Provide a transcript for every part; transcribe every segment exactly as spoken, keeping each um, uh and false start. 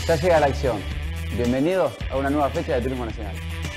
Ya llega la acción. Bienvenidos a una nueva fecha de Turismo Nacional.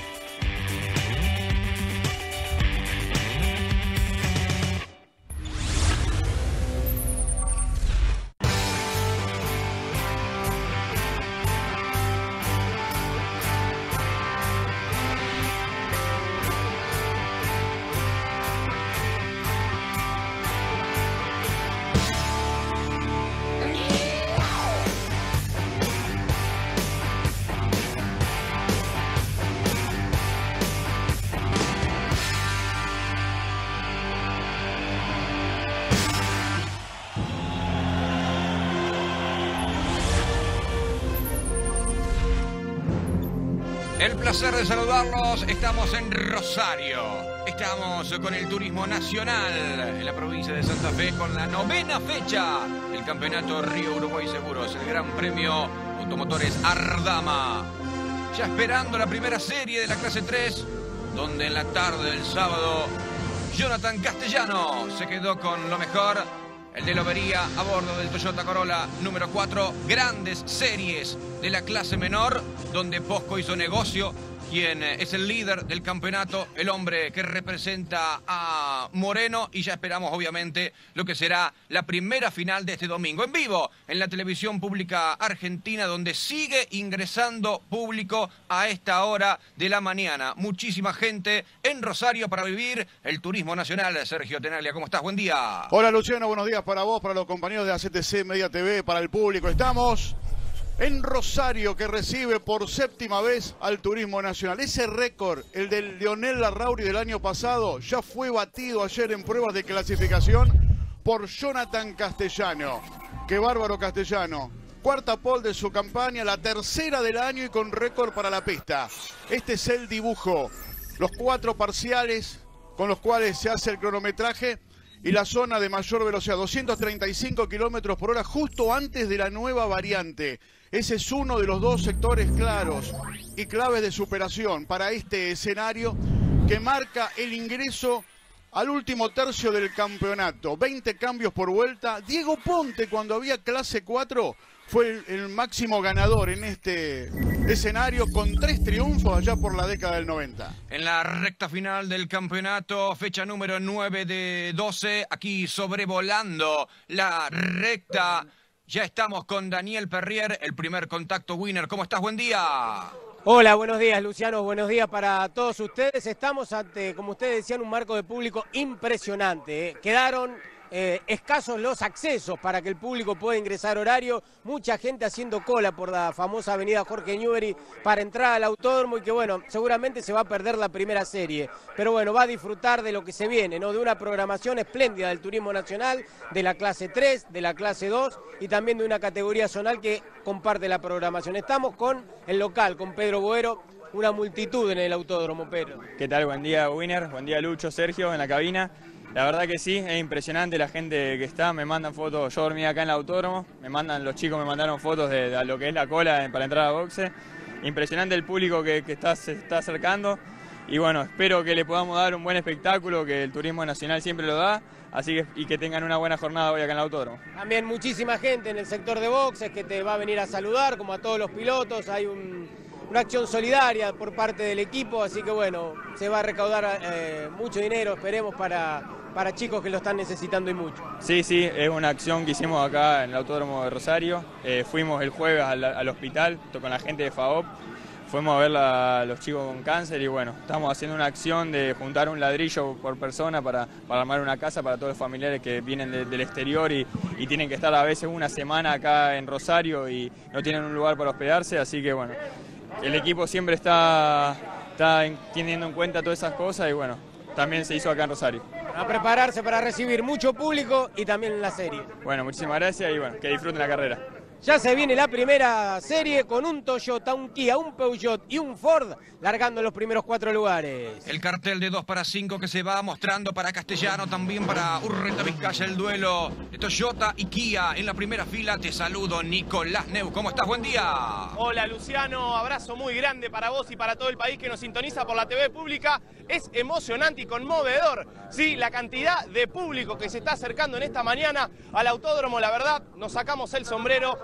El placer de saludarlos, estamos en Rosario, estamos con el Turismo Nacional en la provincia de Santa Fe con la novena fecha del Campeonato Río Uruguay Seguros, el Gran Premio Automotores Ardama. Ya esperando la primera serie de la clase tres, donde en la tarde del sábado Jonathan Castellano se quedó con lo mejor, el de Lobería a bordo del Toyota Corolla número cuatro, grandes series de la clase menor, donde Posco hizo negocio, quien es el líder del campeonato, el hombre que representa a Moreno, y ya esperamos obviamente lo que será la primera final de este domingo, en vivo, en la televisión pública argentina, donde sigue ingresando público a esta hora de la mañana. Muchísima gente en Rosario para vivir el Turismo Nacional. Sergio Tenaglia, ¿cómo estás? Buen día. Hola Luciano, buenos días para vos, para los compañeros de A C T C Media T V, para el público. Estamos en Rosario, que recibe por séptima vez al Turismo Nacional. Ese récord, el del Leonel Larrauri del año pasado, ya fue batido ayer en pruebas de clasificación por Jonathan Castellano. ¡Qué bárbaro Castellano! Cuarta pole de su campaña, la tercera del año y con récord para la pista. Este es el dibujo, los cuatro parciales con los cuales se hace el cronometraje y la zona de mayor velocidad, doscientos treinta y cinco kilómetros por hora, justo antes de la nueva variante. Ese es uno de los dos sectores claros y claves de superación para este escenario que marca el ingreso al último tercio del campeonato. veinte cambios por vuelta. Diego Ponte, cuando había clase cuatro, fue el, el máximo ganador en este escenario, con tres triunfos allá por la década del noventa. En la recta final del campeonato, fecha número nueve de doce, aquí sobrevolando la recta. Ya estamos con Daniel Perrier, el primer contacto winner. ¿Cómo estás? Buen día. Hola, buenos días Luciano, buenos días para todos ustedes. Estamos ante, como ustedes decían, un marco de público impresionante, ¿eh? Quedaron eh, escasos los accesos para que el público pueda ingresar horario. Mucha gente haciendo cola por la famosa avenida Jorge Newbery para entrar al autódromo y que, bueno, seguramente se va a perder la primera serie. Pero bueno, va a disfrutar de lo que se viene, ¿no? De una programación espléndida del Turismo Nacional, de la clase tres, de la clase dos y también de una categoría zonal que comparte la programación. Estamos con el local, con Pedro Boero, una multitud en el autódromo, Pedro. ¿Qué tal? Buen día, Winner. Buen día, Lucho, Sergio, en la cabina. La verdad que sí, es impresionante la gente que está, me mandan fotos, yo dormía acá en el autódromo, me mandan, los chicos me mandaron fotos de, de lo que es la cola para entrar a boxe. Impresionante el público que, que está, se está acercando y bueno, espero que le podamos dar un buen espectáculo, que el Turismo Nacional siempre lo da, así que y que tengan una buena jornada hoy acá en el autódromo. También muchísima gente en el sector de boxes que te va a venir a saludar, como a todos los pilotos, hay un... una acción solidaria por parte del equipo, así que bueno, se va a recaudar eh, mucho dinero, esperemos, para, para chicos que lo están necesitando y mucho. Sí, sí, es una acción que hicimos acá en el Autódromo de Rosario. Eh, fuimos el jueves al, al hospital con la gente de FAOP, fuimos a ver a los chicos con cáncer y bueno, estamos haciendo una acción de juntar un ladrillo por persona para, para armar una casa para todos los familiares que vienen de, del exterior y, y tienen que estar a veces una semana acá en Rosario y no tienen un lugar para hospedarse, así que bueno, el equipo siempre está, está teniendo en cuenta todas esas cosas y bueno, también se hizo acá en Rosario. A prepararse para recibir mucho público y también la serie. Bueno, muchísimas gracias y bueno, que disfruten la carrera. Ya se viene la primera serie con un Toyota, un Kia, un Peugeot y un Ford largando los primeros cuatro lugares. El cartel de dos para cinco que se va mostrando para Castellano, también para Urreta Vizcaya, el duelo de Toyota y Kia. En la primera fila te saludo, Nicolás Neu. ¿Cómo estás? Buen día. Hola Luciano, abrazo muy grande para vos y para todo el país que nos sintoniza por la T V pública. Es emocionante y conmovedor, sí, la cantidad de público que se está acercando en esta mañana al autódromo. La verdad, nos sacamos el sombrero.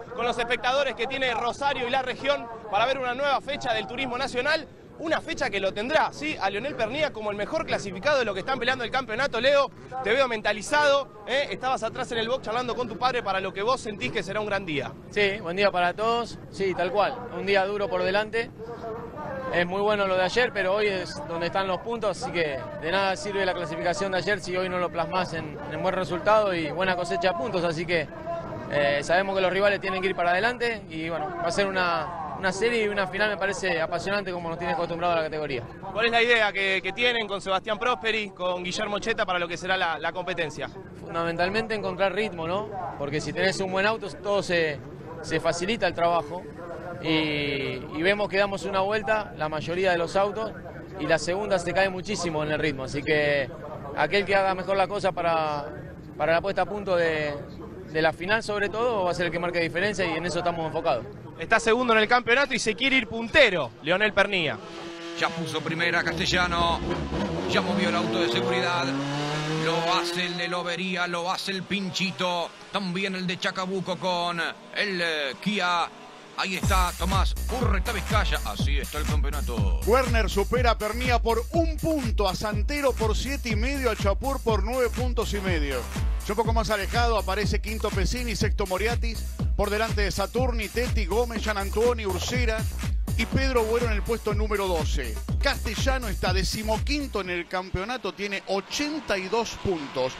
con los espectadores que tiene Rosario y la región para ver una nueva fecha del turismo nacional. Una fecha que lo tendrá, ¿sí? A Leonel Pernía como el mejor clasificado de lo que están peleando el campeonato. Leo, te veo mentalizado, ¿eh? Estabas atrás en el box charlando con tu padre para lo que vos sentís que será un gran día. Sí, buen día para todos. Sí, tal cual. Un día duro por delante. Es muy bueno lo de ayer, pero hoy es donde están los puntos, así que de nada sirve la clasificación de ayer si hoy no lo plasmás en, en buen resultado y buena cosecha de puntos, así que eh, sabemos que los rivales tienen que ir para adelante y bueno, va a ser una... Una serie y una final me parece apasionante como nos tiene acostumbrado a la categoría. ¿Cuál es la idea que, que tienen con Sebastián Prosperi, con Guillermo Cheta para lo que será la, la competencia? Fundamentalmente encontrar ritmo, ¿no? Porque si tenés un buen auto todo se, se facilita el trabajo y, y vemos que damos una vuelta la mayoría de los autos y la segunda se cae muchísimo en el ritmo. Así que aquel que haga mejor la cosa para, para la puesta a punto de, de la final sobre todo va a ser el que marque diferencia y en eso estamos enfocados. Está segundo en el campeonato y se quiere ir puntero, Leonel Pernía. Ya puso primera Castellano, ya movió el auto de seguridad, lo hace el de Lobería, lo hace el Pinchito, también el de Chacabuco con el eh, Kia. Ahí está Tomás Urreta Vizcaya, así está el campeonato. Werner supera a Pernía por un punto, a Santero por siete y medio, a Chapur por nueve puntos y medio. Un poco más alejado aparece quinto Pesini, sexto Moriatis, por delante de Saturni, Tetti, Gómez, Gian Antoni, Ursera y Pedro Bueno en el puesto número doce. Castellano está decimoquinto en el campeonato, tiene ochenta y dos puntos.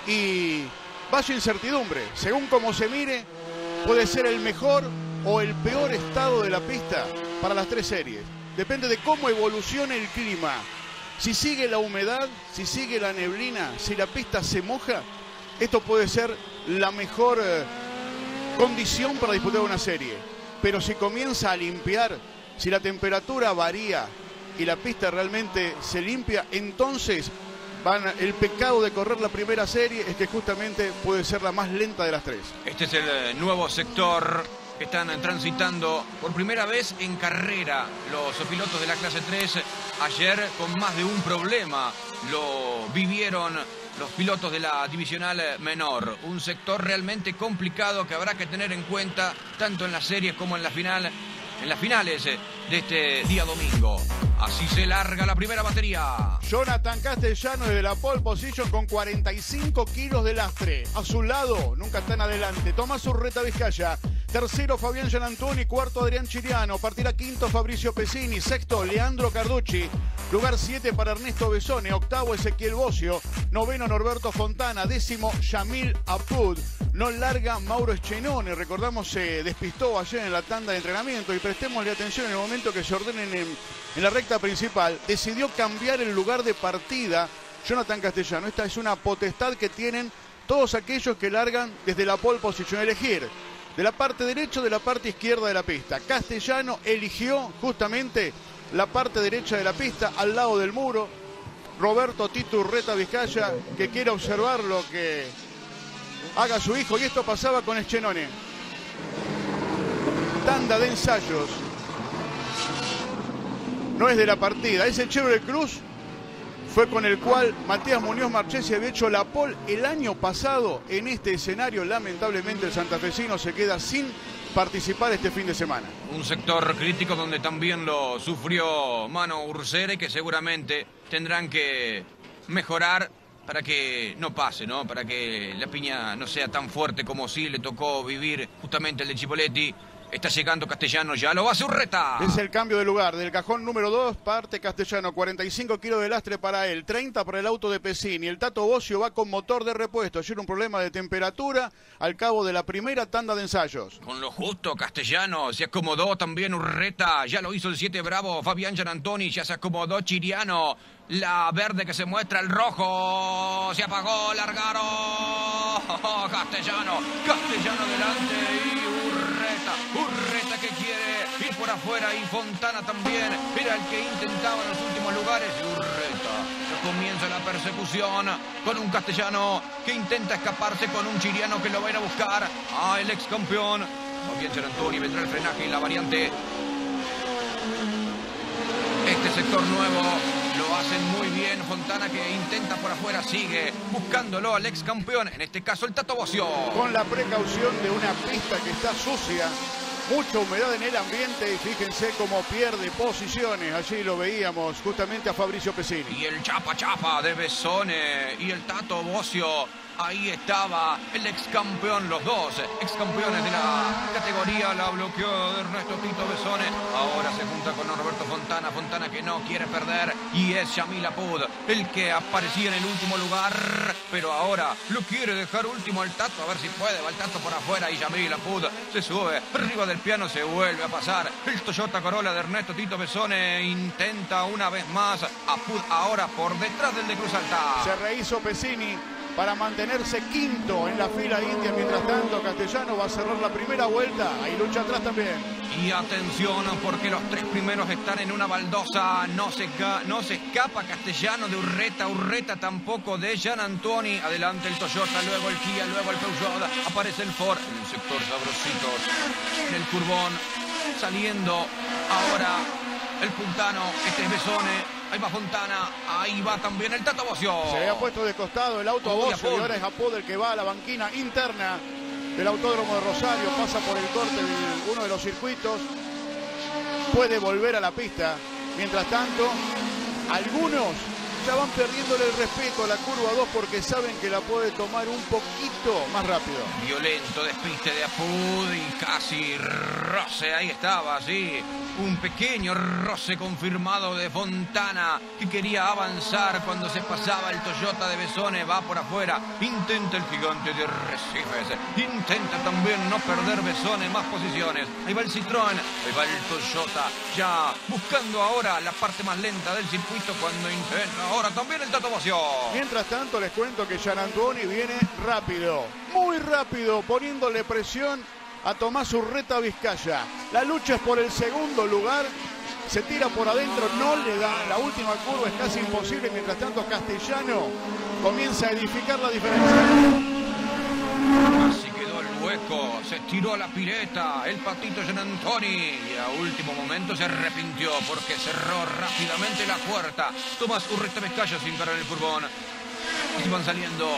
Y vaya incertidumbre, según como se mire, puede ser el mejor o el peor estado de la pista para las tres series. Depende de cómo evolucione el clima. Si sigue la humedad, si sigue la neblina, si la pista se moja, esto puede ser la mejor eh, condición para disputar una serie. Pero si comienza a limpiar, si la temperatura varía y la pista realmente se limpia, entonces van, el pecado de correr la primera serie es que justamente puede ser la más lenta de las tres. Este es el nuevo sector que están transitando por primera vez en carrera los pilotos de la clase tres. Ayer con más de un problema lo vivieron los pilotos de la divisional menor. Un sector realmente complicado que habrá que tener en cuenta tanto en las series como en la final, en las finales de este día domingo. Así se larga la primera batería. Jonathan Castellano desde la pole position con cuarenta y cinco kilos de lastre. A su lado, nunca tan adelante, Tomás Urreta Vizcaya. Tercero, Fabián Gian Antoni. Cuarto, Adrián Chiriano. Partirá quinto, Fabricio Pesini. Sexto, Leandro Carducci. Lugar siete para Ernesto Besone. Octavo, Ezequiel Bocio. Noveno, Norberto Fontana. Décimo, Yamil Apud. No larga Mauro Eschenone. Recordamos, se despistó ayer en la tanda de entrenamiento. Y prestémosle atención en el momento que se ordenen en, en la recta principal. Decidió cambiar el lugar de partida Jonathan Castellano. Esta es una potestad que tienen todos aquellos que largan desde la pole position. Elegir de la parte derecha o de la parte izquierda de la pista. Castellano eligió justamente la parte derecha de la pista, al lado del muro. Roberto Tito Urreta Vizcaya, que quiere observar lo que haga su hijo. Y esto pasaba con Eschenone. Tanda de ensayos. No es de la partida, es el Chevrolet Cruz. Fue con el cual Matías Muñoz Marchesi había hecho la pole el año pasado en este escenario. Lamentablemente el santafesino se queda sin participar este fin de semana. Un sector crítico donde también lo sufrió Mano Ursera y que seguramente tendrán que mejorar para que no pase, ¿no? Para que la piña no sea tan fuerte como sí le tocó vivir justamente el de Chipoletti. Está llegando Castellano, ya lo hace Urreta. Es el cambio de lugar. Del cajón número dos parte Castellano. cuarenta y cinco kilos de lastre para él. treinta para el auto de Pesini. El Tato Bocio va con motor de repuesto. Ayer un problema de temperatura al cabo de la primera tanda de ensayos. Con lo justo, Castellano se acomodó también Urreta. Ya lo hizo el siete Bravo. Fabián Gian Antoni, ya se acomodó Chiriano. La verde que se muestra, el rojo. Se apagó, largaron. Castellano. Castellano delante y Urreta. Urreta que quiere ir por afuera y Fontana también. Era el que intentaba en los últimos lugares. Y Urreta. Comienza la persecución con un Castellano que intenta escaparse, con un Chiriano que lo va a ir a buscar. Ah, el ex campeón. Fabián Gian Antoni, vendrá el frenaje y la variante. Este sector nuevo lo hacen muy bien. Fontana que intenta por afuera, sigue buscándolo al ex campeón, en este caso el Tato Bocio. Con la precaución de una pista que está sucia, mucha humedad en el ambiente y fíjense cómo pierde posiciones. Allí lo veíamos justamente a Fabricio Pesini. Y el chapa chapa de Besone y el Tato Bocio. Ahí estaba el ex campeón, los dos ex campeones de la categoría. La bloqueó de Ernesto Tito Besone. Ahora se junta con Norberto Fontana. Fontana que no quiere perder. Y es Yamil Apud el que aparecía en el último lugar. Pero ahora lo quiere dejar último al Tato. A ver si puede. Va el Tato por afuera. Y Yamil Apud se sube arriba del piano. Se vuelve a pasar. El Toyota Corolla de Ernesto Tito Besone intenta una vez más. Apud ahora por detrás del de Cruz Alta. Se rehizo Pesini para mantenerse quinto en la fila india. Mientras tanto, Castellano va a cerrar la primera vuelta. Hay lucha atrás también. Y atención, porque los tres primeros están en una baldosa. No se, no se escapa Castellano de Urreta. Urreta tampoco de Gian Antoni. Adelante el Toyota, luego el Kia, luego el Peugeot. Aparece el Ford en el sector Sabrositos. En el curbón, saliendo ahora el puntano. Este es Besone. Ahí va Fontana, ahí va también el Tato Bocio. Se había puesto de costado el auto a Bocio y ahora es Apud el que va a la banquina interna del Autódromo de Rosario. Pasa por el corte de uno de los circuitos. Puede volver a la pista. Mientras tanto, algunos ya van perdiéndole el respeto a la curva dos porque saben que la puede tomar un poquito más rápido. Violento despiste de Apud y casi roce, ahí estaba, sí. Un pequeño roce confirmado de Fontana que quería avanzar cuando se pasaba el Toyota de Besone. Va por afuera, intenta el gigante de Recifes, intenta también no perder Besone más posiciones. Ahí va el Citroën, ahí va el Toyota, ya buscando ahora la parte más lenta del circuito cuando intenta ahora también el Tato Bocio. Mientras tanto les cuento que Gian Antoni viene rápido, muy rápido, poniéndole presión a Tomás Urreta Vizcaya. La lucha es por el segundo lugar. Se tira por adentro, no le da. La última curva es casi imposible. Mientras tanto, Castellano comienza a edificar la diferencia. Así quedó el hueco. Se tiró la pileta. El patito Gian Antoni. Y a último momento se arrepintió porque cerró rápidamente la puerta. Tomás Urreta Vizcaya sin parar el curbón. Y van saliendo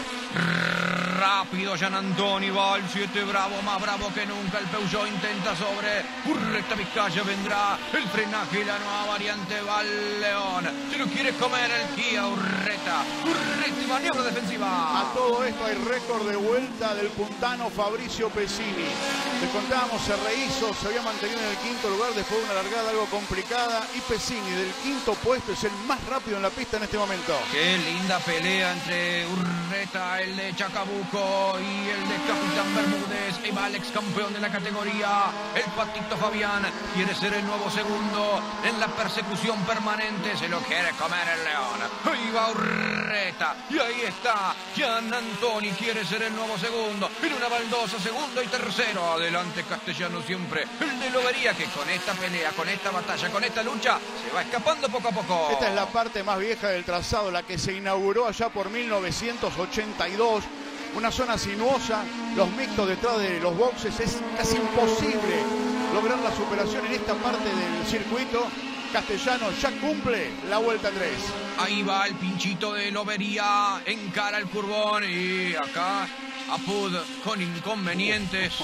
rápido. Gian Antoni va al siete bravo, más bravo que nunca. El Peugeot intenta sobre Urreta Vizcaya. Vendrá el frenaje y la nueva variante va al León. Se lo quiere comer el Kia Urreta. Urreta y maniobra defensiva. A todo esto hay récord de vuelta del puntano Fabricio Pesini. Les contábamos, se rehizo, se había mantenido en el quinto lugar después de una largada algo complicada. Y Pesini del quinto puesto es el más rápido en la pista en este momento. Qué linda pelea entre Urreta, el de Chacabuco, y el de Capitán Bermúdez. Ahí va el ex campeón de la categoría, el Patito Fabián. Quiere ser el nuevo segundo en la persecución permanente. Se lo quiere comer el León. Ahí va Urreta. Y ahí está Gian Antoni. Quiere ser el nuevo segundo. En una baldosa, segundo y tercero. Adelante Castellano siempre. El de Lobería que con esta pelea, con esta batalla, con esta lucha, se va escapando poco a poco. Esta es la parte más vieja del trazado, la que se inauguró allá por mil novecientos ochenta y dos. Una zona sinuosa, los mixtos detrás de los boxes. Es casi imposible lograr la superación en esta parte del circuito. Castellano ya cumple la vuelta tres. Ahí va el pinchito de Lobería, encara el curbón y acá Apud con inconvenientes.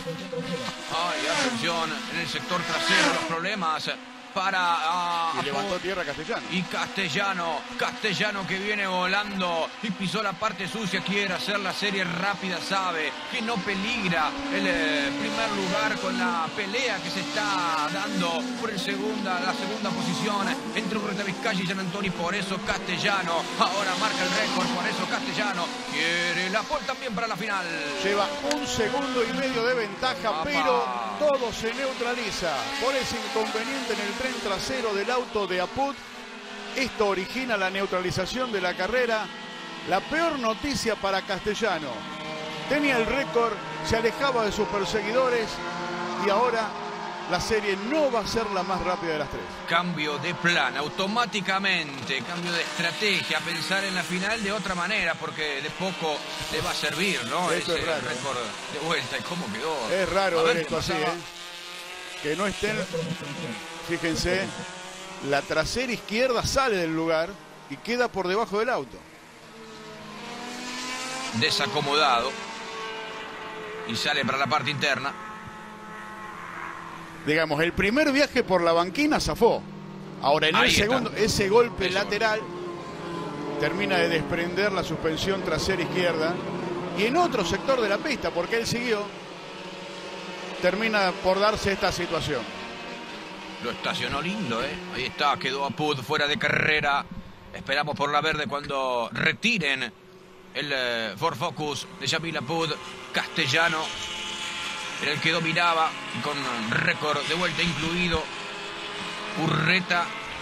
Ay, atención, en el sector trasero los problemas para uh, y levantó tierra Castellano. Y Castellano, Castellano que viene volando y pisó la parte sucia, quiere hacer la serie rápida, sabe que no peligra el eh, primer lugar con la pelea que se está dando por el segunda, la segunda posición entre Urreta Vizcaya y Gian Antoni. Por eso Castellano ahora marca el récord, por eso Castellano quiere la pole también para la final. Lleva un segundo y medio de ventaja, Papá. Pero todo se neutraliza por ese inconveniente en el tren trasero del auto de Apud. Esto origina la neutralización de la carrera. La peor noticia para Castellano. Tenía el récord, se alejaba de sus perseguidores y ahora la serie no va a ser la más rápida de las tres. Cambio de plan, automáticamente, cambio de estrategia, pensar en la final de otra manera, porque de poco le va a servir, ¿no? Eso ese es raro. récord de vuelta. ¿Y cómo quedó? Es raro a ver ver esto así, ¿eh? Que no estén, fíjense, la trasera izquierda sale del lugar y queda por debajo del auto. Desacomodado. Y sale para la parte interna. Digamos, el primer viaje por la banquina zafó. Ahora, en Ahí el segundo, está. ese golpe Ese lateral termina de desprender la suspensión trasera izquierda. Y en otro sector de la pista, porque él siguió, termina por darse esta situación. Lo estacionó lindo, ¿eh? Ahí está, quedó Apud fuera de carrera. Esperamos por la verde cuando retiren el eh, Ford Focus de Yamil Apud. Castellano era el que dominaba con récord de vuelta incluido. Urreta,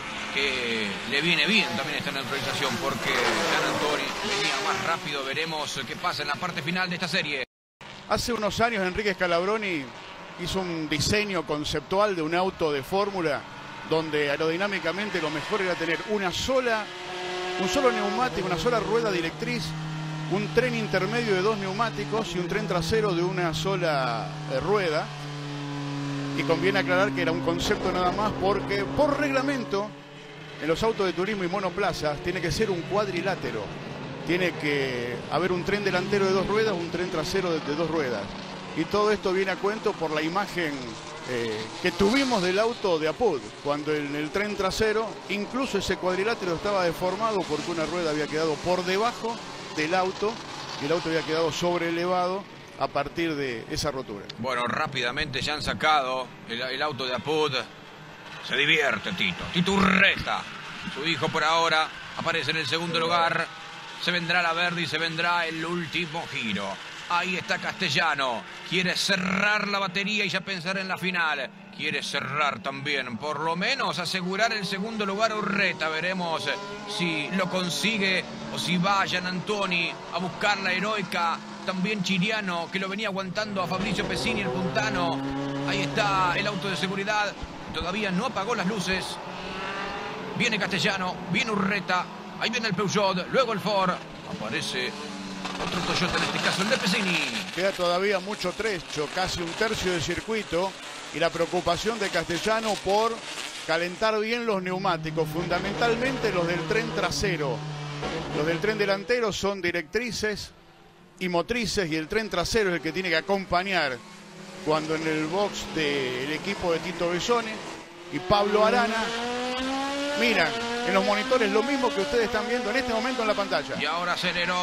que le viene bien también esta neutralización porque Gian Antoni venía más rápido. Veremos qué pasa en la parte final de esta serie. Hace unos años Enrique Scalabroni hizo un diseño conceptual de un auto de fórmula donde aerodinámicamente lo mejor era tener una sola, un solo neumático, una sola rueda directriz, un tren intermedio de dos neumáticos y un tren trasero de una sola eh, rueda. Y conviene aclarar que era un concepto nada más porque por reglamento en los autos de turismo y monoplazas tiene que ser un cuadrilátero. Tiene que haber un tren delantero de dos ruedas, un tren trasero de, de dos ruedas. Y todo esto viene a cuento por la imagen eh, que tuvimos del auto de Apud, cuando en el tren trasero incluso ese cuadrilátero estaba deformado porque una rueda había quedado por debajo del auto y el auto había quedado sobreelevado a partir de esa rotura. Bueno, rápidamente ya han sacado el, el auto de Apud. Se divierte Tito. Tito Urreta, su hijo por ahora, aparece en el segundo lugar. Se vendrá la verde y se vendrá el último giro. Ahí está Castellano. Quiere cerrar la batería y ya pensar en la final. Quiere cerrar también, por lo menos asegurar el segundo lugar a Urreta. Veremos si lo consigue o si va Gian Antoni a buscar la heroica. También Chiriano, que lo venía aguantando a Fabricio Pesini, el puntano. Ahí está el auto de seguridad. Todavía no apagó las luces. Viene Castellano, viene Urreta. Ahí viene el Peugeot, luego el Ford. Aparece otro Toyota, en este caso el de Pesini. Queda todavía mucho trecho, casi un tercio de circuito. Y la preocupación de Castellano por calentar bien los neumáticos, fundamentalmente los del tren trasero. Los del tren delantero son directrices y motrices y el tren trasero es el que tiene que acompañar cuando en el box del equipo de Tito Besone y Pablo Arana miran en los monitores lo mismo que ustedes están viendo en este momento en la pantalla. Y ahora aceleró,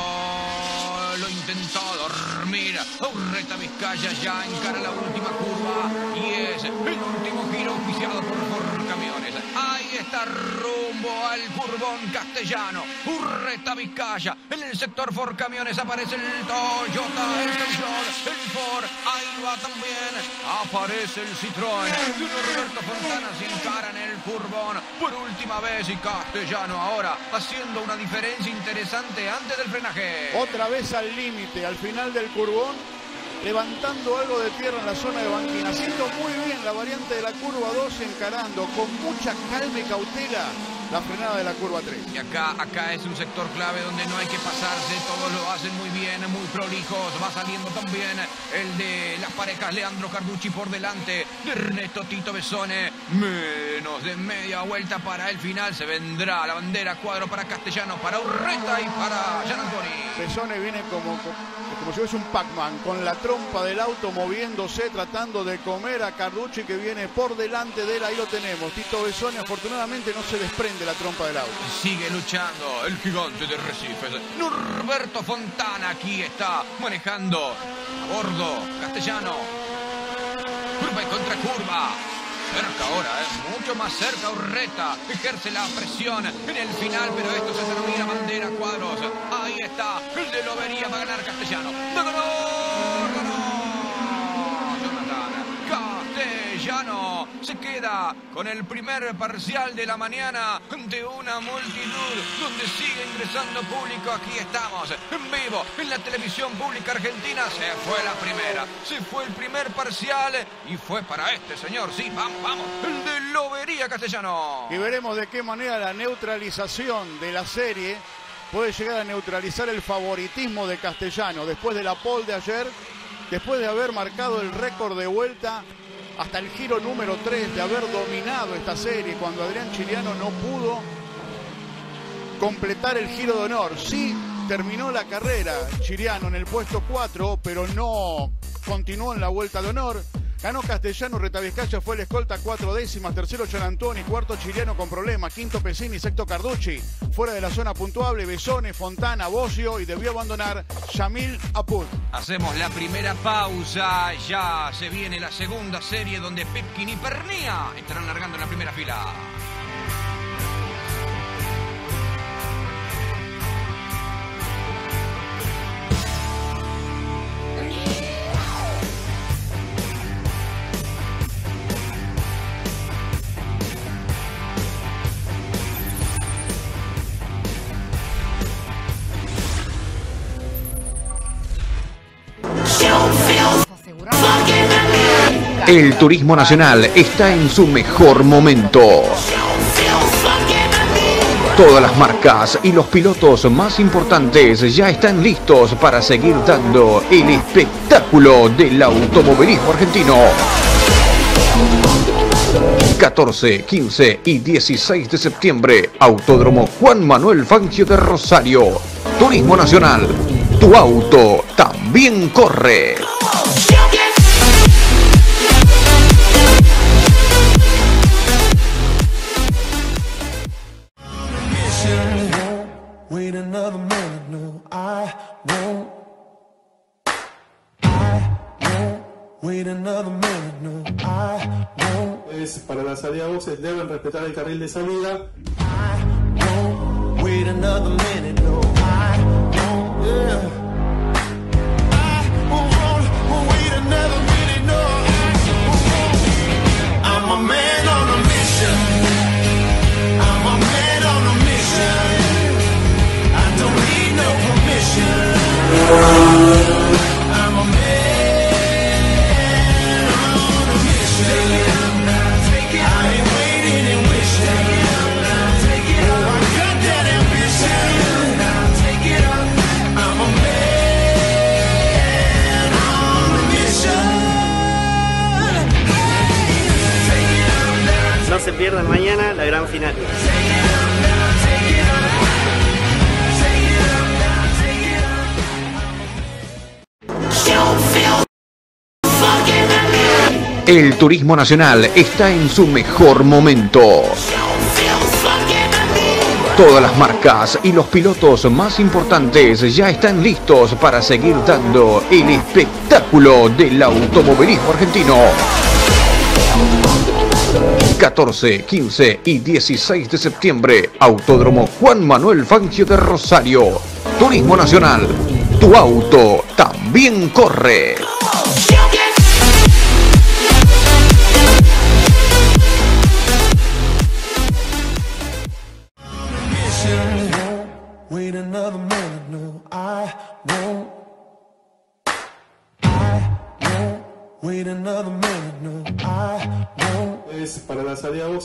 lo intentó dormir. Urreta Vizcaya ya encara la última curva y es el último giro oficiado por Ford Camiones. Ahí está rumbo al curvón Castellano. Urreta Vizcaya en el sector Ford Camiones aparece el Toyota, el Peugeot, el Ford. Ahí va también, aparece el Citroën. Roberto Fontana se encara en el curvón por última vez y Castellano ahora haciendo una diferencia interesante antes del frenaje. Otra vez al límite, al final del curvón, levantando algo de tierra en la zona de banquina, haciendo muy bien la variante de la curva dos, encarando con mucha calma y cautela la frenada de la curva tres. Y acá, acá es un sector clave donde no hay que pasarse, todos lo hacen muy bien, muy prolijos. Va saliendo también el de las parejas Leandro Carducci por delante de Ernesto Tito Besone. Menos de media vuelta para el final, se vendrá la bandera cuadro para Castellano, para Urreta y para Gian Antoni. Besone viene como, como si fuese un Pac-Man, con la trompa del auto moviéndose, tratando de comer a Carducci que viene por delante de él. Ahí lo tenemos, Tito Besone afortunadamente no se desprende la trompa del auto. Sigue luchando el gigante de Recifes. Norberto Fontana aquí está manejando a bordo Castellano. Curva y contracurva. Cerca ahora, ¿eh? Mucho más cerca Urreta. Ejerce la presión en el final, pero esto se termina bandera cuadros. Ahí está el de Lobería, va a ganar Castellano. ¡No, ganó! ¡Ganó! Castellano se queda con el primer parcial de la mañana ante una multitud donde sigue ingresando público. Aquí estamos en vivo en la televisión pública argentina. Se fue la primera, se fue el primer parcial y fue para este señor. Sí, vamos, vamos, el de Lobería Castellano. Y veremos de qué manera la neutralización de la serie puede llegar a neutralizar el favoritismo de Castellano después de la pole de ayer, después de haber marcado el récord de vuelta hasta el giro número tres de haber dominado esta serie cuando Adrián Chiriano no pudo completar el giro de honor. Sí, terminó la carrera Chiriano en el puesto cuatro, pero no continuó en la vuelta de honor. Ganó Castellano, Retavescaya fue el escolta, cuatro décimas, tercero Gianantoni, cuarto Chiriano con problemas, quinto Pesini, sexto Carducci, fuera de la zona puntuable, Besone, Fontana, Bocio y debió abandonar Yamil Apud. Hacemos la primera pausa, ya se viene la segunda serie donde Pipkin y Pernía estarán largando en la primera fila. El turismo nacional está en su mejor momento. Todas las marcas y los pilotos más importantes ya están listos para seguir dando el espectáculo del automovilismo argentino. catorce, quince y dieciséis de septiembre, Autódromo Juan Manuel Fangio de Rosario. Turismo Nacional, tu auto también corre. Es para la salida a boxes, deben respetar el carril de salida. No se pierdan mañana la gran final. El turismo nacional está en su mejor momento. Todas las marcas y los pilotos más importantes ya están listos para seguir dando el espectáculo del automovilismo argentino. catorce, quince y dieciséis de septiembre, Autódromo Juan Manuel Fangio de Rosario. Turismo Nacional, tu auto también corre. Es para la salida a boxes.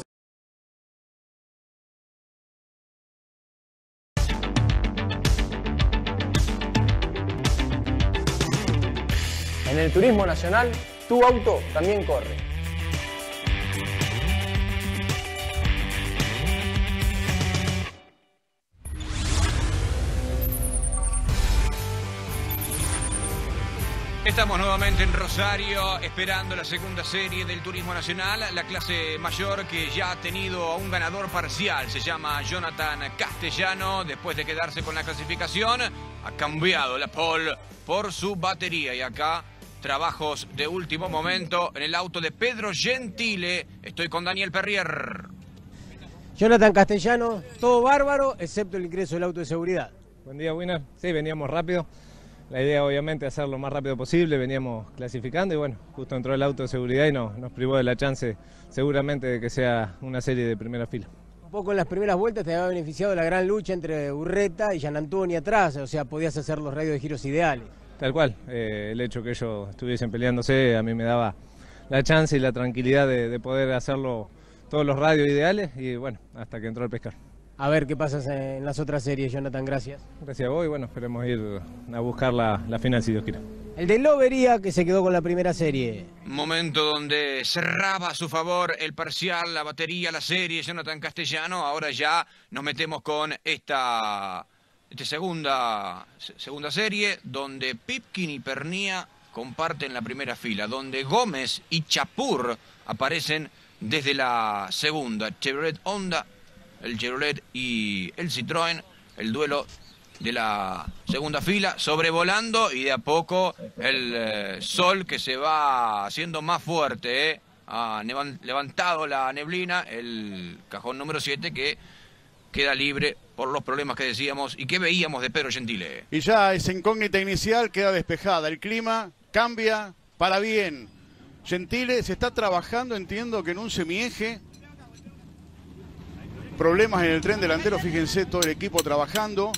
En el turismo nacional, tu auto también corre. Estamos nuevamente en Rosario esperando la segunda serie del Turismo Nacional, la clase mayor que ya ha tenido a un ganador parcial, se llama Jonathan Castellano, después de quedarse con la clasificación, ha cambiado la pole por su batería y acá trabajos de último momento en el auto de Pedro Gentile, estoy con Daniel Perrier. Jonathan Castellano, todo bárbaro excepto el ingreso del auto de seguridad. Buen día, Winner. Sí, veníamos rápido. La idea obviamente hacerlo lo más rápido posible, veníamos clasificando y bueno, justo entró el auto de seguridad y no, nos privó de la chance seguramente de que sea una serie de primera fila. Un poco en las primeras vueltas te había beneficiado la gran lucha entre Urreta y Gianantoni atrás, o sea, podías hacer los radios de giros ideales. Tal cual, eh, el hecho que ellos estuviesen peleándose a mí me daba la chance y la tranquilidad de, de poder hacerlo todos los radios ideales y bueno, hasta que entró el pescar. A ver qué pasa en las otras series, Jonathan, gracias. Gracias a vos y bueno, esperemos ir a buscar la, la final si Dios quiere. El de Lobería, que se quedó con la primera serie. Momento donde cerraba a su favor el parcial, la batería, la serie, Jonathan Castellano. Ahora ya nos metemos con esta, esta segunda, segunda serie, donde Pipkin y Pernía comparten la primera fila, donde Gómez y Chapur aparecen desde la segunda. Chevrolet Honda, el Chevrolet y el Citroën, el duelo de la segunda fila, sobrevolando, y de a poco el eh, sol que se va haciendo más fuerte, ¿eh? Ha levantado la neblina, el cajón número siete que queda libre por los problemas que decíamos y que veíamos de Pedro Gentile. Y ya esa incógnita inicial queda despejada, el clima cambia para bien. Gentile se está trabajando, entiendo que en un semieje. Problemas en el tren delantero, fíjense, todo el equipo trabajando.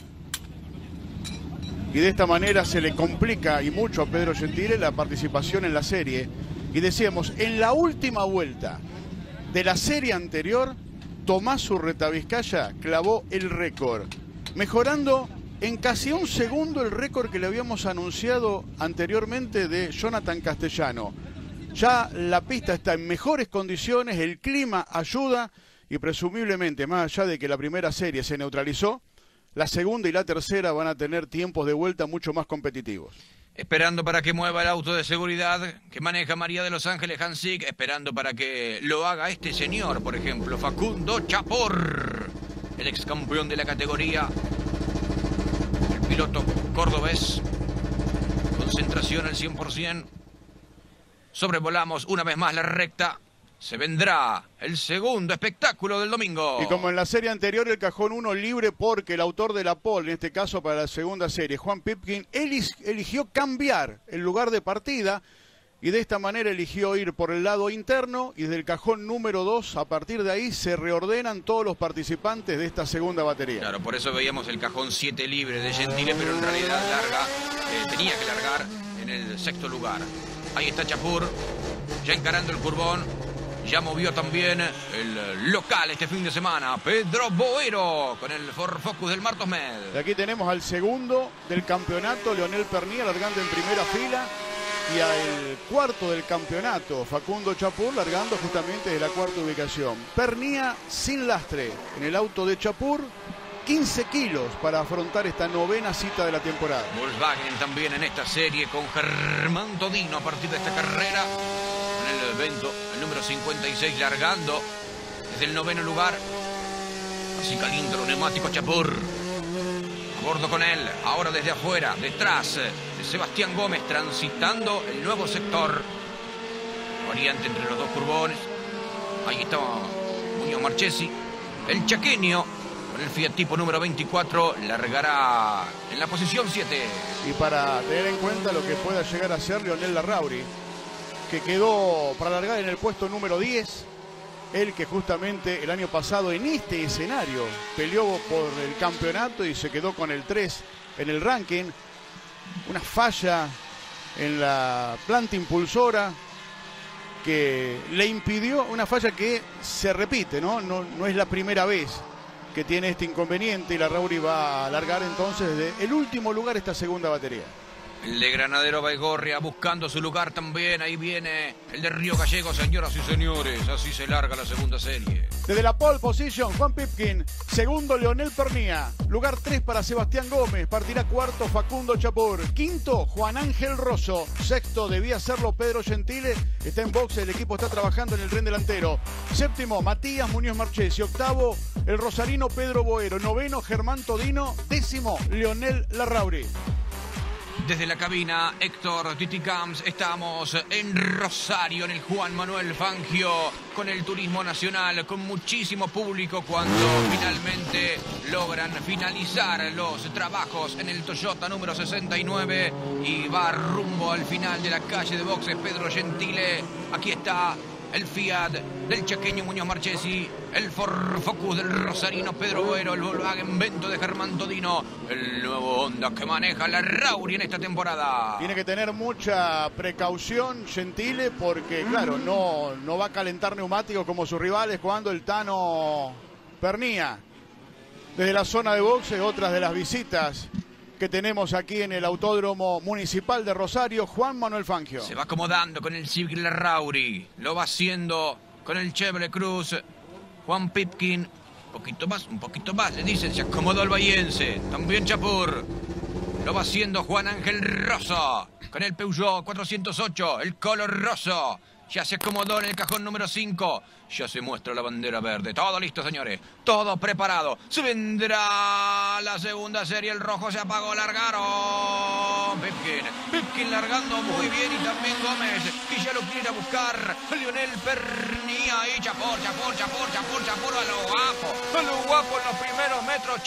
Y de esta manera se le complica y mucho a Pedro Gentile la participación en la serie. Y decíamos, en la última vuelta de la serie anterior, Tomás Urretavizcaya clavó el récord, mejorando en casi un segundo el récord que le habíamos anunciado anteriormente de Jonathan Castellano. Ya la pista está en mejores condiciones, el clima ayuda y presumiblemente, más allá de que la primera serie se neutralizó, la segunda y la tercera van a tener tiempos de vuelta mucho más competitivos. Esperando para que mueva el auto de seguridad que maneja María de los Ángeles Hansik, esperando para que lo haga este señor, por ejemplo, Facundo Chapur, el ex campeón de la categoría, el piloto cordobés, concentración al cien por ciento, sobrevolamos una vez más la recta. Se vendrá el segundo espectáculo del domingo. Y como en la serie anterior, el cajón uno libre porque el autor de la pole, en este caso para la segunda serie, Juan Pipkin, eligió cambiar el lugar de partida y de esta manera eligió ir por el lado interno y desde el cajón número dos, a partir de ahí se reordenan todos los participantes de esta segunda batería. Claro, por eso veíamos el cajón siete libre de Gentile, pero en realidad larga, eh, tenía que largar en el sexto lugar. Ahí está Chapur, ya encarando el curbón. Ya movió también el local este fin de semana, Pedro Boero, con el Ford Focus del Martos Med. Y aquí tenemos al segundo del campeonato, Leonel Pernía, largando en primera fila. Y al cuarto del campeonato, Facundo Chapur, largando justamente de la cuarta ubicación. Pernía sin lastre en el auto de Chapur, quince kilos para afrontar esta novena cita de la temporada. Volkswagen también en esta serie con Germán Todino a partir de esta carrera. En el evento, el número cincuenta y seis largando desde el noveno lugar. Así calindro neumático Chapur. A bordo con él, ahora desde afuera, detrás de Sebastián Gómez, transitando el nuevo sector. Variante entre los dos curbones. Ahí está Muñoz Marchesi. El chaqueño, con el Fiat Tipo número veinticuatro, largará en la posición siete. Y para tener en cuenta lo que pueda llegar a ser Leonel Larrauri, que quedó para largar en el puesto número diez, él que justamente el año pasado en este escenario peleó por el campeonato y se quedó con el tres en el ranking. Una falla en la planta impulsora que le impidió, una falla que se repite, ¿no? No, no es la primera vez que tiene este inconveniente y Larrauri va a largar entonces desde el último lugar esta segunda batería. El de Granadero Baigorria buscando su lugar también. Ahí viene el de Río Gallegos, señoras y señores. Así se larga la segunda serie. Desde la pole position, Juan Pipkin. Segundo, Leonel Pernía. Lugar tres para Sebastián Gómez. Partirá cuarto, Facundo Chapur. Quinto, Juan Ángel Rosso. Sexto, debía serlo Pedro Gentile. Está en boxe, el equipo está trabajando en el tren delantero. Séptimo, Matías Muñoz Marchesi. Octavo, el rosarino Pedro Boero. Noveno, Germán Todino. Décimo, Leonel Larrauri. Desde la cabina, Héctor Titi Camps, estamos en Rosario, en el Juan Manuel Fangio, con el turismo nacional, con muchísimo público cuando finalmente logran finalizar los trabajos en el Toyota número sesenta y nueve y va rumbo al final de la calle de boxes Pedro Gentile. Aquí está el Fiat del chaqueño Muñoz Marchesi, el Ford Focus del rosarino Pedro Boero, el Volkswagen Vento de Germán Todino, el nuevo Honda que maneja Larrauri en esta temporada. Tiene que tener mucha precaución Gentile porque, claro, no, no va a calentar neumáticos como sus rivales cuando el Tano Pernía. Desde la zona de boxe, otras de las visitas que tenemos aquí en el Autódromo Municipal de Rosario, Juan Manuel Fangio. Se va acomodando con el Civic Larrauri, lo va haciendo con el Chevrolet Cruz. Juan Pipkin, un poquito más, un poquito más, le dicen, se acomodó el bahiense. También Chapur, lo va haciendo Juan Ángel Rosso, con el Peugeot cuatrocientos ocho, el color roso. Ya se acomodó en el cajón número cinco. Ya se muestra la bandera verde. Todo listo, señores. Todo preparado. Se vendrá la segunda serie. El rojo se apagó. Largaron. Pipkin. Pipkin largando muy bien. Y también Gómez. Y ya lo quiere ir a buscar. Lionel Pernía. Y Chapur, Chapur, Chapur, Chapur, Chapur. A lo guapo. A lo guapo en los primeros metros.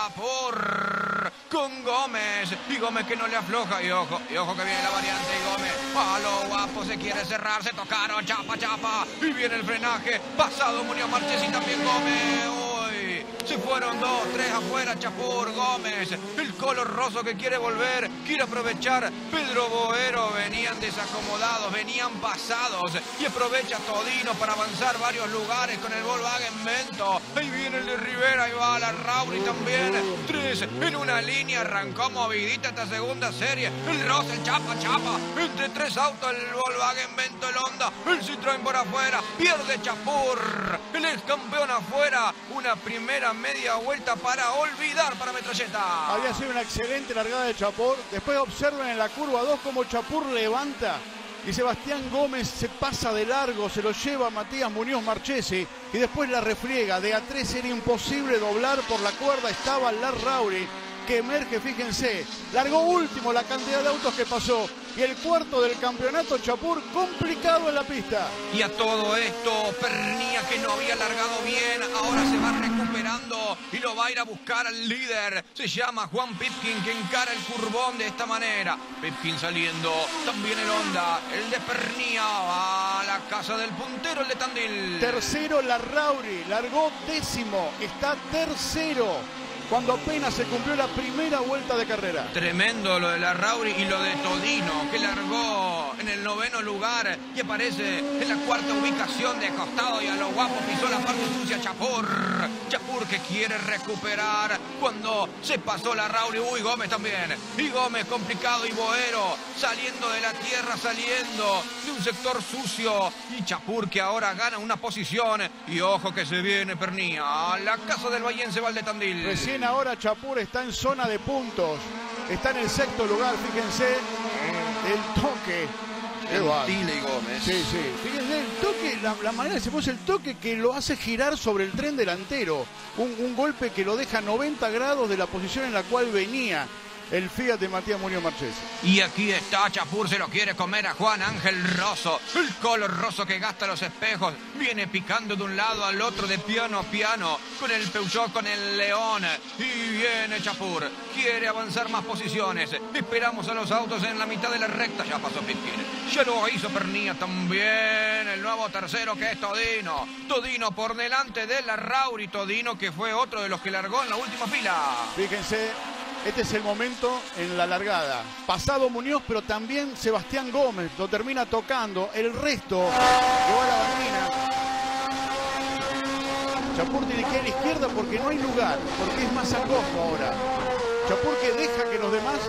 Chapur. Con Gómez. Y Gómez que no le afloja. Y ojo, y ojo que viene la variante. Y Gómez. A lo guapo se quiere cerrar. Se tocaron. Chapa, chapa. Y viene el frenaje. Pasado Muñoz Marchesi y también Gómez. Uy, se fueron dos, tres afuera. Chapur, Gómez, el color roso que quiere volver, quiere aprovechar. Pedro Boero, venían desacomodados, venían pasados y aprovecha Todino para avanzar varios lugares con el Volkswagen Vento. Ahí viene el de Rivera, ahí va la Rauri también. Tres en una línea, arrancó movidita esta segunda serie. El Rosa, el Chapa, Chapa, entre tres autos, el Volkswagen Vento, el Honda, el Citroën por afuera, pierde Chapur, el ex campeón afuera. Una primera media vuelta para olvidar para Metralleta. Había sido una excelente largada de Chapur. Después observen en la curva dos cómo Chapur levanta y Sebastián Gómez se pasa de largo, se lo lleva Matías Muñoz Marchesi y después la refriega. De a tres era imposible doblar, por la cuerda estaba Larrauri, que emerge, fíjense, largó último la cantidad de autos que pasó. Y el cuarto del campeonato, Chapur, complicado en la pista. Y a todo esto, Pernía, que no había largado bien, ahora se va recuperando y lo va a ir a buscar al líder. Se llama Juan Pipkin, que encara el curvón de esta manera. Pipkin saliendo, también el Honda, el de Pernía, va a la casa del puntero, el de Tandil. Tercero, Larrauri, largó décimo, está tercero, cuando apenas se cumplió la primera vuelta de carrera. Tremendo lo de Larrauri y lo de Todino, que largó en el noveno lugar y aparece en la cuarta ubicación de costado y a lo guapo pisó la parte sucia Chapur. Chapur que quiere recuperar cuando se pasó Larrauri. Uy, Gómez también. Y Gómez complicado y Boero saliendo de la tierra, saliendo de un sector sucio. Y Chapur que ahora gana una posición. Y ojo que se viene Pernía a la casa del Bahiense Valdetandil. Recién ahora Chapur está en zona de puntos. Está en el sexto lugar, fíjense. El toque. Gentile y Gómez. Sí, sí. Fíjense el toque, la, la manera que se puso el toque que lo hace girar sobre el tren delantero. Un, un golpe que lo deja noventa grados de la posición en la cual venía el Fiat de Matías Muñoz Marchesi. Y aquí está Chapur, se lo quiere comer a Juan Ángel Rosso. El color roso que gasta los espejos. Viene picando de un lado al otro de piano a piano. Con el Peugeot, con el León. Y viene Chapur. Quiere avanzar más posiciones. Esperamos a los autos en la mitad de la recta. Ya pasó Pipkin. Ya lo hizo Pernía también. El nuevo tercero que es Todino. Todino por delante de Larrauri. Todino que fue otro de los que largó en la última fila. Fíjense. Este es el momento en la largada. Pasado Muñoz, pero también Sebastián Gómez lo termina tocando. El resto lo va a la bandina. Chapur tiene que ir a la izquierda porque no hay lugar, porque es más angosto ahora. Chapur que deja que los demás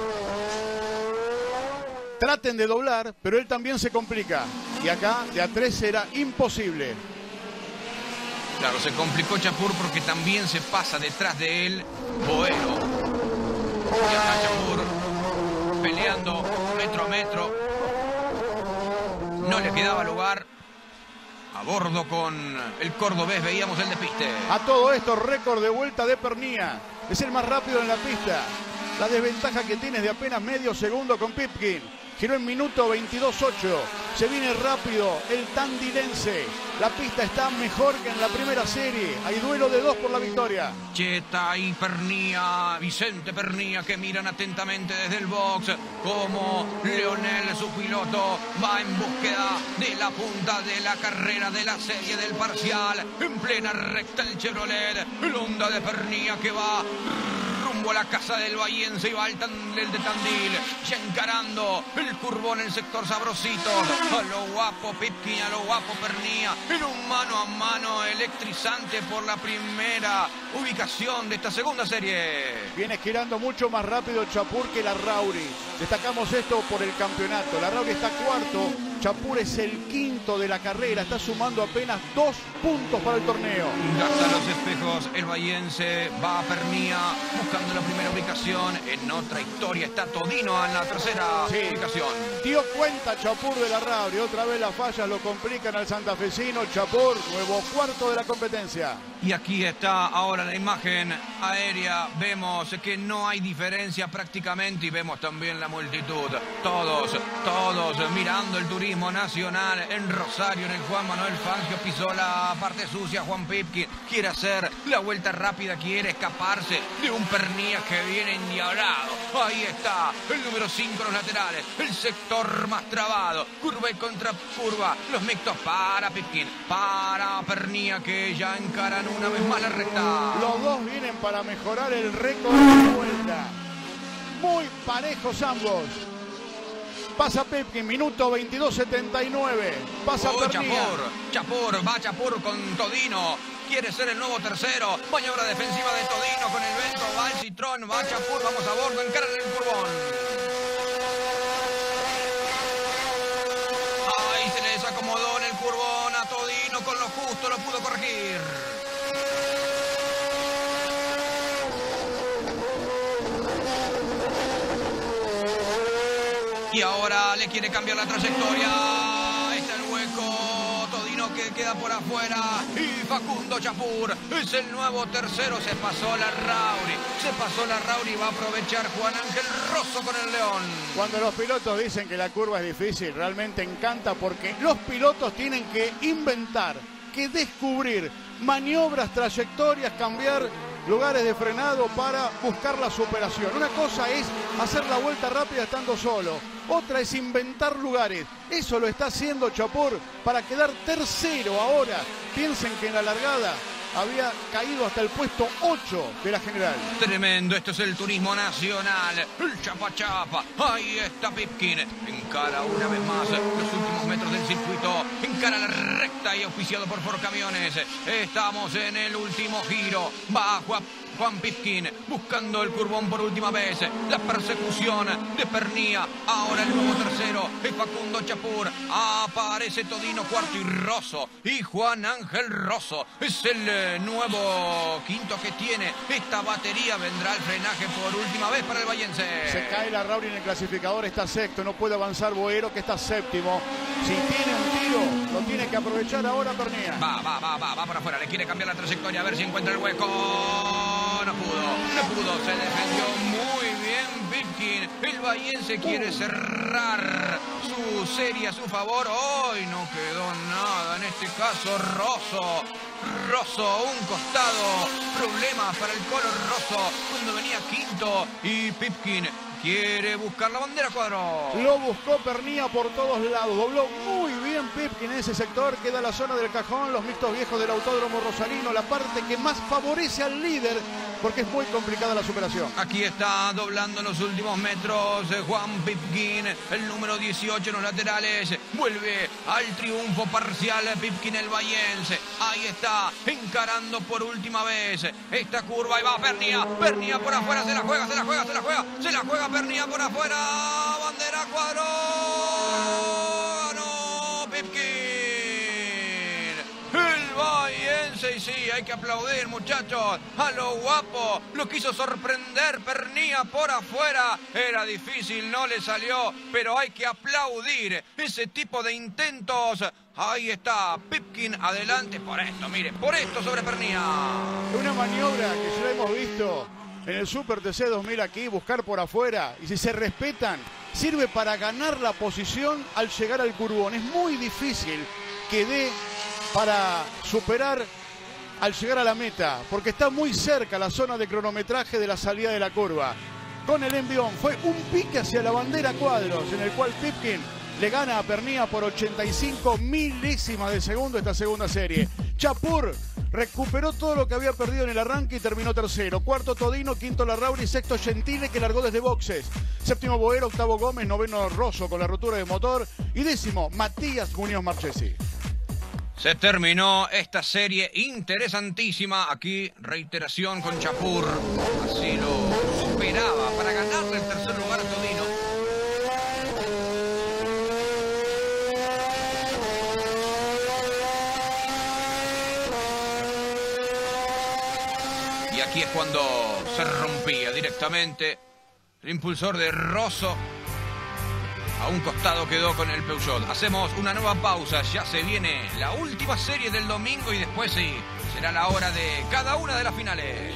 traten de doblar, pero él también se complica. Y acá de a tres será imposible. Claro, se complicó Chapur porque también se pasa detrás de él Boero. Y acá Chapur peleando metro a metro. No le quedaba lugar. A bordo con el cordobés veíamos el despiste. A todo esto, récord de vuelta de Pernía. Es el más rápido en la pista. La desventaja que tiene es de apenas medio segundo con Pipkin. Giró en minuto veintidós ocho. Se viene rápido el tandilense. La pista está mejor que en la primera serie. Hay duelo de dos por la victoria. Cheta y Pernía, Vicente Pernía, que miran atentamente desde el box como Leonel, su piloto, va en búsqueda de la punta de la carrera de la serie del parcial. En plena recta el Chevrolet, el Honda de Pernía que va rumbo a la casa del Bahiense y va el, tan, el de Tandil, ya encarando el curvón en el sector sabrosito. A lo guapo Pipkin, a lo guapo Pernía, en un mano a mano electrizante por la primera ubicación de esta segunda serie. Viene girando mucho más rápido Chapur que Larrauri. Destacamos esto por el campeonato. Larrauri está cuarto, Chapur es el quinto de la carrera, está sumando apenas dos puntos para el torneo. Gasta los espejos, el Bahiense va a Pernía buscando la primera ubicación. En otra historia está Todino en la tercera sí. ubicación. Dio cuenta Chapur de Larrauri, otra vez las fallas lo complican al santafesino. Chapur, nuevo cuarto de la competencia. Y aquí está ahora la imagen aérea, vemos que no hay diferencia prácticamente y vemos también la multitud. Todos, todos mirando el turismo nacional en Rosario, en el Juan Manuel Fangio. Pisó la parte sucia Juan Pipkin, quiere hacer la vuelta rápida, quiere escaparse de un Pernía que viene endiablado. Ahí está el número cinco en los laterales, el sector más trabado, curva y contra curva, los mixtos para Pipkin, para Pernía que ya encaran una vez más la recta. Los dos vienen para mejorar el récord de vuelta. Muy parejos ambos. Pasa Pipkin, minuto veintidós setenta y nueve. Pasa oh, Pernía. Chapur, Chapur, va Chapur con Todino. Quiere ser el nuevo tercero. Maniobra defensiva de Todino con el vento. Va el Citrón, va Chapur, vamos a bordo, encaran el curvón. Ahí se les acomodó en el curvón a Todino, con lo justo lo pudo corregir. Y ahora le quiere cambiar la trayectoria. Está el hueco. Todino que queda por afuera. Y Facundo Chapur es el nuevo tercero. Se pasó Larrauri. Se pasó Larrauri. Va a aprovechar Juan Ángel Rosso con el León. Cuando los pilotos dicen que la curva es difícil, realmente encanta porque los pilotos tienen que inventar, que descubrir maniobras, trayectorias, cambiar lugares de frenado para buscar la superación. Una cosa es hacer la vuelta rápida estando solo, otra es inventar lugares. Eso lo está haciendo Chapur para quedar tercero ahora. Piensen que en la largada había caído hasta el puesto ocho de la general. Tremendo, esto es el turismo nacional, el chapa chapa. Ahí está Pipkin, encara una vez más los últimos metros del circuito, encara la recta y auspiciado por Ford Camiones. Estamos en el último giro, bajo a Juan Pipkin buscando el curvón por última vez. La persecución de Pernía. Ahora el nuevo tercero es Facundo Chapur. Aparece Todino cuarto y Rosso. Y Juan Ángel Rosso es el eh, nuevo quinto que tiene esta batería. Vendrá el frenaje por última vez para el Bahiense. Se cae Larrauri en el clasificador, está sexto. No puede avanzar Boero, que está séptimo. Si tiene un tiro, lo tiene que aprovechar ahora Pernía. Va, va, va, va, va por afuera. Le quiere cambiar la trayectoria a ver si encuentra el hueco. No pudo, no pudo, se defendió muy bien Pipkin. El Bahiense quiere cerrar su serie a su favor. Hoy no quedó nada, en este caso Rosso. Rosso, un costado, problema para el Colo Rosso cuando venía quinto y Pipkin quiere buscar la bandera cuadro. Lo buscó Pernía por todos lados. Dobló muy bien Pipkin en ese sector. Queda la zona del cajón, los mixtos viejos del Autódromo Rosarino. La parte que más favorece al líder porque es muy complicada la superación. Aquí está doblando en los últimos metros Juan Pipkin, el número dieciocho en los laterales. Vuelve al triunfo parcial Pipkin el Bahiense. Ahí está, encarando por última vez esta curva. Y va Pernía. Pernía por afuera, se la juega, se la juega, se la juega. Se la juega Pernía por afuera. Bandera cuadro. No, Pipkin. El Bahiense, y sí, hay que aplaudir, muchachos. A lo guapo, lo quiso sorprender Pernía por afuera. Era difícil, no le salió, pero hay que aplaudir ese tipo de intentos. Ahí está, Pipkin adelante por esto, mire, por esto sobre Pernía. Una maniobra que ya hemos visto en el Super T C dos mil aquí, buscar por afuera, y si se respetan, sirve para ganar la posición al llegar al curvón. Es muy difícil que dé para superar al llegar a la meta, porque está muy cerca la zona de cronometraje de la salida de la curva. Con el envión fue un pique hacia la bandera cuadros, en el cual Pipkin le gana a Pernía por ochenta y cinco milésimas de segundo esta segunda serie. Chapur recuperó todo lo que había perdido en el arranque y terminó tercero. Cuarto Todino, quinto Larrauri, sexto Gentile, que largó desde boxes. Séptimo Boero, octavo Gómez, noveno Rosso con la rotura de motor. Y décimo, Matías Muñoz Marchesi. Se terminó esta serie interesantísima. Aquí reiteración con Chapur. Así lo superaba para ganarle el tercer lugar a Todino. Y aquí es cuando se rompía directamente el impulsor de Rosso. A un costado quedó con el Peugeot. Hacemos una nueva pausa. Ya se viene la última serie del domingo y después sí, será la hora de cada una de las finales.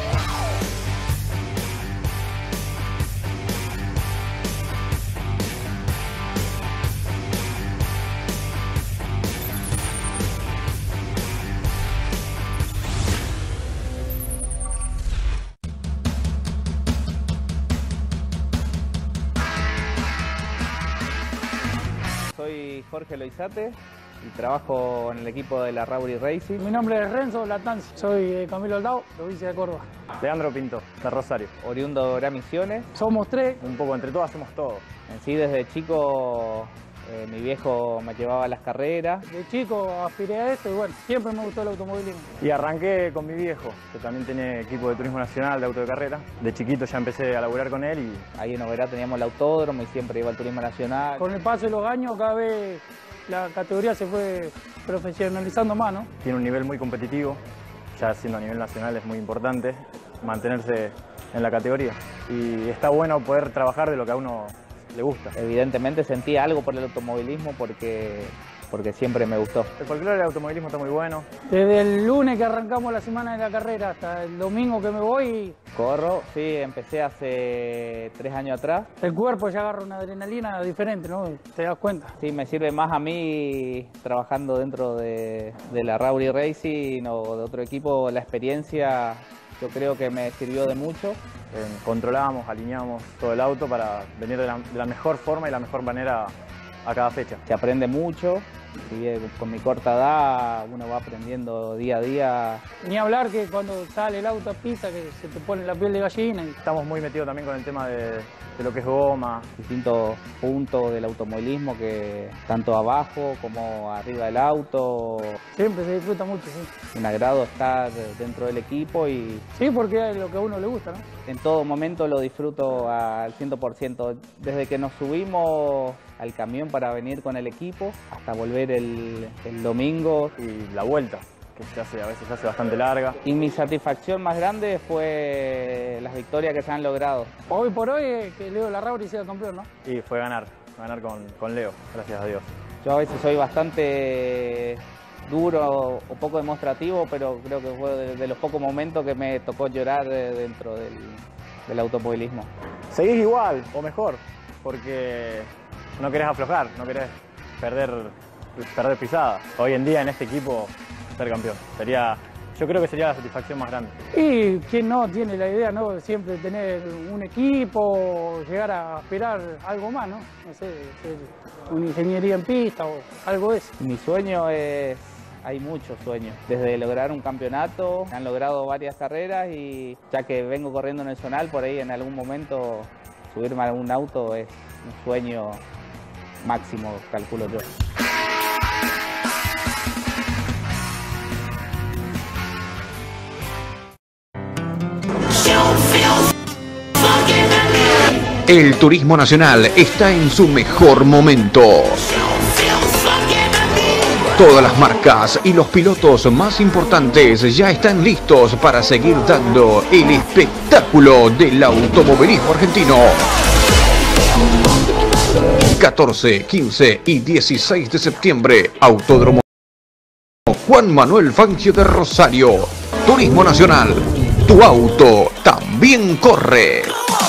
Soy Jorge Loizate y trabajo en el equipo de la Larrauri Racing. Mi nombre es Renzo Latanzi, soy de Camilo Aldao, provincia de Córdoba. Leandro Pinto, de Rosario. Oriundo de Misiones. Somos tres. Un poco entre todos hacemos todo. En sí, desde chico eh, mi viejo me llevaba a las carreras. De chico aspiré a esto y bueno, siempre me gustó el automovilismo. Y arranqué con mi viejo, que también tiene equipo de turismo nacional de auto de carrera. De chiquito ya empecé a laburar con él y... Ahí en Oberá teníamos el autódromo y siempre iba al turismo nacional. Con el paso de los años cada vez la categoría se fue profesionalizando más, ¿no? Tiene un nivel muy competitivo, ya siendo a nivel nacional es muy importante mantenerse en la categoría. Y está bueno poder trabajar de lo que a uno le gusta. Evidentemente sentí algo por el automovilismo porque, porque siempre me gustó. El folclore del automovilismo está muy bueno. Desde el lunes que arrancamos la semana de la carrera hasta el domingo que me voy... Corro, sí, empecé hace tres años atrás. El cuerpo ya agarra una adrenalina diferente, ¿no? Te das cuenta. Sí, me sirve más a mí trabajando dentro de, de la Larrauri Racing o de otro equipo. La experiencia yo creo que me sirvió de mucho. Eh, controlamos, alineamos todo el auto para venir de la, de la mejor forma y la mejor manera a cada fecha. Se aprende mucho y con mi corta edad uno va aprendiendo día a día. Ni hablar que cuando sale el auto a pista que se te pone la piel de gallina. Y... Estamos muy metidos también con el tema de, de lo que es goma. Distintos puntos del automovilismo, que tanto abajo como arriba del auto. Siempre se disfruta mucho, sí. Un agrado estar dentro del equipo y... Sí, porque es lo que a uno le gusta, ¿no? En todo momento lo disfruto al cien por ciento. Desde que nos subimos al camión para venir con el equipo hasta volver el, el domingo. Y la vuelta, que se hace, a veces se hace bastante larga. Y mi satisfacción más grande fue las victorias que se han logrado. Hoy por hoy es que Leo Larrauri sea campeón, ¿no? Y fue ganar, ganar con, con Leo, gracias a Dios. Yo a veces soy bastante duro o poco demostrativo, pero creo que fue de, de los pocos momentos que me tocó llorar dentro del, del automovilismo. Seguís igual o mejor, porque no querés aflojar, no querés perder, perder pisada. Hoy en día en este equipo ser campeón sería, yo creo que sería la satisfacción más grande. Y quien no tiene la idea, ¿no? Siempre tener un equipo, llegar a aspirar algo más, ¿no? No sé, una ingeniería en pista o algo de eso. Mi sueño es, hay muchos sueños, desde lograr un campeonato, han logrado varias carreras y ya que vengo corriendo en el zonal, por ahí en algún momento subirme a algún auto es un sueño máximo, calculo yo. El turismo nacional está en su mejor momento. Todas las marcas y los pilotos más importantes ya están listos para seguir dando el espectáculo del automovilismo argentino. catorce, quince y dieciséis de septiembre, Autódromo Juan Manuel Fangio de Rosario. Turismo Nacional, tu auto también corre.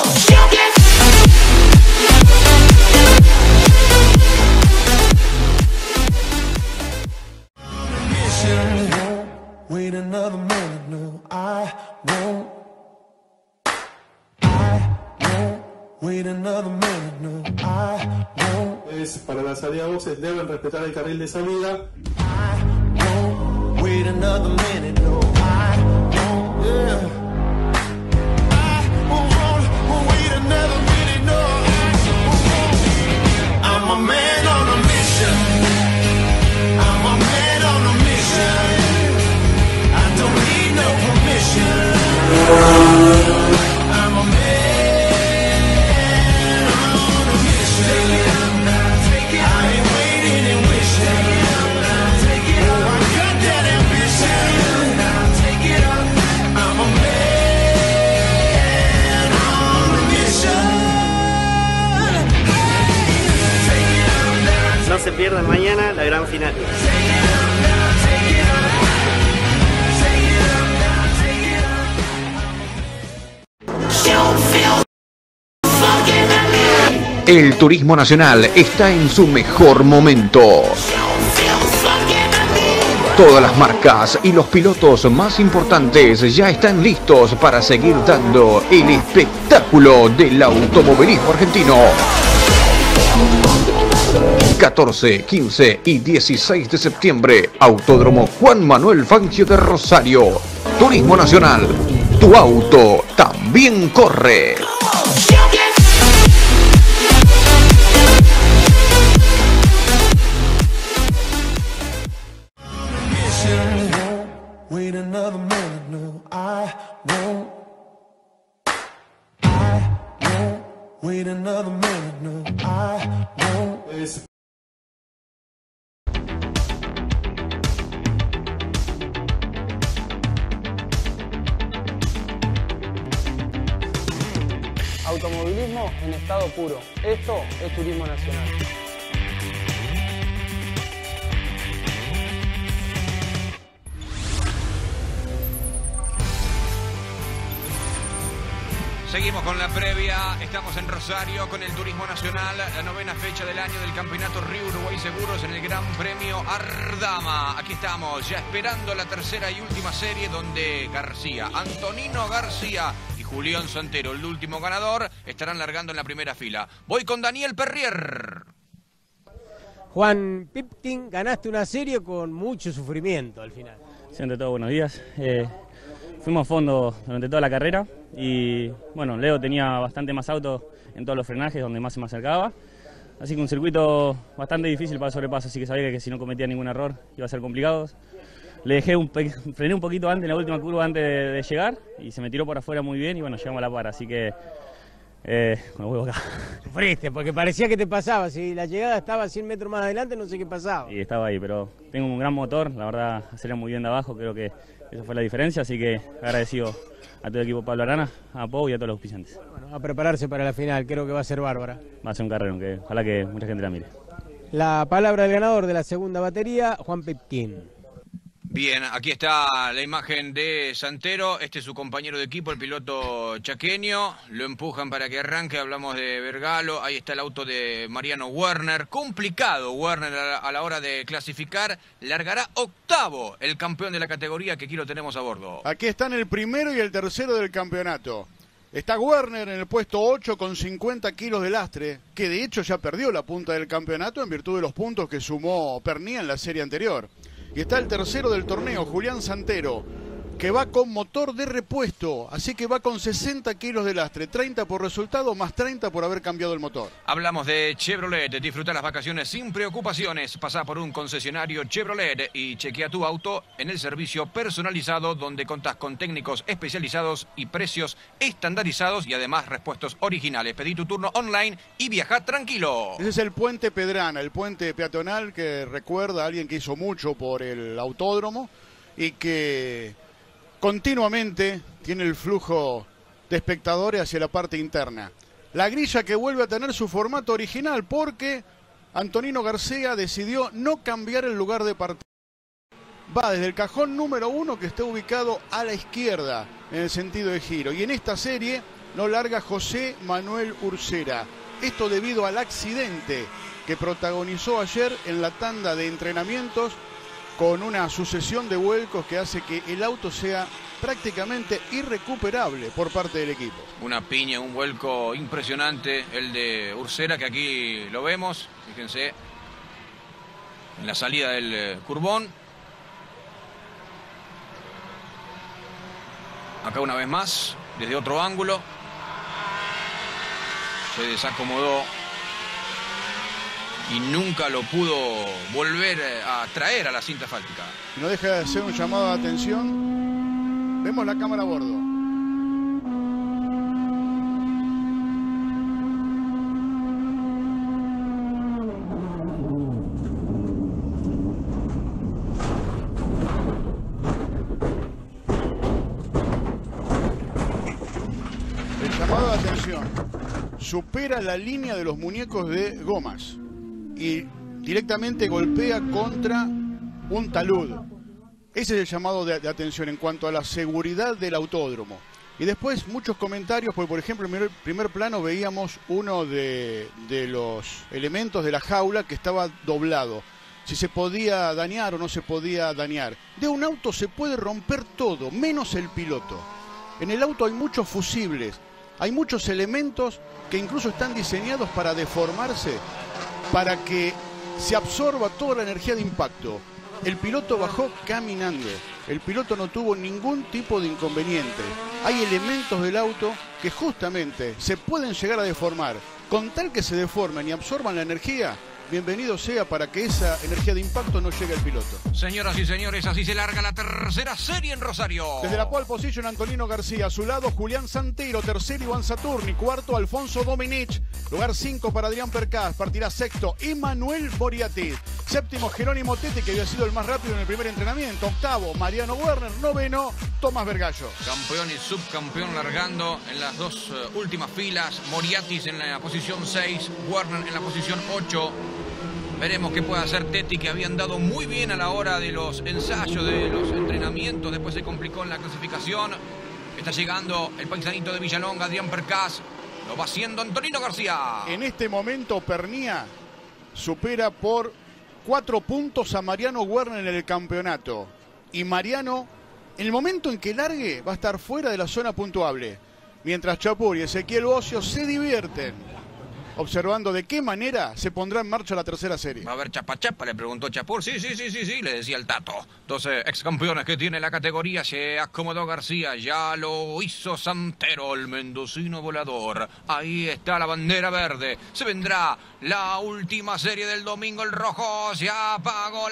Wait another minute, no, I won't. I won't Es para la salida a boxes deben respetar el carril de salida. Wait another minute, no, I won't, yeah. I won't wait another minute, no, I won't. I'm a man on a mission. I'm a man on a mission. I don't need no permission. I'm a man on a mission. I ain't waiting and wishing. No se pierdan mañana la gran final. El turismo nacional está en su mejor momento. Todas las marcas y los pilotos más importantes ya están listos para seguir dando el espectáculo del automovilismo argentino. catorce, quince y dieciséis de septiembre, Autódromo Juan Manuel Fangio de Rosario. Turismo Nacional, tu auto también corre. Wait another minute, no, I won't. I won't wait another minute, no, I won't. Es Automovilismo en estado puro. Esto es Turismo Nacional. Seguimos con la previa, estamos en Rosario con el Turismo Nacional, la novena fecha del año del Campeonato Río Uruguay Seguros en el Gran Premio Ardama. Aquí estamos, ya esperando la tercera y última serie donde García, Antonino García y Julián Santero, el último ganador, estarán largando en la primera fila. Voy con Daniel Perrier. Juan Pipkin, ganaste una serie con mucho sufrimiento al final. Sí, ante todo, buenos días. Eh, fuimos a fondo durante toda la carrera y bueno, Leo tenía bastante más auto en todos los frenajes donde más se me acercaba. Así que un circuito bastante difícil para el sobrepaso, así que sabía que si no cometía ningún error iba a ser complicado. Le dejé un frené un poquito antes en la última curva antes de, de llegar y se me tiró por afuera muy bien y bueno, llegamos a la par, así que eh, con los huevos acá. Sufriste, porque parecía que te pasaba, si la llegada estaba cien metros más adelante no sé qué pasaba. Y estaba ahí, pero tengo un gran motor, la verdad acelera muy bien de abajo, creo que esa fue la diferencia, así que agradecido a todo el equipo Pablo Arana, a Pau y a todos los auspiciantes. Bueno, a prepararse para la final, creo que va a ser bárbara. Va a ser un carrerón, que ojalá que mucha gente la mire. La palabra del ganador de la segunda batería, Juan Pipkin. Bien, aquí está la imagen de Santero, este es su compañero de equipo, el piloto chaqueño, lo empujan para que arranque, hablamos de Vergalo, ahí está el auto de Mariano Werner, complicado Werner a la hora de clasificar, largará octavo el campeón de la categoría que aquí lo tenemos a bordo. Aquí están el primero y el tercero del campeonato. Está Werner en el puesto ocho con cincuenta kilos de lastre, que de hecho ya perdió la punta del campeonato en virtud de los puntos que sumó Pernía en la serie anterior. Y está el tercero del torneo, Julián Santero, que va con motor de repuesto, así que va con sesenta kilos de lastre, treinta por resultado más treinta por haber cambiado el motor. Hablamos de Chevrolet, disfruta las vacaciones sin preocupaciones, pasá por un concesionario Chevrolet y chequea tu auto en el servicio personalizado donde contás con técnicos especializados y precios estandarizados y además repuestos originales. Pedí tu turno online y viajá tranquilo. Ese es el puente Pedrana, el puente peatonal que recuerda a alguien que hizo mucho por el autódromo y que continuamente tiene el flujo de espectadores hacia la parte interna. La grilla que vuelve a tener su formato original porque Antonino García decidió no cambiar el lugar de partida. Va desde el cajón número uno que está ubicado a la izquierda en el sentido de giro. Y en esta serie no larga José Manuel Ursera. Esto debido al accidente que protagonizó ayer en la tanda de entrenamientos con una sucesión de vuelcos que hace que el auto sea prácticamente irrecuperable por parte del equipo. Una piña, un vuelco impresionante, el de Ursera, que aquí lo vemos, fíjense, en la salida del eh, curbón. Acá una vez más, desde otro ángulo, se desacomodó y nunca lo pudo volver a traer a la cinta asfáltica. No deja de hacer un llamado de atención. Vemos la cámara a bordo. El llamado de atención supera la línea de los muñecos de gomas y directamente golpea contra un talud. Ese es el llamado de, de atención en cuanto a la seguridad del autódromo. Y después muchos comentarios, porque por ejemplo en el primer plano veíamos uno de, de los elementos de la jaula que estaba doblado. Si se podía dañar o no se podía dañar. De un auto se puede romper todo, menos el piloto. En el auto hay muchos fusibles, hay muchos elementos que incluso están diseñados para deformarse, para que se absorba toda la energía de impacto. El piloto bajó caminando, el piloto no tuvo ningún tipo de inconveniente. Hay elementos del auto que justamente se pueden llegar a deformar. Con tal que se deformen y absorban la energía, bienvenido sea para que esa energía de impacto no llegue al piloto. Señoras y señores, así se larga la tercera serie en Rosario. Desde la pole position, Antonino García. A su lado, Julián Santero. Tercero, Iván Saturni. Cuarto, Alfonso Domenech. Lugar cinco para Adrián Percás. Partirá sexto, Emanuel Moriati. Séptimo, Jerónimo Tete, que había sido el más rápido en el primer entrenamiento. Octavo, Mariano Werner. Noveno, Tomás Vergallo. Campeón y subcampeón largando en las dos uh, últimas filas. Moriatis en la posición seis, Werner en la posición ocho. Veremos qué puede hacer Teti, que habían dado muy bien a la hora de los ensayos, de los entrenamientos. Después se complicó en la clasificación. Está llegando el paisanito de Villalonga, Adrián Percás. Lo va haciendo Antonino García. En este momento Pernía supera por cuatro puntos a Mariano Werner en el campeonato. Y Mariano, en el momento en que largue, va a estar fuera de la zona puntuable. Mientras Chapur y Ezequiel Bocio se divierten observando de qué manera se pondrá en marcha la tercera serie. Va a haber chapa chapa, le preguntó Chapur. Sí, sí, sí, sí, sí, le decía el Tato. Dos eh, ex campeones que tiene la categoría. Se acomodó García, ya lo hizo Santero, el mendocino volador. Ahí está la bandera verde. Se vendrá la última serie del domingo. El rojo se apagó,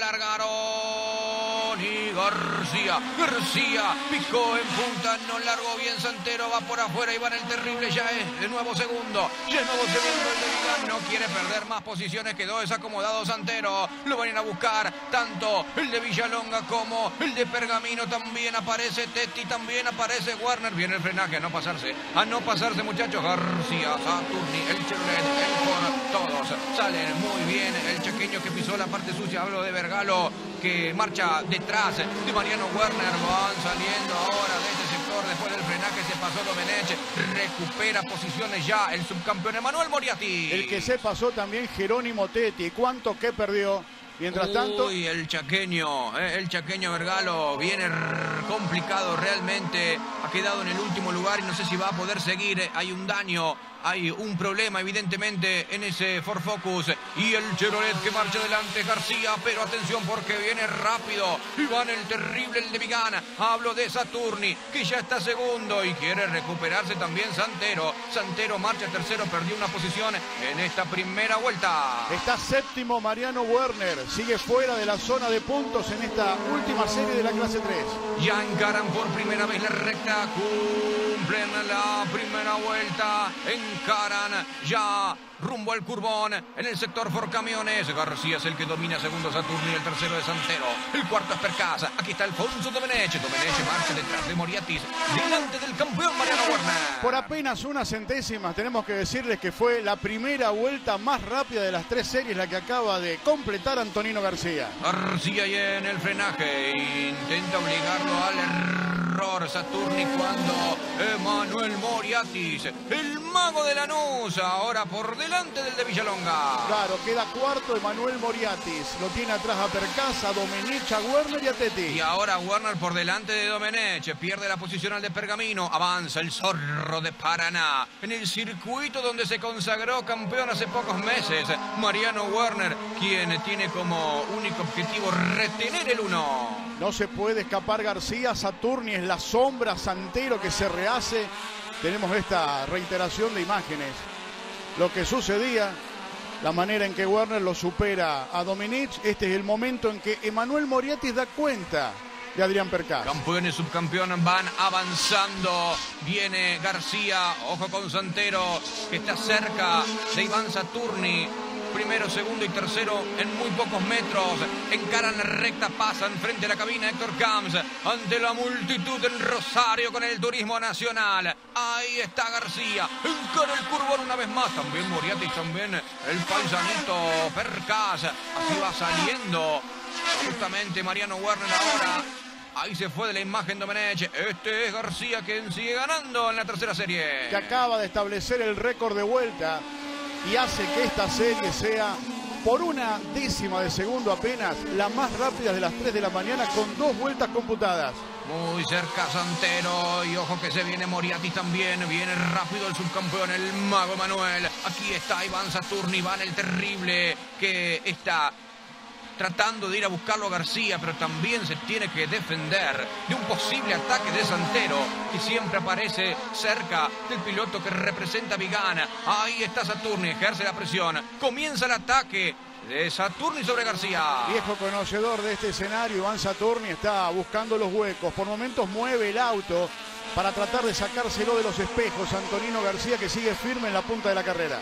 largaron. Y García, García picó en punta, no largó bien Santero, va por afuera. Iván el Terrible ya es de nuevo segundo. Ya es nuevo segundo. No quiere perder más posiciones, quedó desacomodado Santero. Lo van a ir a buscar tanto el de Villalonga como el de Pergamino. También aparece Teti, también aparece Werner. Viene el frenaje, a no pasarse, a no pasarse muchachos. García, Saturni, el Chevrolet, el Ford, todos salen muy bien. El chaqueño que pisó la parte sucia, hablo de Vergalo, que marcha detrás de Mariano Werner. Van saliendo ahora de este sector después del frenaje. Se pasó Domenech, recupera posiciones ya el subcampeón Emanuel Moriati. El que se pasó también Jerónimo Teti. ¿Cuánto que perdió? Mientras tanto... Uy, el chaqueño, eh, el chaqueño Vergalo viene complicado realmente. Ha quedado en el último lugar y no sé si va a poder seguir. Hay un daño, hay un problema evidentemente en ese Ford Focus. Y el Chevrolet que marcha adelante, García, pero atención porque viene rápido. Iván el Terrible, el de Vigana. Hablo de Saturni, que ya está segundo y quiere recuperarse también Santero. Santero marcha tercero, perdió una posición en esta primera vuelta. Está séptimo Mariano Werner. Sigue fuera de la zona de puntos en esta última serie de la clase tres. Ya encaran por primera vez la recta. Cumplen la primera vuelta. Encaran ya rumbo al curbón en el sector Ford Camiones. García es el que domina, segundo Saturni, el tercero de Santero. El cuarto es Percás. Aquí está Alfonso Domenech. Domenech marcha detrás de Moriatis, delante del campeón Mariano Werner. Por apenas unas centésimas tenemos que decirles que fue la primera vuelta más rápida de las tres series la que acaba de completar Antonino García. García y en el frenaje intenta obligarlo al error Saturni cuando Emanuel Moriatis, el más mago de Lanús, ahora por delante del de Villalonga. Claro, queda cuarto Emanuel Moriatis. Lo tiene atrás a Percas, a Domenech, a Werner y a Tetti. Y ahora Werner por delante de Domenech. Pierde la posición al de Pergamino. Avanza el Zorro de Paraná. En el circuito donde se consagró campeón hace pocos meses, Mariano Werner, quien tiene como único objetivo retener el uno. No se puede escapar García. Saturni es la sombra. Santero que se rehace. Tenemos esta reiteración de imágenes. Lo que sucedía, la manera en que Werner lo supera a Domenech. Este es el momento en que Emanuel Moriatis da cuenta de Adrián Percas. Campeón y subcampeón van avanzando. Viene García, ojo con Santero, que está cerca de Iván Saturni. Primero, segundo y tercero en muy pocos metros. Encaran la recta, pasan frente a la cabina Héctor Camps. Ante la multitud en Rosario con el Turismo Nacional. Ahí está García. Encara el curvón una vez más. También Moriatis, también el paisanito Percas. Así va saliendo justamente Mariano Werner ahora. Ahí se fue de la imagen Domenech. Este es García quien sigue ganando en la tercera serie. Que acaba de establecer el récord de vuelta y hace que esta serie sea, por una décima de segundo apenas, la más rápida de las tres de la mañana con dos vueltas computadas. Muy cerca Santero y ojo que se viene Moriatis también. Viene rápido el subcampeón, el mago Emanuel. Aquí está Iván Saturni, Iván el terrible, que está tratando de ir a buscarlo a García, pero también se tiene que defender de un posible ataque de Santero, que siempre aparece cerca del piloto que representa a Vigana. Ahí está Saturni, ejerce la presión. Comienza el ataque de Saturni sobre García. Viejo conocedor de este escenario, Iván Saturni está buscando los huecos. Por momentos mueve el auto para tratar de sacárselo de los espejos. Antonino García, que sigue firme en la punta de la carrera.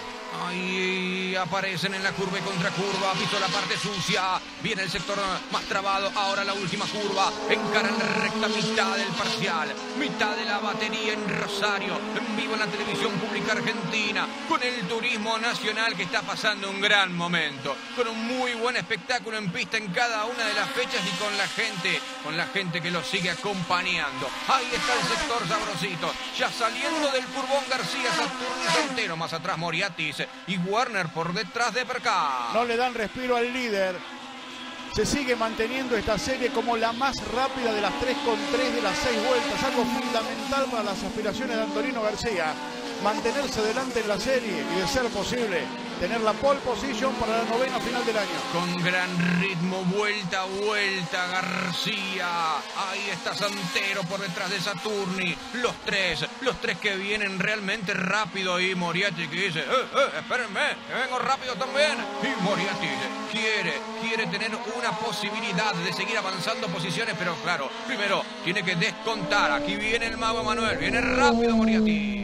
Ahí aparecen en la curva y contracurva. Visto la parte sucia. Viene el sector más trabado. Ahora la última curva. Encaran la recta mitad del parcial. Mitad de la batería en Rosario. En vivo en la televisión pública argentina. Con el Turismo Nacional, que está pasando un gran momento. Con un muy buen espectáculo en pista en cada una de las fechas y con la gente. Con la gente que lo sigue acompañando. Ahí está el sector sabrosito. Ya saliendo del curvón García, Saturni, Santero. Más atrás Moriatis y Werner por detrás de Percas. No le dan respiro al líder. Se sigue manteniendo esta serie como la más rápida de las tres con tres de las seis vueltas. Algo fundamental para las aspiraciones de Antonino García. Mantenerse delante en la serie y, de ser posible, tener la pole position para la novena final del año. Con gran ritmo, vuelta a vuelta, García. Ahí está Santero por detrás de Saturni. Los tres, los tres que vienen realmente rápido. Y Moriatis que dice, eh, eh, espérenme, que vengo rápido también. Y Moriatis quiere, quiere tener una posibilidad de seguir avanzando posiciones, pero claro, primero tiene que descontar. Aquí viene el mago Emanuel, viene rápido Moriatis.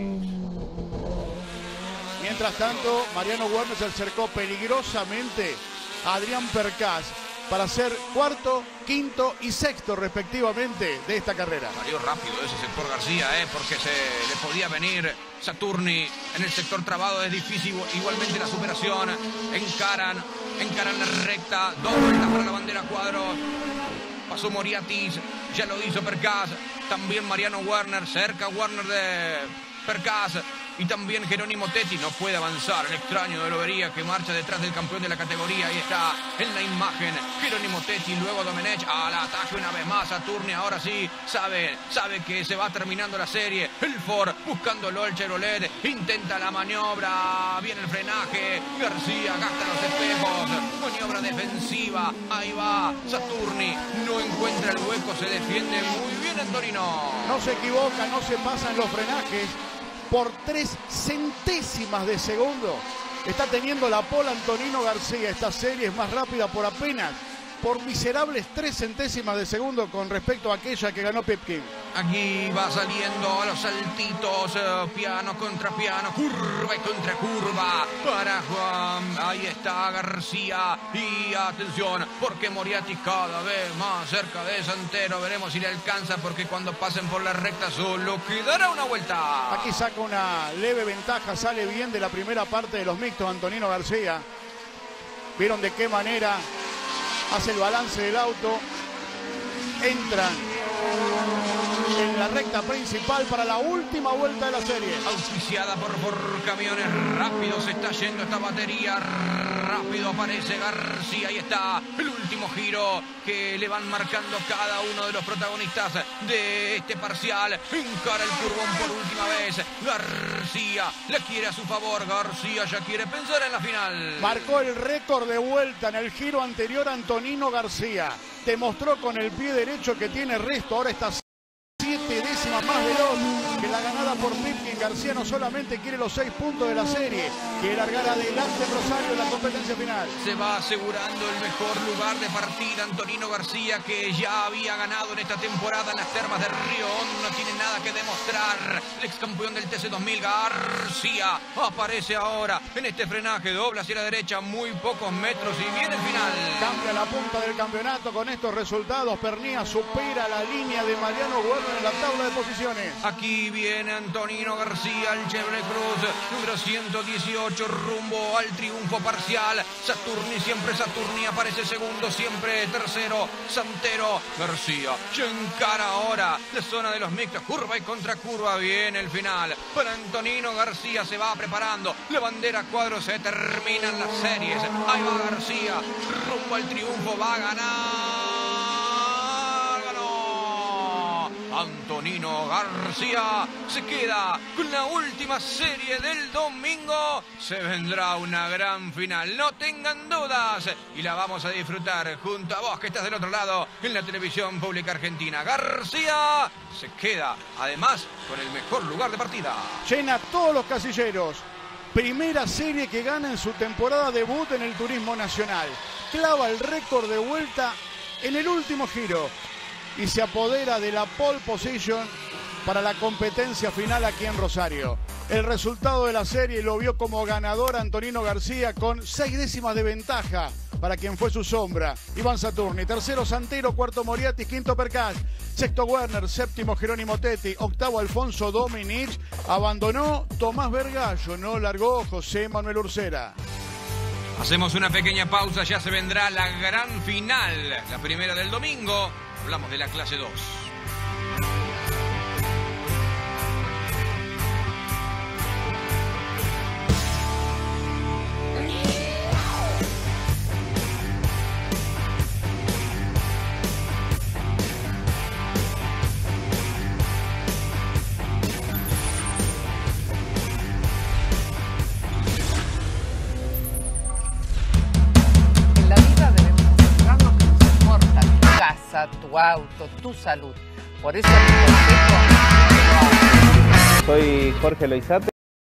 Mientras tanto, Mariano Werner se acercó peligrosamente a Adrián Percas para ser cuarto, quinto y sexto respectivamente de esta carrera. Salió rápido ese sector García, eh, porque se le podía venir Saturni en el sector trabado. Es difícil igualmente la superación. Encaran, encaran la recta. Dos vueltas para la bandera cuadro. Pasó Moriatis, ya lo hizo Percas. También Mariano Werner, cerca Werner de Percas. Y también Jerónimo Tetti no puede avanzar. El extraño de Lobería que marcha detrás del campeón de la categoría. Ahí está en la imagen Jerónimo Tetti. Luego Domenech al ataque una vez más. Saturni ahora sí sabe, sabe que se va terminando la serie. El Ford buscándolo el Chevrolet. Intenta la maniobra. Viene el frenaje. García gasta los espejos. Maniobra defensiva. Ahí va Saturni. No encuentra el hueco. Se defiende muy bien Antonino. No se equivoca, no se pasan los frenajes. Por tres centésimas de segundo está teniendo la pole Antonino García. Esta serie es más rápida por apenas, por miserables tres centésimas de segundo con respecto a aquella que ganó Pipkin. Aquí va saliendo a los saltitos, eh, piano contra piano, curva y contra curva para Juan. Ahí está García y atención porque Moriatis cada vez más cerca de Santero. Veremos si le alcanza porque cuando pasen por la recta solo quedará una vuelta. Aquí saca una leve ventaja, sale bien de la primera parte de los mixtos Antonino García. Vieron de qué manera hace el balance del auto. Entran en la recta principal para la última vuelta de la serie. Auspiciada por, por camiones rápidos, se está yendo esta batería. Rápido aparece García, ahí está el último giro que le van marcando cada uno de los protagonistas de este parcial. Encara el curbón por última vez. García la quiere a su favor. García ya quiere pensar en la final. Marcó el récord de vuelta en el giro anterior Antonino García. Demostró con el pie derecho que tiene resto. Ahora está siete décimas más veloz que la ganada por Pipkin. García no solamente quiere los seis puntos de la serie, quiere largar adelante Rosario en la competencia final. Se va asegurando el mejor lugar de partida Antonino García, que ya había ganado en esta temporada en las termas de Río Hondo. No tiene nada que demostrar. El ex campeón del T C dos mil, García, aparece ahora en este frenaje, dobla hacia la derecha muy pocos metros y viene el final. Cambia la punta del campeonato con estos resultados. Pernía supera la línea de Mariano Werner en la tabla de posiciones. Aquí viene Antonino García, el Chevrolet Cruz, número ciento dieciocho, rumbo al triunfo parcial. Saturni, siempre Saturni, aparece segundo, siempre tercero, Santero. García ya encara ahora la zona de los mixtos, curva y contracurva. Viene el final para Antonino García, se va preparando. La bandera cuadro, se terminan las series. Ahí va García, rumbo al triunfo, va a ganar. Antonino García se queda con la última serie del domingo. Se vendrá una gran final, no tengan dudas, y la vamos a disfrutar junto a vos que estás del otro lado en la televisión pública argentina. García se queda además con el mejor lugar de partida. Llena todos los casilleros. Primera serie que gana en su temporada debut en el Turismo Nacional. Clava el récord de vuelta en el último giro y se apodera de la pole position para la competencia final aquí en Rosario. El resultado de la serie lo vio como ganador Antonino García con seis décimas de ventaja para quien fue su sombra. Iván Saturni, tercero Santero, cuarto Moriatis, quinto Percash, sexto Werner, séptimo Jerónimo Tetti, octavo Alfonso Dominich, abandonó Tomás Vergallo, no largó José Manuel Ursera. Hacemos una pequeña pausa, ya se vendrá la gran final, la primera del domingo. Hablamos de la clase dos. En la vida debemos encontrar lo que nos importa: tu casa, tu auto, tu salud. Por eso mi consejo. Soy Jorge Loizate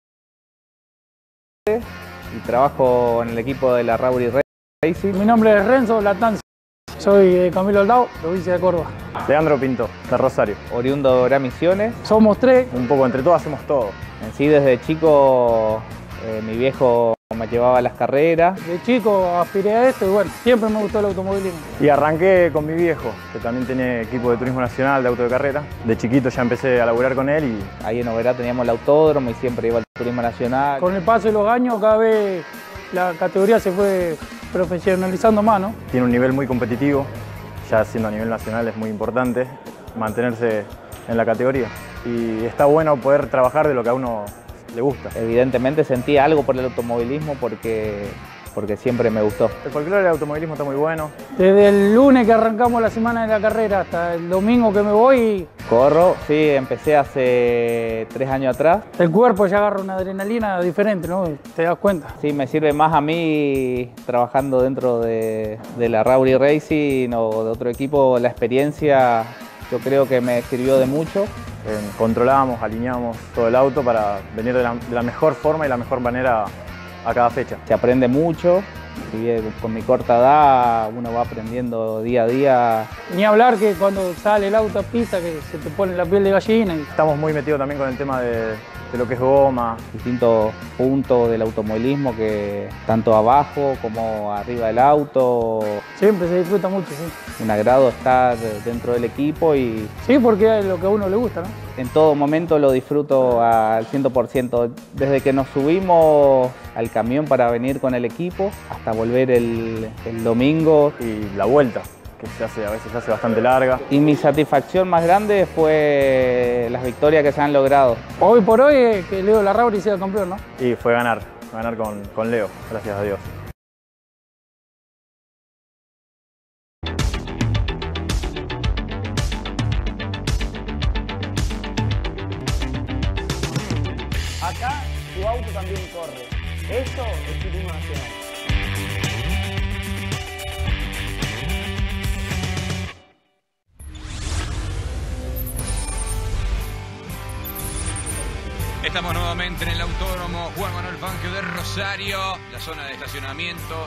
y trabajo en el equipo de la Rauri Racing. Mi nombre es Renzo Latanzi. Soy de Camilo Aldao, provincia de Córdoba. Leandro Pinto, de Rosario. Oriundo de Orá Misiones. Somos tres. Un poco entre todos hacemos todo. En sí, desde chico eh, mi viejo me llevaba a las carreras. De chico aspiré a esto y bueno, siempre me gustó el automovilismo. Y arranqué con mi viejo, que también tiene equipo de turismo nacional de auto de carrera. De chiquito ya empecé a laburar con él y... Ahí en Oberá teníamos el autódromo y siempre iba al turismo nacional. Con el paso de los años cada vez la categoría se fue profesionalizando más, ¿no? Tiene un nivel muy competitivo, ya siendo a nivel nacional es muy importante mantenerse en la categoría. Y está bueno poder trabajar de lo que a uno le gusta. Evidentemente sentí algo por el automovilismo porque, porque siempre me gustó. El folclore del automovilismo está muy bueno. Desde el lunes que arrancamos la semana de la carrera hasta el domingo que me voy. Corro, sí, empecé hace tres años atrás. El cuerpo ya agarra una adrenalina diferente, ¿no? Te das cuenta. Sí, me sirve más a mí trabajando dentro de, de la Rauri Racing o de otro equipo. La experiencia yo creo que me sirvió de mucho. Eh, controlamos, alineamos todo el auto para venir de la, de la mejor forma y la mejor manera a cada fecha. Se aprende mucho, si bien con mi corta edad uno va aprendiendo día a día. Ni hablar que cuando sale el auto a pista que se te pone la piel de gallina. Y... Estamos muy metidos también con el tema de, de lo que es goma. Distintos puntos del automovilismo, que tanto abajo como arriba del auto. Siempre se disfruta mucho, sí. Un agrado estar dentro del equipo y... Sí, porque es lo que a uno le gusta, ¿no? En todo momento lo disfruto al cien por ciento. Desde que nos subimos al camión para venir con el equipo hasta volver el, el domingo. Y la vuelta, que se hace, a veces se hace bastante larga. Y mi satisfacción más grande fue las victorias que se han logrado. Hoy por hoy eh, que Leo Larrauri sea campeón, ¿no? Y fue ganar, ganar con, con Leo, gracias a Dios. Acá tu auto también corre. Eso es turismo nacional. Estamos nuevamente en el Autódromo Juan Manuel Fangio de Rosario, la zona de estacionamiento.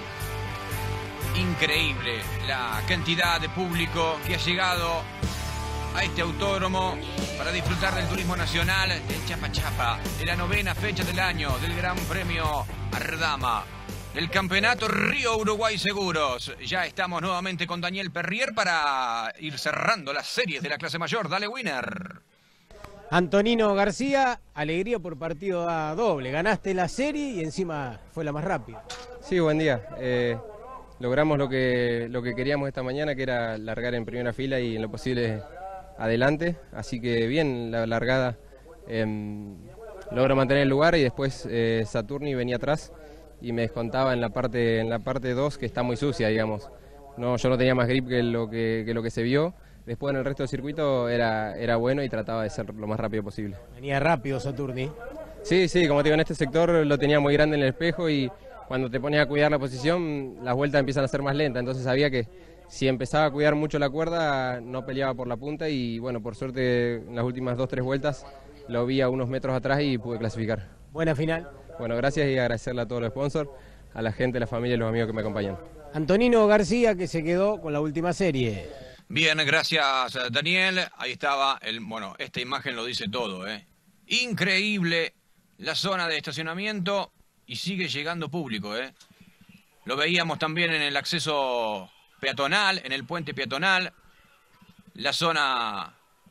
Increíble la cantidad de público que ha llegado a este autódromo para disfrutar del turismo nacional, del Chapa Chapa, de la novena fecha del año, del Gran Premio Ardama, del Campeonato Río Uruguay Seguros. Ya estamos nuevamente con Daniel Perrier para ir cerrando las series de la clase mayor. Dale, winner. Antonino García, alegría por partido a doble. Ganaste la serie y encima fue la más rápida. Sí, buen día. Eh, logramos lo que, lo que queríamos esta mañana, que era largar en primera fila y en lo posible adelante. Así que bien, la largada eh, logro mantener el lugar y después eh, Saturni venía atrás y me descontaba en la parte en la parte dos, que está muy sucia, digamos. No, yo no tenía más grip que lo que, que lo que se vio. Después en el resto del circuito era, era bueno y trataba de ser lo más rápido posible. Venía rápido Saturni. Sí, sí, como te digo, en este sector lo tenía muy grande en el espejo y cuando te pones a cuidar la posición, las vueltas empiezan a ser más lentas. Entonces sabía que si empezaba a cuidar mucho la cuerda, no peleaba por la punta y bueno, por suerte en las últimas dos, tres vueltas lo vi a unos metros atrás y pude clasificar. Buena final. Bueno, gracias y agradecerle a todos los sponsors, a la gente, a la familia y los amigos que me acompañan. Antonino García, que se quedó con la última serie. Bien, gracias Daniel. Ahí estaba, el, bueno, esta imagen lo dice todo, ¿eh? Increíble la zona de estacionamiento y sigue llegando público, ¿eh? Lo veíamos también en el acceso peatonal, en el puente peatonal, la zona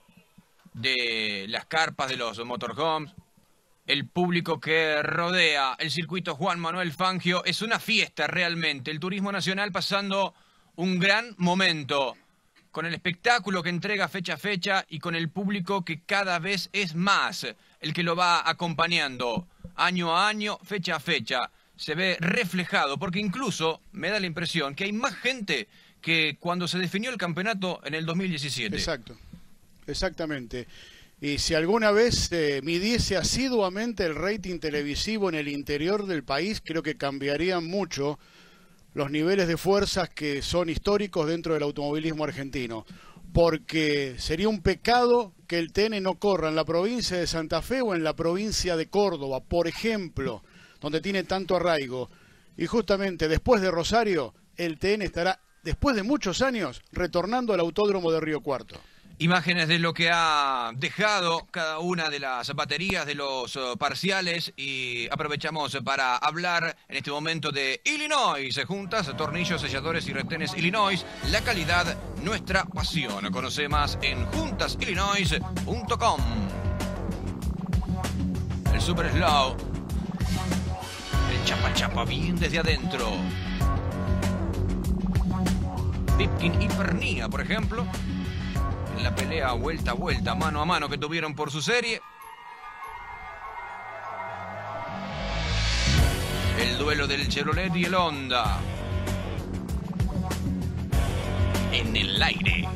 de las carpas de los motorhomes, el público que rodea el circuito Juan Manuel Fangio. Es una fiesta realmente, el turismo nacional pasando un gran momento, con el espectáculo que entrega fecha a fecha y con el público que cada vez es más el que lo va acompañando año a año, fecha a fecha. Se ve reflejado, porque incluso me da la impresión que hay más gente que cuando se definió el campeonato en el dos mil diecisiete. Exacto, exactamente. Y si alguna vez eh, midiese asiduamente el rating televisivo en el interior del país, creo que cambiarían mucho los niveles de fuerzas que son históricos dentro del automovilismo argentino, porque sería un pecado que el T N no corra en la provincia de Santa Fe o en la provincia de Córdoba, por ejemplo, donde tiene tanto arraigo. Y justamente después de Rosario, el T N estará, después de muchos años, retornando al Autódromo de Río Cuarto. Imágenes de lo que ha dejado cada una de las baterías de los uh, parciales y aprovechamos para hablar en este momento de Illinois. Juntas, tornillos, selladores y retenes Illinois. La calidad, nuestra pasión. Conoce más en juntas illinois punto com. El Super Slow. El Chapa Chapa bien desde adentro. Pipkin y Pernía, por ejemplo. En la pelea vuelta a vuelta, mano a mano que tuvieron por su serie. El duelo del Chevrolet y el Honda. En el aire.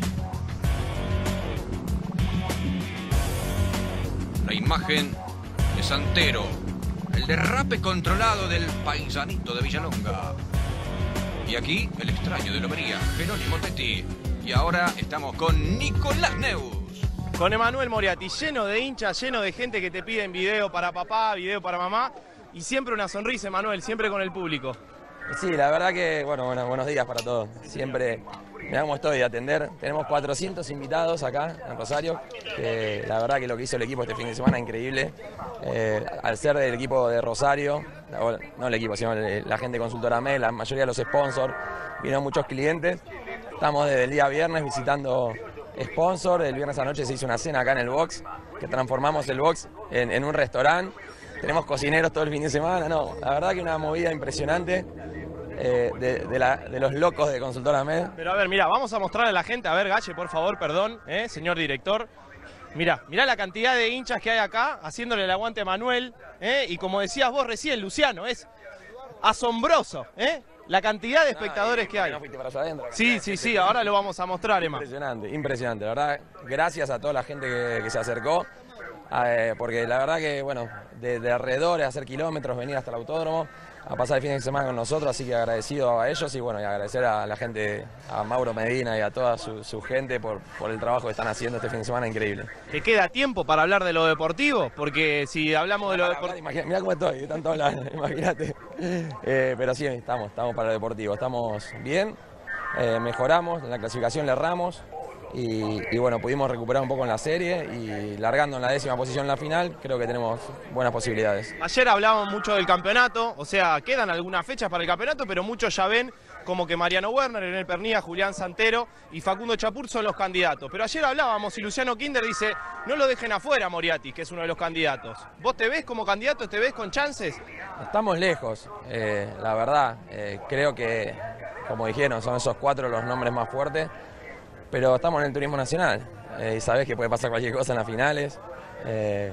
La imagen de Santero. El derrape controlado del paisanito de Villalonga. Y aquí el extraño de Lomería, Jerónimo Tetti. Y ahora estamos con Nicolás Neus. Con Emanuel Moriati, lleno de hinchas, lleno de gente que te piden video para papá, video para mamá. Y siempre una sonrisa, Emanuel, siempre con el público. Sí, la verdad que, bueno, bueno, buenos días para todos. Siempre, mirá cómo estoy de atender. Tenemos cuatrocientos invitados acá en Rosario. Que la verdad que lo que hizo el equipo este fin de semana es increíble. Eh, al ser del equipo de Rosario, no el equipo, sino la gente de Consultora M E, la mayoría de los sponsors, vinieron muchos clientes. Estamos desde el día viernes visitando sponsor. El viernes anoche se hizo una cena acá en el box, que transformamos el box en, en un restaurante. Tenemos cocineros todo el fin de semana. No, la verdad que una movida impresionante. eh, de, de, la, de los locos de Consultora Med. Pero a ver, mira, vamos a mostrarle a la gente, a ver, Galle, por favor, perdón, eh, señor director. Mirá, mirá la cantidad de hinchas que hay acá, haciéndole el aguante a Manuel, eh, y como decías vos recién, Luciano, es asombroso, ¿eh? La cantidad de espectadores no, que hay. No fuiste para allá adentro, sí, sí, sí, ahora lo vamos a mostrar, Emma. Impresionante, impresionante, la verdad, gracias a toda la gente que, que se acercó, eh, porque la verdad que, bueno, de, de alrededor, hacer kilómetros, venir hasta el autódromo, a pasar el fin de semana con nosotros, así que agradecido a ellos y bueno, y agradecer a la gente, a Mauro Medina y a toda su, su gente por, por el trabajo que están haciendo este fin de semana, increíble. ¿Te queda tiempo para hablar de lo deportivo? Porque si hablamos de lo deportivo... Mirá cómo estoy, de tanto hablar, imagínate. Eh, pero sí, estamos, estamos para lo deportivo, estamos bien, eh, mejoramos, en la clasificación le erramos. Y, y bueno, pudimos recuperar un poco en la serie y largando en la décima posición en la final, creo que tenemos buenas posibilidades. Ayer hablábamos mucho del campeonato, o sea, quedan algunas fechas para el campeonato, pero muchos ya ven como que Mariano Werner, Leonel Pernía, Julián Santero y Facundo Chapur son los candidatos. Pero ayer hablábamos y Luciano Kinder dice, no lo dejen afuera a Moriatis, que es uno de los candidatos. ¿Vos te ves como candidato, te ves con chances? Estamos lejos, eh, la verdad, eh, creo que, como dijeron, son esos cuatro los nombres más fuertes. Pero estamos en el turismo nacional eh, y sabés que puede pasar cualquier cosa en las finales, eh,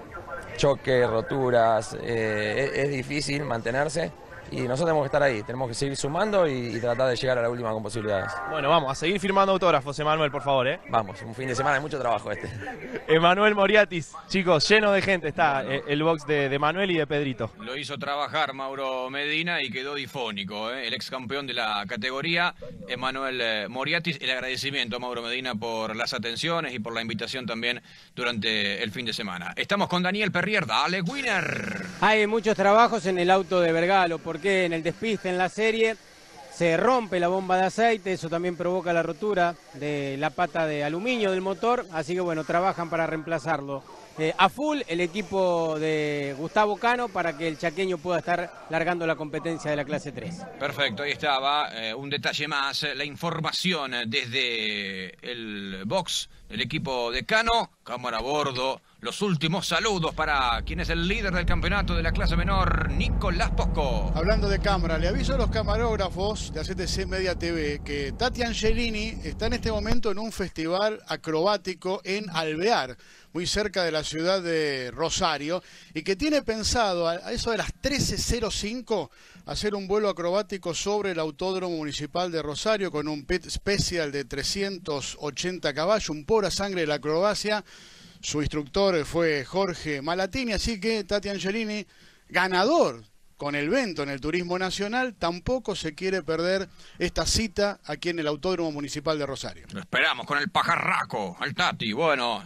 choques, roturas, eh, es, es difícil mantenerse y nosotros tenemos que estar ahí, tenemos que seguir sumando y, y tratar de llegar a la última con posibilidades. Bueno, vamos a seguir firmando autógrafos, Emanuel, por favor, ¿eh? Vamos, un fin de semana de mucho trabajo este. Emanuel Moriatis, chicos, lleno de gente está eh, el box de, de Manuel y de Pedrito. Lo hizo trabajar Mauro Medina y quedó difónico, ¿eh? El ex campeón de la categoría, Emanuel eh, Moriatis. El agradecimiento a Mauro Medina por las atenciones y por la invitación también durante el fin de semana. Estamos con Daniel Perrier, dale, winner. Hay muchos trabajos en el auto de Vergalo, porque en el despiste en la serie se rompe la bomba de aceite, eso también provoca la rotura de la pata de aluminio del motor, así que bueno, trabajan para reemplazarlo. Eh, a full el equipo de Gustavo Cano para que el chaqueño pueda estar largando la competencia de la clase tres. Perfecto, ahí estaba eh, un detalle más, la información desde el box del equipo de Cano, cámara a bordo. Los últimos saludos para quien es el líder del campeonato de la clase menor, Nicolás Posco. Hablando de cámara, le aviso a los camarógrafos de A C T C Media T V que Tati Angelini está en este momento en un festival acrobático en Alvear, muy cerca de la ciudad de Rosario, y que tiene pensado a eso de las trece cero cinco hacer un vuelo acrobático sobre el Autódromo Municipal de Rosario con un pit special de trescientos ochenta caballos, un pura sangre de la acrobacia. Su instructor fue Jorge Malatini, así que Tati Angelini, ganador con el Vento en el Turismo Nacional, tampoco se quiere perder esta cita aquí en el Autódromo Municipal de Rosario. Lo esperamos con el pajarraco, al Tati. Bueno,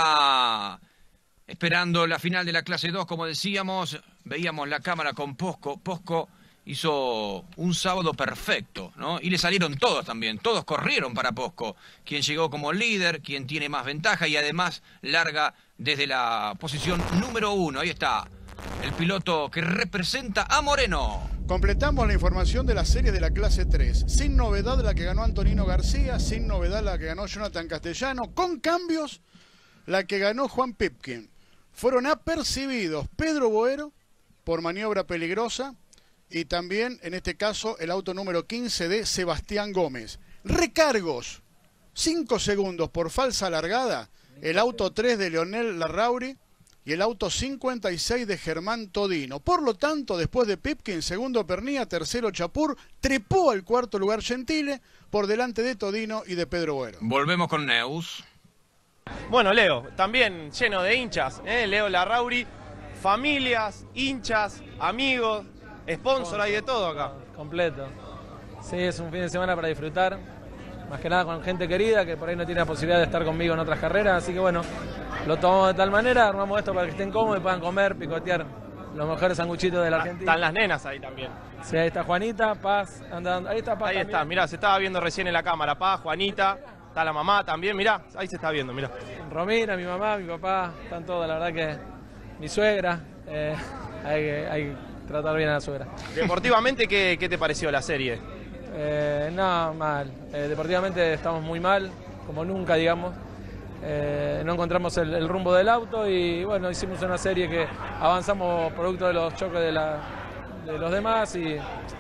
ya esperando la final de la clase dos, como decíamos, veíamos la cámara con Posco. Posco hizo un sábado perfecto, ¿no? Y le salieron todos también, todos corrieron para Posco. Quien llegó como líder, quien tiene más ventaja y además larga desde la posición número uno. Ahí está, el piloto que representa a Moreno. Completamos la información de las series de la clase tres. Sin novedad la que ganó Antonino García, sin novedad la que ganó Jonathan Castellano, con cambios la que ganó Juan Pipkin. Fueron apercibidos Pedro Boero por maniobra peligrosa, y también, en este caso, el auto número quince de Sebastián Gómez. Recargos, cinco segundos por falsa largada, el auto tres de Leonel Larrauri y el auto cincuenta y seis de Germán Todino. Por lo tanto, después de Pipkin, segundo Pernía, tercero Chapur, trepó al cuarto lugar Gentile, por delante de Todino y de Pedro Boero. Volvemos con Neus. Bueno, Leo, también lleno de hinchas, ¿eh? Leo Larrauri, familias, hinchas, amigos, sponsor, hay de todo acá. Completo. Sí, es un fin de semana para disfrutar, más que nada con gente querida que por ahí no tiene la posibilidad de estar conmigo en otras carreras, así que bueno, lo tomamos de tal manera, armamos esto para que estén cómodos y puedan comer, picotear los mejores sanguchitos de la Argentina. Están las nenas ahí también. Sí, ahí está Juanita, Paz, andando, ahí está Paz. Ahí también. está, mirá, se estaba viendo recién en la cámara, Paz, Juanita, está la mamá también, mirá, ahí se está viendo, mirá. Romina, mi mamá, mi papá, están todos, la verdad que mi suegra, eh, hay que... Hay tratar bien a la suegra. Deportivamente, ¿qué, qué te pareció la serie? Eh, no, mal. Eh, deportivamente estamos muy mal, como nunca, digamos. Eh, no encontramos el, el rumbo del auto y bueno, hicimos una serie que avanzamos producto de los choques de, la, de los demás y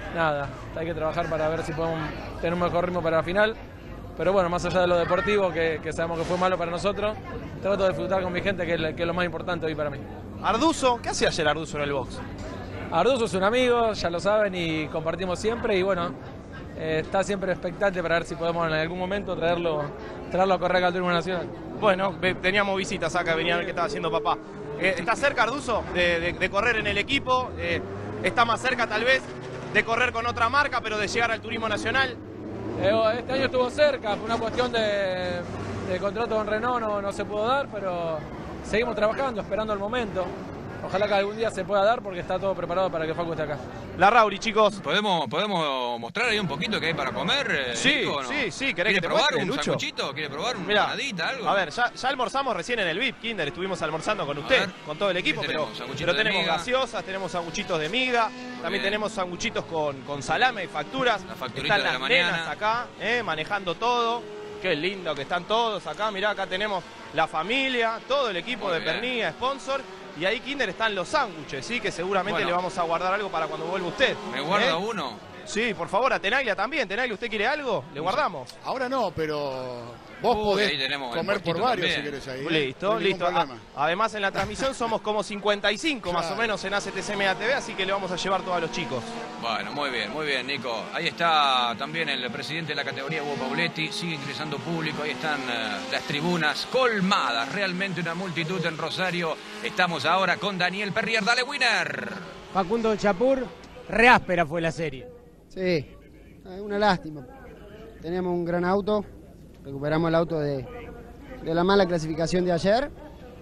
nada, hay que trabajar para ver si podemos tener un mejor ritmo para la final. Pero bueno, más allá de lo deportivo, que, que sabemos que fue malo para nosotros, trato de disfrutar con mi gente, que es, que es lo más importante hoy para mí. Arduzo, ¿qué hacía ayer Arduzo en el box? Arduzo es un amigo, ya lo saben, y compartimos siempre, y bueno, eh, está siempre expectante para ver si podemos en algún momento traerlo, traerlo a correr acá al Turismo Nacional. Bueno, teníamos visitas acá, venía a ver qué estaba haciendo papá. Eh, ¿Está cerca Arduzo de, de, de correr en el equipo? Eh, ¿Está más cerca tal vez de correr con otra marca, pero de llegar al Turismo Nacional? Eh, este año estuvo cerca, fue una cuestión de, de contrato con Renault, no, no se pudo dar, pero seguimos trabajando, esperando el momento. Ojalá que algún día se pueda dar porque está todo preparado para que Facu esté acá. La Rauri, chicos. ¿Podemos, ¿Podemos mostrar ahí un poquito qué hay para comer? Sí, Nico, ¿no? sí, sí. ¿Querés ¿Quiere que te probar muestre, un Lucho? sanguchito? ¿Quiere probar una Mirá, empanadita, algo? A ver, ya, ya almorzamos recién en el V I P, Kinder, estuvimos almorzando con usted, ver, con todo el equipo, ¿qué pero, tenemos? Sanguchito pero de tenemos miga. gaseosas, tenemos sanguchitos de miga, también Bien. tenemos sanguchitos con, con salame y facturas. La facturita Están de las la nenas mañana. acá, eh, manejando todo. Qué lindo que están todos acá. Mirá, acá tenemos la familia, todo el equipo Muy de bien. Pernilla, sponsor. Y ahí, Kinder, están los sándwiches, ¿sí? Que seguramente Bueno. le vamos a guardar algo para cuando vuelva usted. ¿Me guarda ¿eh? uno? Sí, por favor, a Tenaglia también. Tenaglia, ¿usted quiere algo? ¿Le guardamos? Ahora no, pero vos Uy, podés ahí tenemos el comer por puestito varios también. si querés ahí. ¿eh? Listo, No hay ningún listo. problema. A- además, en la transmisión somos como cincuenta y cinco más o Claro. menos en A C T C Media T V, así que le vamos a llevar todos a los chicos. Bueno, muy bien, muy bien, Nico. Ahí está también el presidente de la categoría, Hugo Pauletti. Sigue ingresando público. Ahí están eh, las tribunas colmadas. Realmente una multitud en Rosario. Estamos ahora con Daniel Perrier. Dale, winner. Facundo Chapur, re áspera fue la serie. Sí, es una lástima. Teníamos un gran auto, recuperamos el auto de, de la mala clasificación de ayer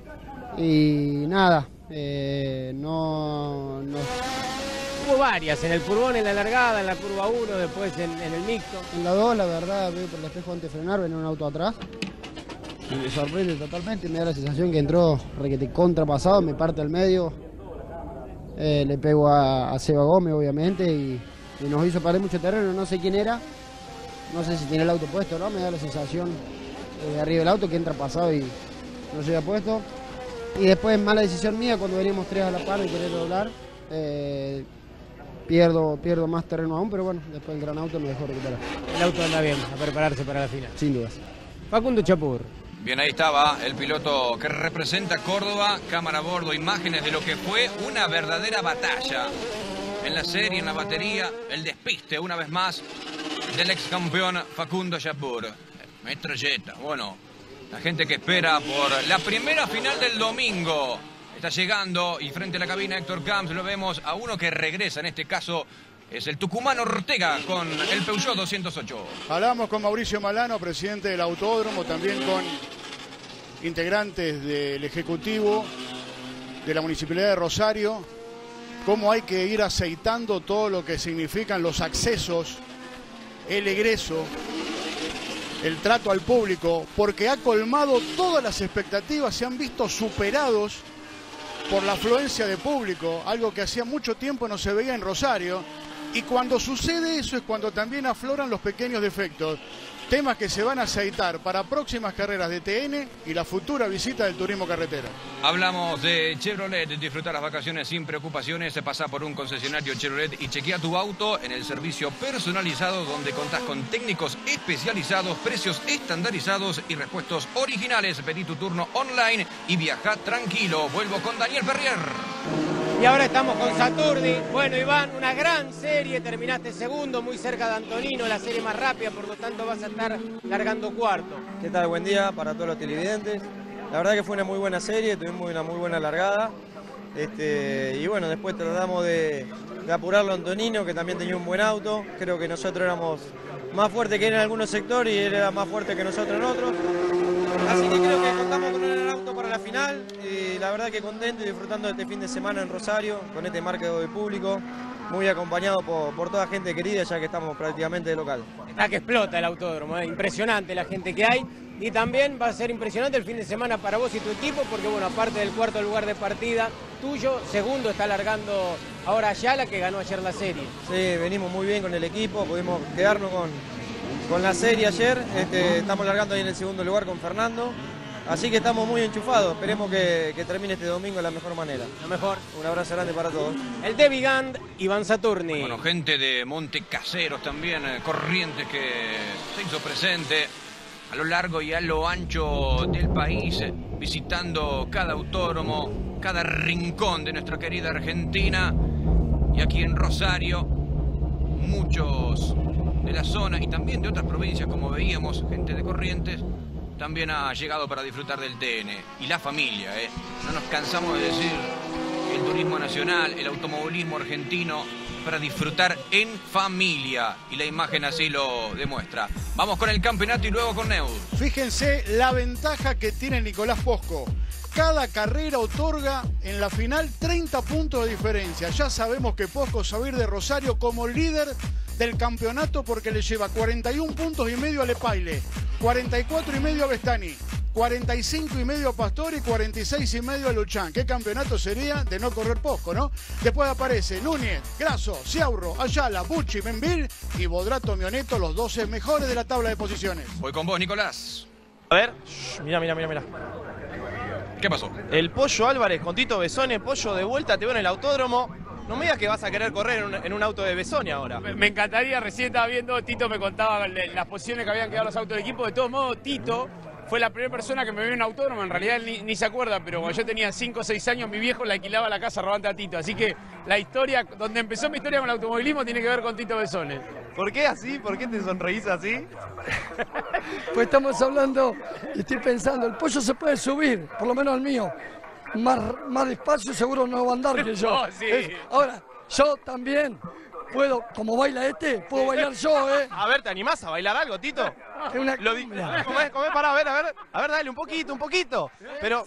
y nada, eh, no, no... Hubo varias, en el furgón, en la largada, en la curva uno, después en, en el mixto. En la dos, la verdad, veo por el espejo antes de frenar, venía un auto atrás. Y me sorprende totalmente, me da la sensación que entró requete contrapasado, me parte al medio. Eh, le pego a, a Seba Gómez, obviamente, y, y nos hizo perder mucho terreno, no sé quién era. No sé si tiene el auto puesto o no, me da la sensación eh, de arriba del auto que entra pasado y no se había puesto. Y después, mala decisión mía, cuando veníamos tres a la par y querer doblar. Eh, pierdo, pierdo más terreno aún, pero bueno, después el gran auto me dejó recuperar. El auto anda bien, a prepararse para la final. Sin dudas. Facundo Chapur. Bien, ahí estaba el piloto que representa Córdoba. Cámara a bordo, imágenes de lo que fue una verdadera batalla. En la serie, en la batería, el despiste una vez más del ex campeón Facundo Chapur. Metralleta, bueno, la gente que espera por la primera final del domingo. Está llegando y frente a la cabina Héctor Camps lo vemos a uno que regresa, en este caso es el tucumano Ortega con el Peugeot doscientos ocho. Hablamos con Mauricio Malano, presidente del autódromo, también con integrantes del Ejecutivo de la Municipalidad de Rosario, cómo hay que ir aceitando todo lo que significan los accesos, el egreso, el trato al público, porque ha colmado todas las expectativas, se han visto superados por la afluencia de público, algo que hacía mucho tiempo no se veía en Rosario. Y cuando sucede eso es cuando también afloran los pequeños defectos. Temas que se van a aceitar para próximas carreras de T N y la futura visita del turismo carretera. Hablamos de Chevrolet, disfrutar las vacaciones sin preocupaciones, pasa por un concesionario Chevrolet y chequea tu auto en el servicio personalizado donde contás con técnicos especializados, precios estandarizados y repuestos originales. Pedí tu turno online y viaja tranquilo. Vuelvo con Daniel Perrier. Y ahora estamos con Saturni. Bueno, Iván, una gran serie, terminaste segundo, muy cerca de Antonino, la serie más rápida, por lo tanto vas a estar largando cuarto. ¿Qué tal? Buen día para todos los televidentes. La verdad que fue una muy buena serie, tuvimos una muy buena largada. Este, y bueno, después tratamos de, de apurarlo a Antonino, que también tenía un buen auto. Creo que nosotros éramos más fuertes que él en algunos sectores y él era más fuerte que nosotros en otros. Así que creo que contamos con un gran auto para la final. Y la verdad que contento y disfrutando de este fin de semana en Rosario, con este marco de público. Muy acompañado por, por toda gente querida, ya que estamos prácticamente de local. Está que explota el autódromo, ¿eh? Impresionante la gente que hay. Y también va a ser impresionante el fin de semana para vos y tu equipo, porque bueno, aparte del cuarto lugar de partida tuyo, segundo está largando ahora Ayala, que ganó ayer la serie. Sí, venimos muy bien con el equipo, pudimos quedarnos con, con la serie ayer. Este, estamos largando ahí en el segundo lugar con Fernando. Así que estamos muy enchufados, esperemos que, que termine este domingo de la mejor manera. Lo mejor. Un abrazo grande para todos. El de Vigand, Iván Saturni. Bueno, gente de Monte Caseros también, eh, Corrientes, que se hizo presente a lo largo y a lo ancho del país, eh, visitando cada autódromo, cada rincón de nuestra querida Argentina. Y aquí en Rosario, muchos de la zona y también de otras provincias, como veíamos, gente de Corrientes, también ha llegado para disfrutar del T N. Y la familia, ¿eh? No nos cansamos de decir el turismo nacional, el automovilismo argentino, para disfrutar en familia. Y la imagen así lo demuestra. Vamos con el campeonato y luego con Neus. Fíjense la ventaja que tiene Nicolás Posco. Cada carrera otorga en la final treinta puntos de diferencia. Ya sabemos que Posco se va a ir de Rosario como líder del campeonato porque le lleva cuarenta y un puntos y medio a Lepaile, cuarenta y cuatro y medio a Bestani, cuarenta y cinco y medio a Pastor y cuarenta y seis y medio a Luchán. ¿Qué campeonato sería de no correr Posco, no? Después aparece Núñez, Grasso, Ciaurro, Ayala, Bucci, Menville y Bodrato Mioneto, los doce mejores de la tabla de posiciones. Voy con vos, Nicolás. A ver, shh, mira, mira, mira, mira. ¿Qué pasó? El Pollo Álvarez con Tito Besone. Pollo, de vuelta, te veo en el autódromo. No me digas que vas a querer correr en un, en un auto de Besone ahora. Me, me encantaría, recién estaba viendo, Tito me contaba las posiciones que habían quedado los autos del equipo. De todos modos, Tito fue la primera persona que me vio en un autódromo. En realidad él ni, ni se acuerda, pero cuando yo tenía cinco o seis años, mi viejo le alquilaba la casa robante a Tito. Así que la historia, donde empezó mi historia con el automovilismo, tiene que ver con Tito Besone. ¿Por qué así? ¿Por qué te sonreís así? Pues estamos hablando, y estoy pensando, el Pollo se puede subir, por lo menos el mío. Más, más despacio seguro no va a andar que yo. Oh, sí. Es, ahora, yo también puedo, como baila este, puedo bailar yo, ¿eh? A ver, ¿te animás a bailar algo, Tito? Es una... Lo di... comé, comé, para, a ver, a ver, a ver, dale, un poquito, un poquito. Pero,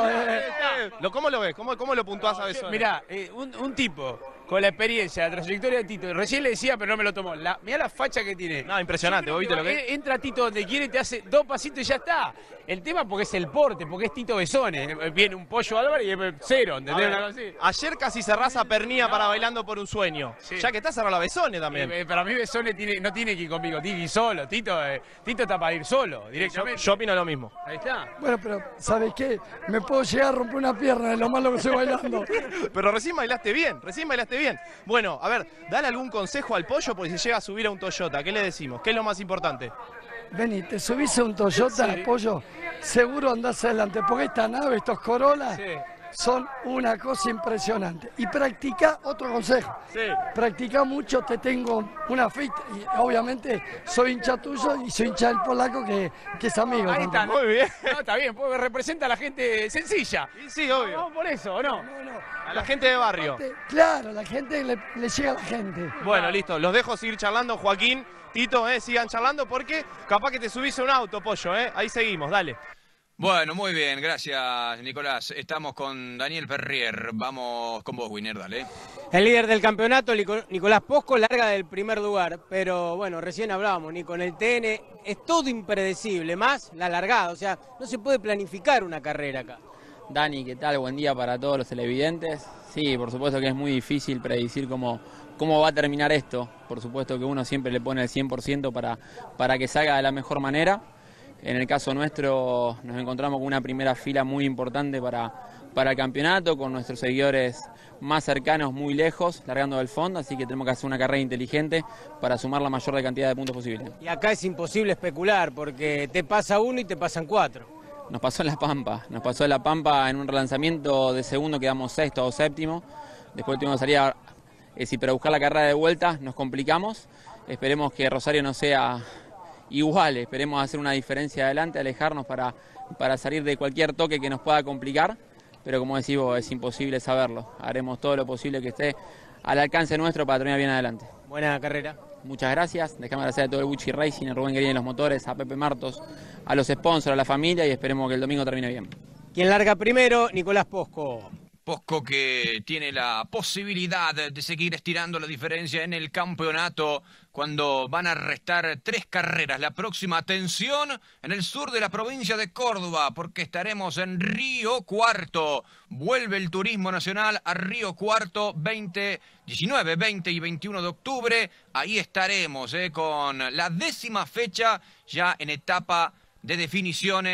¿lo, ¿cómo lo ves? ¿Cómo, cómo lo puntuás a Besone? Mirá, eh, un, un tipo con la experiencia, la trayectoria de Tito, recién le decía, pero no me lo tomó. La, mirá la facha que tiene. No, impresionante, ¿vos viste lo que es? Entra Tito donde quiere, te hace dos pasitos y ya está. El tema porque es el porte, porque es Tito Besone. Viene un Pollo Álvarez y es cero, ¿entendés? Una cosa así. Ayer casi cerrás a Pernía para Bailando por un Sueño. Sí. Ya que está cerrado a Besone también. Eh, para mí Besone tiene, no tiene que ir conmigo, tiene que ir solo. Tito, eh, Tito está para ir solo, directamente. Yo, yo opino lo mismo. Ahí está. Bueno, pero ¿sabes qué? Me puedo llegar a romper una pierna de lo malo que estoy bailando. Pero recién bailaste bien, recién bailaste bien. Bueno, a ver, dale algún consejo al Pollo porque si llega a subir a un Toyota, ¿qué le decimos? ¿Qué es lo más importante? Vení, te subís a un Toyota, sí. Pollo, seguro andás adelante, porque esta nave, estos Corolla, sí, son una cosa impresionante. Y practica, otro consejo, sí, practica mucho, te tengo una fiesta, y obviamente soy hincha tuyo y soy hincha del polaco que, que es amigo. Ahí está, muy bien. No, está bien, porque representa a la gente sencilla. Sí, sí, obvio. No, por eso, ¿o no? No, no. A la gente de barrio. Claro, la gente le, le llega a la gente. Bueno, listo, los dejo seguir charlando, Joaquín, Tito, eh, sigan charlando porque capaz que te subís a un auto, Pollo, eh. Ahí seguimos, dale. Bueno, muy bien, gracias Nicolás. Estamos con Daniel Ferrier. Vamos con vos, Winner, dale. El líder del campeonato, Nicolás Posco, larga del primer lugar. Pero bueno, recién hablábamos, ni con el T N es todo impredecible, más la largada. O sea, no se puede planificar una carrera acá. Dani, ¿qué tal? Buen día para todos los televidentes. Sí, por supuesto que es muy difícil predecir cómo, cómo va a terminar esto. Por supuesto que uno siempre le pone el cien por ciento para, para que salga de la mejor manera. En el caso nuestro nos encontramos con una primera fila muy importante para, para el campeonato, con nuestros seguidores más cercanos, muy lejos, largando del fondo, así que tenemos que hacer una carrera inteligente para sumar la mayor cantidad de puntos posible. Y acá es imposible especular, porque te pasa uno y te pasan cuatro. Nos pasó en La Pampa, nos pasó en La Pampa en un relanzamiento de segundo, quedamos sexto o séptimo, después tuvimos que salir a, eh, si para buscar la carrera de vuelta nos complicamos, esperemos que Rosario no sea igual, esperemos hacer una diferencia adelante, alejarnos para, para salir de cualquier toque que nos pueda complicar, pero como decís vos, es imposible saberlo, haremos todo lo posible que esté al alcance nuestro para terminar bien adelante. Buena carrera. Muchas gracias, déjame agradecer a todo el Bucci Racing, a Rubén Guerini en los motores, a Pepe Martos, a los sponsors, a la familia y esperemos que el domingo termine bien. Quien larga primero, Nicolás Posco. Posco que tiene la posibilidad de seguir estirando la diferencia en el campeonato cuando van a restar tres carreras. La próxima, atención, en el sur de la provincia de Córdoba, porque estaremos en Río Cuarto. Vuelve el turismo nacional a Río Cuarto, veinte, diecinueve, veinte y veintiuno de octubre. Ahí estaremos eh, con la décima fecha ya en etapa de definiciones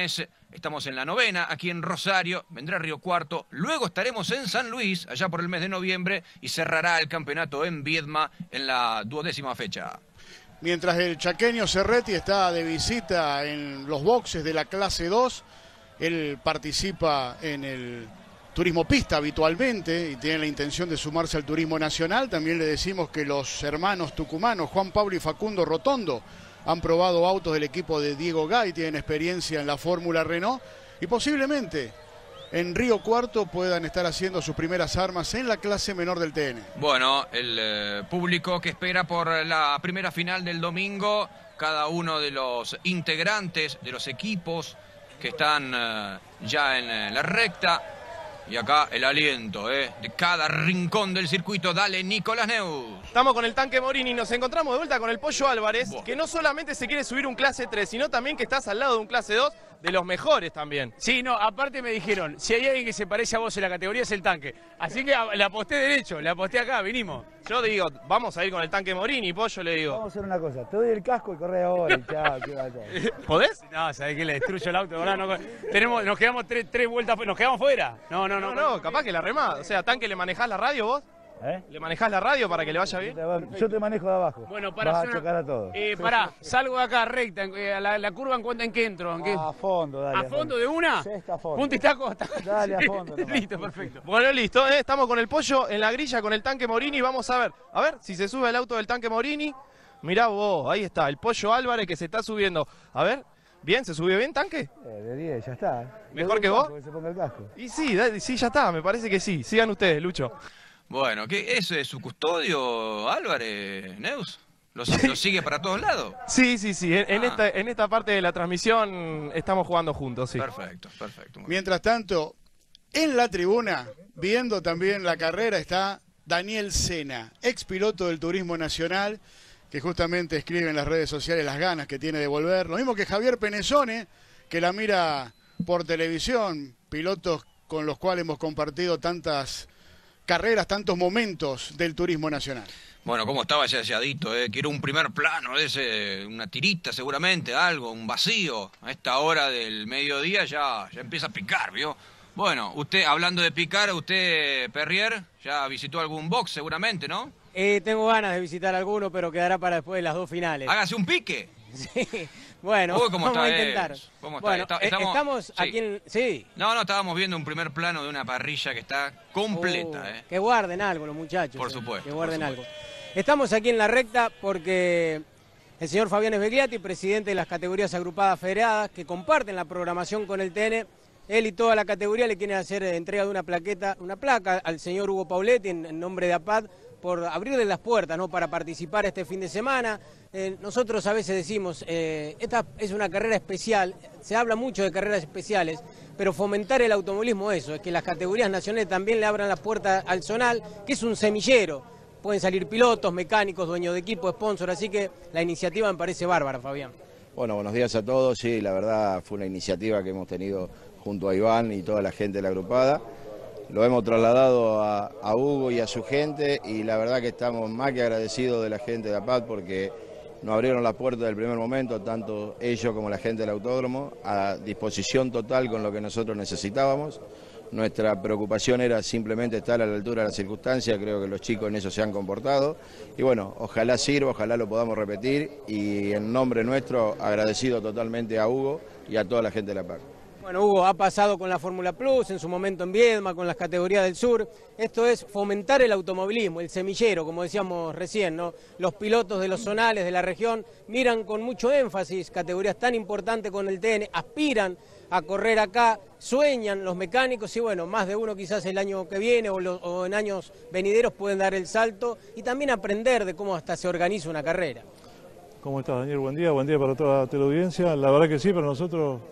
Estamos en la novena, aquí en Rosario, vendrá Río Cuarto, luego estaremos en San Luis, allá por el mes de noviembre, y cerrará el campeonato en Viedma en la duodécima fecha. Mientras el chaqueño Cerretti está de visita en los boxes de la clase dos, él participa en el turismo pista habitualmente y tiene la intención de sumarse al turismo nacional. También le decimos que los hermanos tucumanos, Juan Pablo y Facundo Rotondo, han probado autos del equipo de Diego Gay, tienen experiencia en la Fórmula Renault y posiblemente en Río Cuarto puedan estar haciendo sus primeras armas en la clase menor del T N. Bueno, el eh, público que espera por la primera final del domingo, cada uno de los integrantes de los equipos que están eh, ya en eh, la recta. Y acá el aliento eh, de cada rincón del circuito. Dale, Nicolás Neus. Estamos con el tanque Morini y nos encontramos de vuelta con el Pollo Álvarez, Buah. que no solamente se quiere subir un clase tres, sino también que estás al lado de un clase dos, de los mejores también. Sí, no, aparte me dijeron, si hay alguien que se parece a vos en la categoría es el tanque. Así que le aposté derecho, le aposté acá, vinimos. Yo digo, vamos a ir con el tanque Morini, Pollo, le digo. Vamos a hacer una cosa, te doy el casco y corre ahora, y chao, qué va. ¿Podés? No, sabés que le destruyo el auto, ¿verdad? No, tenemos, nos quedamos tres, tres vueltas, nos quedamos fuera. No, no, no. No, no, no capaz que la remás. O sea, tanque, ¿le manejás la radio vos? ¿Eh? ¿Le manejás la radio para que le vaya bien? Yo te, yo te manejo de abajo. Bueno, para vas hacer a chocar a todos. Eh, pará, salgo de acá recta, eh, la, la curva en cuenta en qué entro. ¿En qué? A fondo, dale. ¿A fondo de una? Sí, está a fondo. Punta y taco. Dale, a fondo. Listo, perfecto. Bueno, listo, ¿eh? Estamos con el Pollo en la grilla con el tanque Morini. Vamos a ver, a ver si se sube el auto del tanque Morini. Mirá vos, ahí está, el Pollo Álvarez que se está subiendo. A ver, ¿bien? ¿Se subió bien, tanque? Eh, de diez, ya está. ¿Mejor que vos? Que se ponga el casco. Y sí, sí, ya está, me parece que sí. Sigan ustedes, Lucho. Bueno, ¿qué es eh, su custodio, Álvarez, Neus? ¿Lo, ¿Lo sigue para todos lados? Sí, sí, sí. En, ah. en, esta, en esta parte de la transmisión estamos jugando juntos, sí. Perfecto, perfecto. Mientras tanto, en la tribuna, viendo también la carrera, está Daniel Sena, ex piloto del Turismo Nacional, que justamente escribe en las redes sociales las ganas que tiene de volver. Lo mismo que Javier Penezone, que la mira por televisión, pilotos con los cuales hemos compartido tantas carreras, tantos momentos del Turismo Nacional. Bueno, ¿cómo estaba ese aseadito? Eh? Quiero un primer plano, ese, una tirita seguramente, algo, un vacío. A esta hora del mediodía ya, ya empieza a picar, ¿vio? Bueno, usted, hablando de picar, usted, Perrier, ya visitó algún box seguramente, ¿no? Eh, tengo ganas de visitar alguno, pero quedará para después de las dos finales. Hágase un pique. Sí, bueno, Uy, ¿cómo vamos está a intentar. eso? ¿Cómo está? Bueno, Está- eh, estamos, estamos sí. aquí en... Sí. No, no, estábamos viendo un primer plano de una parrilla que está completa, Uh, ¿eh? Que guarden algo los muchachos. Por eh, supuesto, Que guarden por algo. Estamos aquí en la recta porque el señor Fabián Esbegliati, presidente de las categorías agrupadas federadas, que comparten la programación con el T N, él y toda la categoría le quieren hacer eh, entrega de una plaqueta, una placa al señor Hugo Pauletti en, en nombre de APAD por abrirle las puertas, ¿no?, para participar este fin de semana. Eh, nosotros a veces decimos, eh, esta es una carrera especial, se habla mucho de carreras especiales, pero fomentar el automovilismo eso, es que las categorías nacionales también le abran las puertas al zonal, que es un semillero. Pueden salir pilotos, mecánicos, dueños de equipo, sponsor, así que la iniciativa me parece bárbara, Fabián. Bueno, buenos días a todos. Sí, la verdad fue una iniciativa que hemos tenido junto a Iván y toda la gente de la agrupada. Lo hemos trasladado a, a Hugo y a su gente y la verdad que estamos más que agradecidos de la gente de APAD porque nos abrieron las puertas del primer momento, tanto ellos como la gente del autódromo, a disposición total con lo que nosotros necesitábamos. Nuestra preocupación era simplemente estar a la altura de las circunstancias, creo que los chicos en eso se han comportado y bueno, ojalá sirva, ojalá lo podamos repetir y en nombre nuestro agradecido totalmente a Hugo y a toda la gente de la APAD. Bueno, Hugo, ha pasado con la Fórmula Plus, en su momento en Viedma, con las categorías del sur. Esto es fomentar el automovilismo, el semillero, como decíamos recién, ¿no? Los pilotos de los zonales de la región miran con mucho énfasis categorías tan importantes con el T N, aspiran a correr acá, sueñan los mecánicos y bueno, más de uno quizás el año que viene o, los, o en años venideros pueden dar el salto y también aprender de cómo hasta se organiza una carrera. ¿Cómo estás, Daniel? Buen día, buen día para toda la teleaudiencia. La verdad que sí, para nosotros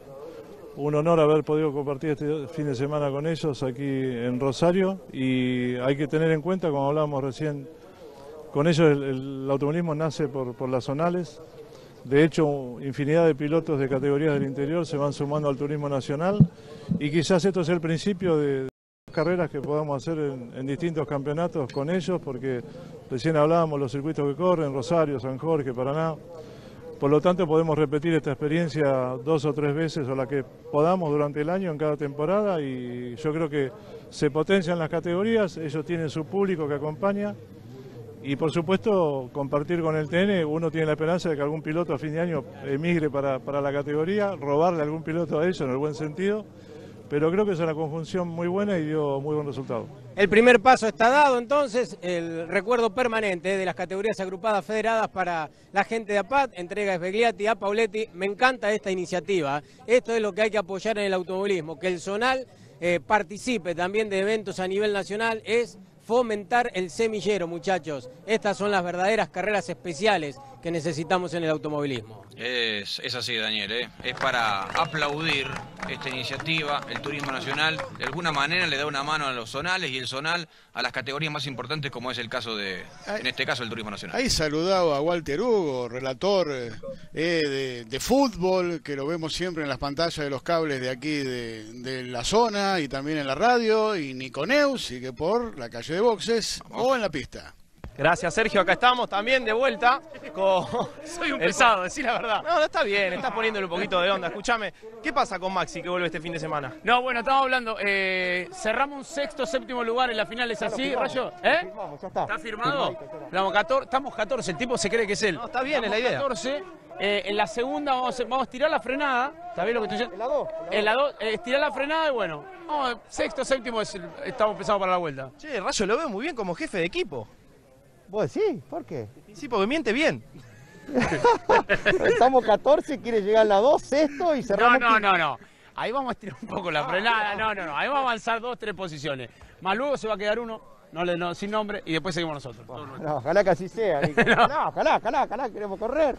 un honor haber podido compartir este fin de semana con ellos aquí en Rosario y hay que tener en cuenta, como hablábamos recién, con ellos el, el automovilismo nace por, por las zonales. De hecho, infinidad de pilotos de categorías del interior se van sumando al turismo nacional y quizás esto sea el principio de, de carreras que podamos hacer en, en distintos campeonatos con ellos, porque recién hablábamos los circuitos que corren, Rosario, San Jorge, Paraná. Por lo tanto, podemos repetir esta experiencia dos o tres veces o la que podamos durante el año en cada temporada y yo creo que se potencian las categorías, ellos tienen su público que acompaña y por supuesto compartir con el T N, uno tiene la esperanza de que algún piloto a fin de año emigre para, para la categoría, robarle a algún piloto a ellos en el buen sentido, pero creo que es una conjunción muy buena y dio muy buen resultado. El primer paso está dado entonces, el recuerdo permanente de las categorías agrupadas federadas para la gente de A P A T, entrega Svegliati a Pauletti. Me encanta esta iniciativa, esto es lo que hay que apoyar en el automovilismo, que el zonal eh, participe también de eventos a nivel nacional, es fomentar el semillero, muchachos. Estas son las verdaderas carreras especiales que necesitamos en el automovilismo. Es, es así, Daniel, ¿eh? Es para aplaudir esta iniciativa. El Turismo Nacional de alguna manera le da una mano a los zonales y el zonal a las categorías más importantes, como es el caso de, en este caso, el Turismo Nacional. Ahí saludado a Walter Hugo, relator eh, de, de fútbol, que lo vemos siempre en las pantallas de los cables de aquí de, de la zona y también en la radio, y Nico Neus, sigue por la calle de boxes o en la pista. Gracias, Sergio. Acá estamos también de vuelta con Soy un el pesado, sábado. decí la verdad. No, no, está bien, estás poniéndole un poquito de onda. Escúchame, ¿qué pasa con Maxi que vuelve este fin de semana? No, bueno, estamos hablando, eh, cerramos un sexto, séptimo lugar en la final, ¿es así, Rayo? ¿Eh? ya está. ¿Está firmado? Estamos catorce, estamos catorce, el tipo se cree que es él. No, está bien, es la idea. catorce, eh, en la segunda vamos a, vamos a tirar la frenada, ¿está bien lo que estoy diciendo? En la dos. En la dos, eh, tirar la frenada y bueno, vamos, sexto, séptimo, es el- estamos empezando para la vuelta. Che, Rayo lo veo muy bien como jefe de equipo. ¿Vos decís? ¿Por qué? Sí, porque miente bien. Estamos catorce, quiere llegar a la dos, sexto y No, cerramos. no, no, no. Ahí vamos a estirar un poco la frenada, no, no, no. Ahí vamos a avanzar dos, tres posiciones. Más luego se va a quedar uno, no, le- no, sin nombre, y después seguimos nosotros. No, ojalá que así sea. Nico. No, ojalá, ojalá, ojalá, queremos correr.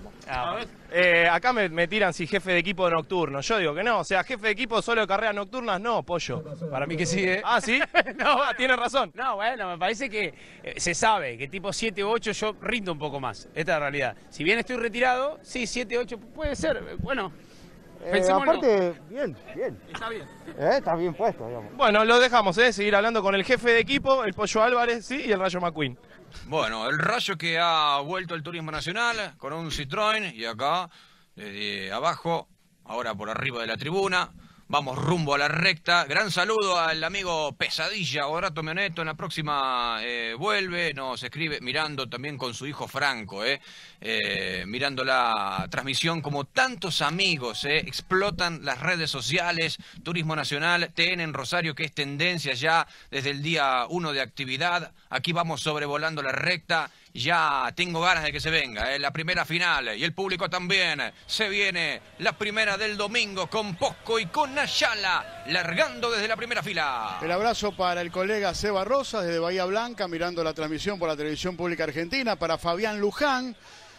Eh, acá me, me tiran si jefe de equipo nocturno. Yo digo que no, o sea, jefe de equipo solo de carreras nocturnas, no, pollo. Para mí que sí, ¿eh? Ah, ¿sí? No, Ah, tiene razón. No, bueno, me parece que eh, se sabe que tipo siete u ocho yo rindo un poco más. Esta es la realidad. Si bien estoy retirado, sí, siete u ocho puede ser. eh, Bueno, Eh, pensémoslo. aparte, bien, bien. Está bien. Eh, está bien puesto, digamos. Bueno, lo dejamos, ¿eh? Seguir hablando con el jefe de equipo, el Pollo Álvarez, sí, y el Rayo McQueen. Bueno, el Rayo que ha vuelto al Turismo Nacional con un Citroën y acá, desde abajo, ahora por arriba de la tribuna, vamos rumbo a la recta. Gran saludo al amigo Pesadilla, Horato Meoneto, en la próxima eh, vuelve, nos escribe, mirando también con su hijo Franco, eh, eh, mirando la transmisión como tantos amigos, eh, explotan las redes sociales, Turismo Nacional, T N en Rosario, que es tendencia ya desde el día uno de actividad. Aquí vamos sobrevolando la recta. Ya tengo ganas de que se venga, ¿eh? La primera final y el público también. Se viene la primera del domingo con Posco y con Ayala, largando desde la primera fila. El abrazo para el colega Seba Rosas desde Bahía Blanca, mirando la transmisión por la Televisión Pública Argentina. Para Fabián Luján,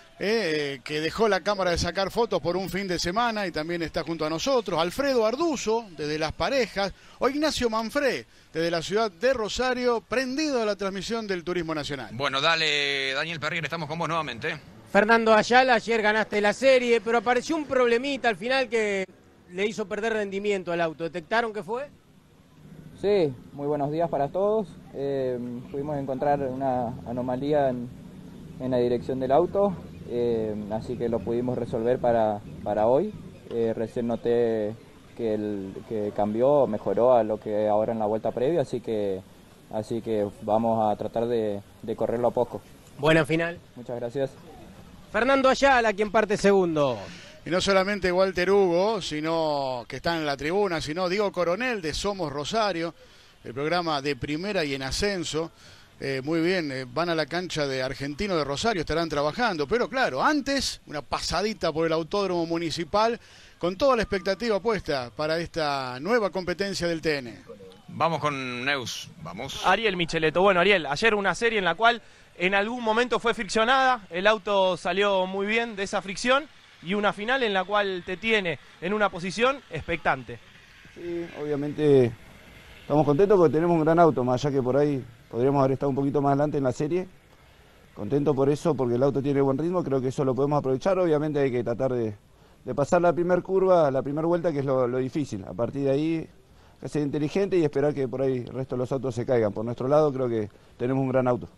eh, que dejó la cámara de sacar fotos por un fin de semana y también está junto a nosotros. Alfredo Arduzo, desde Las Parejas. O Ignacio Manfré, desde la ciudad de Rosario, prendido a la transmisión del Turismo Nacional. Bueno, dale, Daniel Perrier, estamos con vos nuevamente. Fernando Ayala, ayer ganaste la serie, pero apareció un problemita al final que le hizo perder rendimiento al auto. ¿Detectaron qué fue? Sí, muy buenos días para todos. Eh, pudimos encontrar una anomalía en, en la dirección del auto, eh, así que lo pudimos resolver para, para hoy. Eh, recién noté que, el, que cambió, mejoró a lo que ahora en la vuelta previa, así que, así que vamos a tratar de, de correrlo a poco. Buena final. Muchas gracias. Fernando Ayala, quien parte segundo. Y no solamente Walter Hugo, sino que está en la tribuna, sino Diego Coronel de Somos Rosario, el programa de primera y en ascenso. Eh, muy bien, eh, van a la cancha de Argentino de Rosario, estarán trabajando. Pero claro, antes, una pasadita por el Autódromo Municipal, con toda la expectativa puesta para esta nueva competencia del T N. Vamos con Neus, vamos. Ariel Micheleto. Bueno, Ariel, ayer una serie en la cual en algún momento fue friccionada, el auto salió muy bien de esa fricción y una final en la cual te tiene en una posición expectante. Sí, obviamente estamos contentos porque tenemos un gran auto, más allá que por ahí podríamos haber estado un poquito más adelante en la serie. Contento por eso, porque el auto tiene buen ritmo, creo que eso lo podemos aprovechar. Obviamente hay que tratar de, de pasar la primera curva, la primera vuelta, que es lo, lo difícil. A partir de ahí, ser inteligente y esperar que por ahí el resto de los autos se caigan. Por nuestro lado creo que tenemos un gran auto.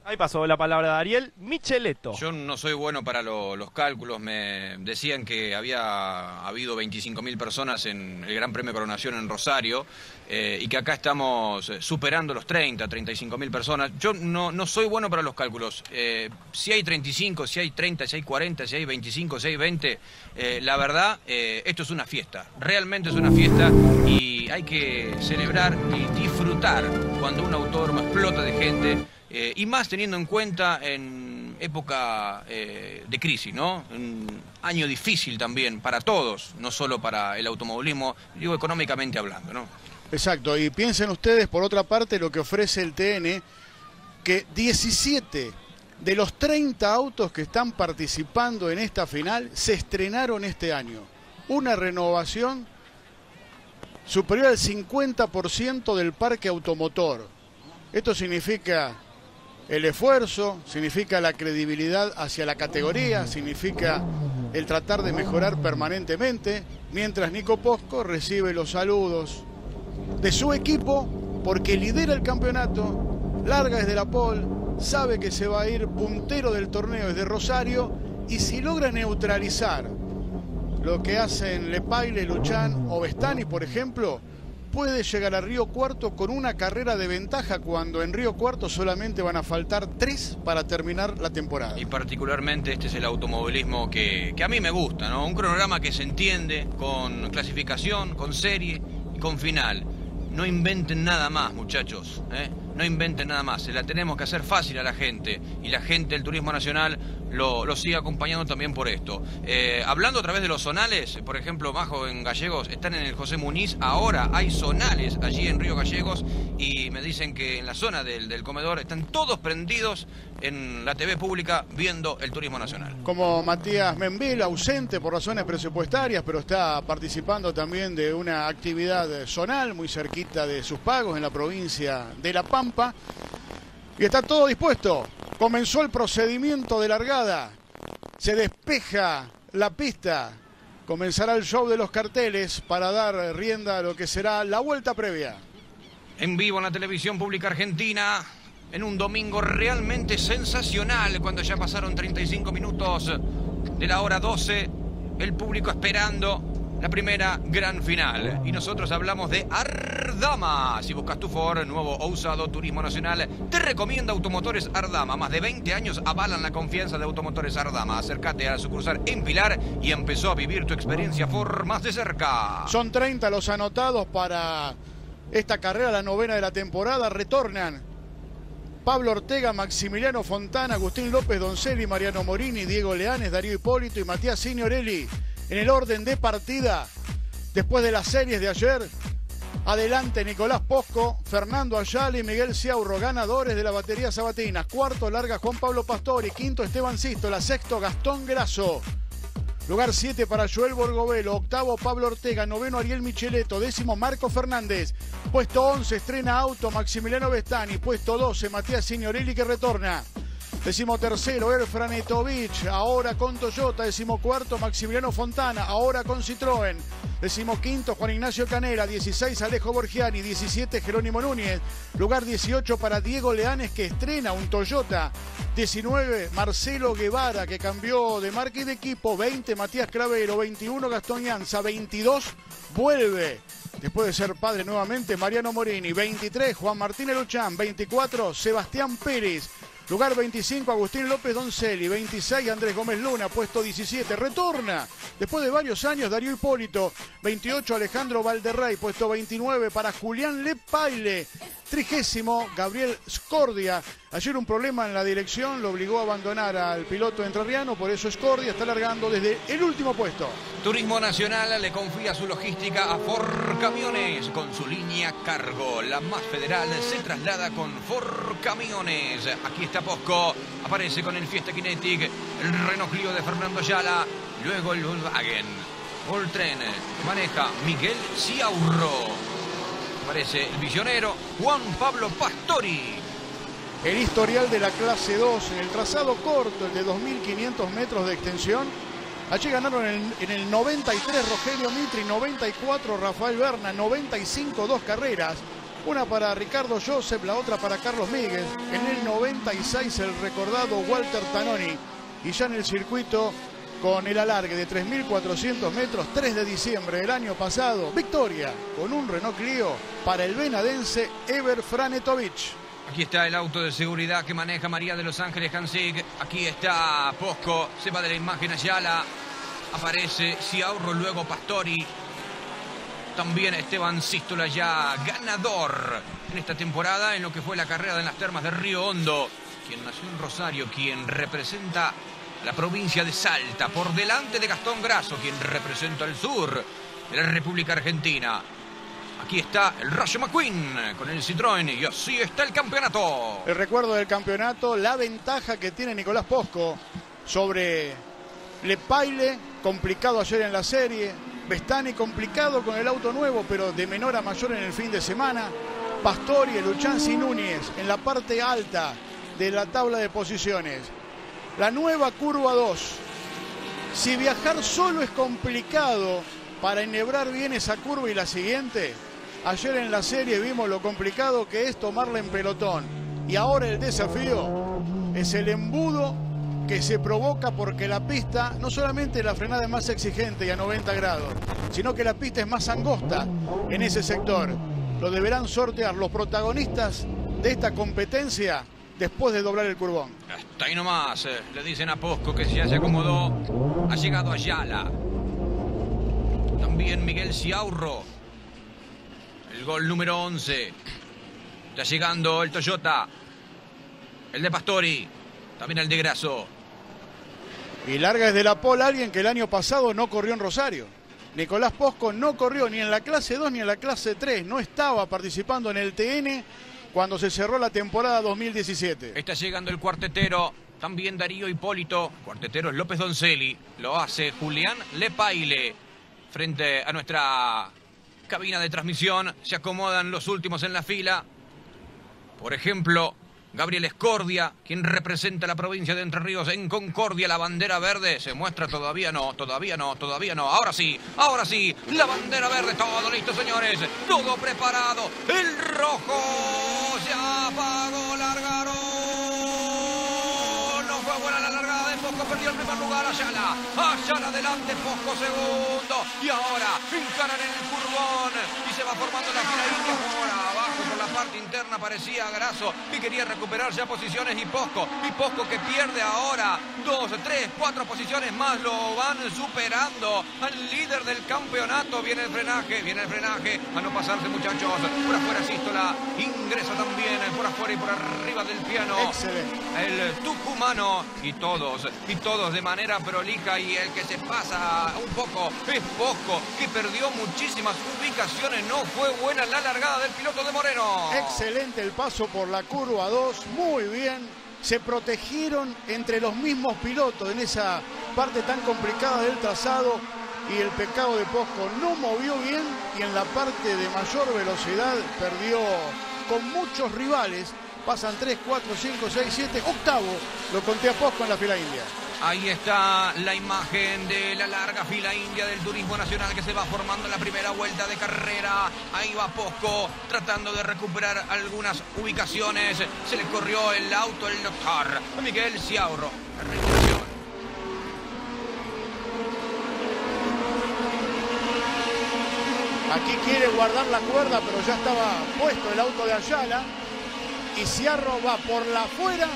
Ahí pasó la palabra de Ariel Micheletto. Yo no soy bueno para lo, los cálculos. Me decían que había habido veinticinco mil personas en el Gran Premio Coronación en Rosario eh, y que acá estamos superando los treinta, treinta y cinco mil personas. Yo no, no soy bueno para los cálculos. Eh, si hay treinta y cinco, si hay treinta, si hay cuarenta, si hay veinticinco, si hay veinte, eh, la verdad, eh, esto es una fiesta. Realmente es una fiesta y hay que celebrar y disfrutar cuando un autódromo explota de gente. Eh, y más teniendo en cuenta en época eh, de crisis, ¿no? Un año difícil también para todos, no solo para el automovilismo, digo económicamente hablando, ¿no? Exacto, y piensen ustedes por otra parte lo que ofrece el T N, que diecisiete de los treinta autos que están participando en esta final se estrenaron este año. Una renovación superior al cincuenta por ciento del parque automotor. Esto significa el esfuerzo, significa la credibilidad hacia la categoría, significa el tratar de mejorar permanentemente, mientras Nico Posco recibe los saludos de su equipo porque lidera el campeonato, larga desde la pole, sabe que se va a ir puntero del torneo desde Rosario y si logra neutralizar lo que hacen Lepaile, Luchán o Bestani, por ejemplo, puede llegar a Río Cuarto con una carrera de ventaja cuando en Río Cuarto solamente van a faltar tres para terminar la temporada. Y particularmente este es el automovilismo que, que a mí me gusta, ¿no? Un cronograma que se entiende con clasificación, con serie y con final. No inventen nada más, muchachos, ¿eh? No inventen nada más. Se la tenemos que hacer fácil a la gente y la gente del Turismo Nacional lo, lo sigue acompañando también por esto. Eh, hablando a través de los zonales, por ejemplo, Majo, en Gallegos, están en el José Muniz. Ahora hay zonales allí en Río Gallegos y me dicen que en la zona del, del comedor están todos prendidos en la T V pública viendo el Turismo Nacional. Como Matías Membel, ausente por razones presupuestarias, pero está participando también de una actividad zonal muy cerquita de sus pagos en la provincia de La Pampa. Y está todo dispuesto. Comenzó el procedimiento de largada. Se despeja la pista. Comenzará el show de los carteles para dar rienda a lo que será la vuelta previa. En vivo en la televisión pública argentina, en un domingo realmente sensacional, cuando ya pasaron treinta y cinco minutos de la hora doce, el público esperando la primera gran final. Y nosotros hablamos de Ardama. Si buscas tu Ford, nuevo o usado, Turismo Nacional te recomienda Automotores Ardama. Más de veinte años avalan la confianza de Automotores Ardama. Acércate a la sucursal en Pilar y empezó a vivir tu experiencia Ford más de cerca. Son treinta los anotados para esta carrera, la novena de la temporada. Retornan Pablo Ortega, Maximiliano Fontana, Agustín López Doncelli, Mariano Morini, Diego Leanes, Darío Hipólito y Matías Signorelli. En el orden de partida, después de las series de ayer, adelante Nicolás Posco, Fernando Ayala y Miguel Ciaurro, ganadores de la batería Sabatinas. Cuarto larga Juan Pablo Pastori, quinto Esteban Sístola, sexto Gastón Grasso. Lugar siete para Joel Borgovelo, octavo Pablo Ortega, noveno Ariel Micheletto, décimo Marco Fernández. Puesto once estrena auto Maximiliano Bestani, puesto doce Matías Signorelli que retorna. Décimo tercero, Erfran Etovich, ahora con Toyota. Décimo cuarto, Maximiliano Fontana, ahora con Citroën. Décimo quinto, Juan Ignacio Canela. dieciséis, Alejo Borgiani. diecisiete, Jerónimo Núñez. Lugar dieciocho para Diego Leanes, que estrena un Toyota. diecinueve, Marcelo Guevara, que cambió de marca y de equipo. veinte, Matías Cravero. veintiuno, Gastón Llanza. veintidós, vuelve, después de ser padre nuevamente, Mariano Morini. veintitrés, Juan Martín Luchán. veinticuatro, Sebastián Pérez. Lugar veinticinco, Agustín López Doncelli. veintiséis, Andrés Gómez Luna. Puesto diecisiete, retorna después de varios años Darío Hipólito. veintiocho, Alejandro Valderrey. Puesto veintinueve para Julián Lepaile. Trigésimo, Gabriel Scordia. Ayer un problema en la dirección lo obligó a abandonar al piloto entrerriano, por eso Scordia está largando desde el último puesto. Turismo Nacional le confía su logística a Ford Camiones con su línea cargo. La más federal se traslada con Ford Camiones. Aquí está Posco, aparece con el Fiesta Kinetic, el Renault Clio de Fernando Ayala, luego el Volkswagen Voltren, maneja Miguel Ciaurro. Aparece el visionero Juan Pablo Pastori. El historial de la clase dos en el trazado corto, el de dos mil quinientos metros de extensión. Allí ganaron en el, en el noventa y tres Rogelio Mitri, noventa y cuatro Rafael Berna, noventa y cinco dos carreras. Una para Ricardo Joseph, la otra para Carlos Miguel. En el noventa y seis el recordado Walter Tanoni. Y ya en el circuito con el alargue de tres mil cuatrocientos metros, tres de diciembre del año pasado, victoria con un Renault Clio para el venadense Ever Franetovic. Aquí está el auto de seguridad que maneja María de Los Ángeles Hansig. Aquí está Posco, se va de la imagen Ayala. Aparece Ciaurro, luego Pastori. También Esteban Sístola, ya ganador en esta temporada en lo que fue la carrera en las termas de Río Hondo. Quien nació en Rosario, quien representa la provincia de Salta, por delante de Gastón Grasso, quien representa el sur de la República Argentina. Aquí está el Rayo McQueen con el Citroën y así está el campeonato. El recuerdo del campeonato, la ventaja que tiene Nicolás Posco sobre Lepaile, complicado ayer en la serie. Bestani complicado con el auto nuevo, pero de menor a mayor en el fin de semana. Pastori, Luchanzi y Núñez en la parte alta de la tabla de posiciones. La nueva curva dos. Si viajar solo es complicado para enhebrar bien esa curva y la siguiente, ayer en la serie vimos lo complicado que es tomarla en pelotón. Y ahora el desafío es el embudo que se provoca porque la pista, no solamente la frenada es más exigente y a noventa grados, sino que la pista es más angosta en ese sector. Lo deberán sortear los protagonistas de esta competencia después de doblar el curbón. Hasta ahí nomás, eh, le dicen a Posco que ya se acomodó. Ha llegado Ayala. También Miguel Ciaurro. El gol número once. Está llegando el Toyota. El de Pastori. También el de Grasso. Y larga desde la pole alguien que el año pasado no corrió en Rosario. Nicolás Posco no corrió ni en la clase dos ni en la clase tres. No estaba participando en el T N cuando se cerró la temporada dos mil diecisiete. Está llegando el cuartetero. También Darío Hipólito. Cuartetero es López Doncelli. Lo hace Julián Lepaile. Frente a nuestra cabina de transmisión. Se acomodan los últimos en la fila. Por ejemplo, Gabriel Escordia, quien representa la provincia de Entre Ríos en Concordia. La bandera verde se muestra, todavía no, todavía no, todavía no. Ahora sí, ahora sí, la bandera verde, todo listo, señores. Todo preparado. El rojo se apagó, largaron. No fue buena la largada de Posco, perdió el primer lugar. Ayala, Ayala adelante, Posco segundo. Y ahora encaran en el curbón y se va formando la fila india. Ahora abajo por la parte interna parecía Grasso y quería recuperar ya posiciones y Posco. Y Posco que pierde ahora dos, tres, cuatro posiciones más. Lo van superando al líder del campeonato. Viene el frenaje, viene el frenaje. A no pasarse, muchachos. Por afuera Sístola ingresa también por afuera y por arriba del piano. Excelente. El tucumano y todos, y todos de manera prolija. Y el que se pasa un poco es Posco, que perdió muchísimas ubicaciones. No fue buena la largada del piloto de Moreno. Excelente el paso por la curva dos, muy bien. Se protegieron entre los mismos pilotos en esa parte tan complicada del trazado. Y el pecado de Posco no movió bien y en la parte de mayor velocidad perdió con muchos rivales. Pasan tres, cuatro, cinco, seis, siete, octavo. Lo conté a Posco en la fila india. Ahí está la imagen de la larga fila india del Turismo Nacional que se va formando en la primera vuelta de carrera. Ahí va Posco tratando de recuperar algunas ubicaciones. Se le corrió el auto el doctor Miguel Ciaurro. Aquí quiere guardar la cuerda, pero ya estaba puesto el auto de Ayala. Y Ciarro va por la afuera.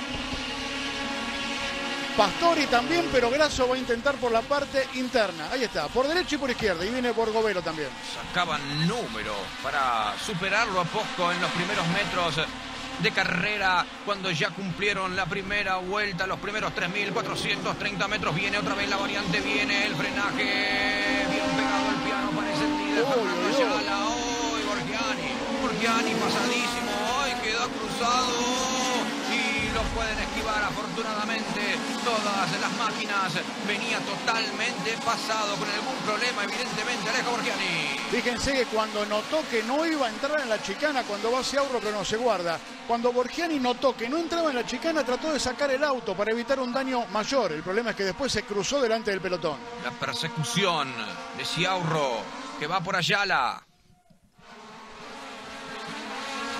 Pastori también, pero Grasso va a intentar por la parte interna. Ahí está, por derecha y por izquierda. Y viene Borgovelo también. Sacaban número para superarlo a Posco en los primeros metros de carrera, cuando ya cumplieron la primera vuelta, los primeros tres mil cuatrocientos treinta metros. Viene otra vez la variante, viene el frenaje. Bien pegado el piano, parece el líder. Fernando Ayala, hoy Borgiani. Borgiani pasadísimo, hoy queda cruzado. Lo pueden esquivar afortunadamente todas las máquinas. Venía totalmente pasado con algún problema, evidentemente, Alejo Borgiani. Fíjense que cuando notó que no iba a entrar en la chicana, cuando va Ciaurro, pero no se guarda. Cuando Borgiani notó que no entraba en la chicana, trató de sacar el auto para evitar un daño mayor. El problema es que después se cruzó delante del pelotón. La persecución de Ciaurro, que va por Ayala.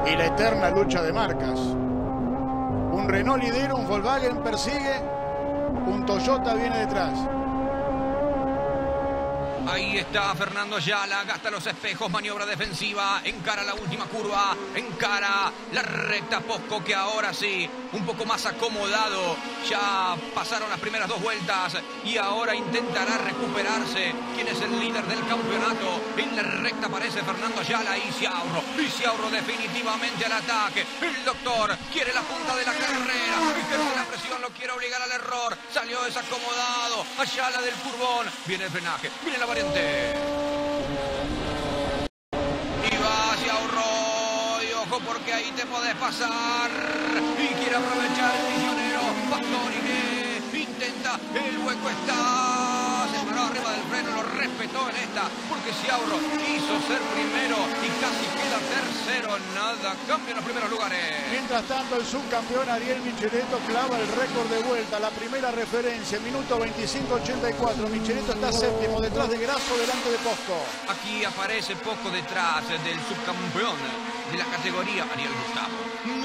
y la eterna lucha de marcas. Un Renault lidera, un Volkswagen persigue, un Toyota viene detrás. Ahí está Fernando Ayala, gasta los espejos, maniobra defensiva, encara la última curva, encara la recta Posco, que ahora sí, un poco más acomodado. Ya pasaron las primeras dos vueltas y ahora intentará recuperarse. ¿Quién es el líder del campeonato? En la recta aparece Fernando Ayala y Ciaurro. Y Ciaurro definitivamente al ataque. El doctor quiere la punta de la carrera. Y la presión lo quiere obligar al error. Salió desacomodado. Ayala del curbón. Viene el frenaje. Viene la variante. Y va Ciaurro. Y ojo porque ahí te podés pasar. Y quiere aprovechar el misionero. Pastori que intenta. El hueco está. Se paró arriba del freno. Lo respetó en esta. Porque Ciaurro quiso ser primero. Y casi queda tercero. Nada. Cambian los primeros lugares. Mientras tanto, el subcampeón Ariel Micheletto clava el récord de vuelta. La primera referencia, minuto veinticinco ochenta y cuatro. Micheletto está séptimo, detrás de Grasso, delante de Posco. Aquí aparece Posco detrás del subcampeón de la categoría, Ariel Gustavo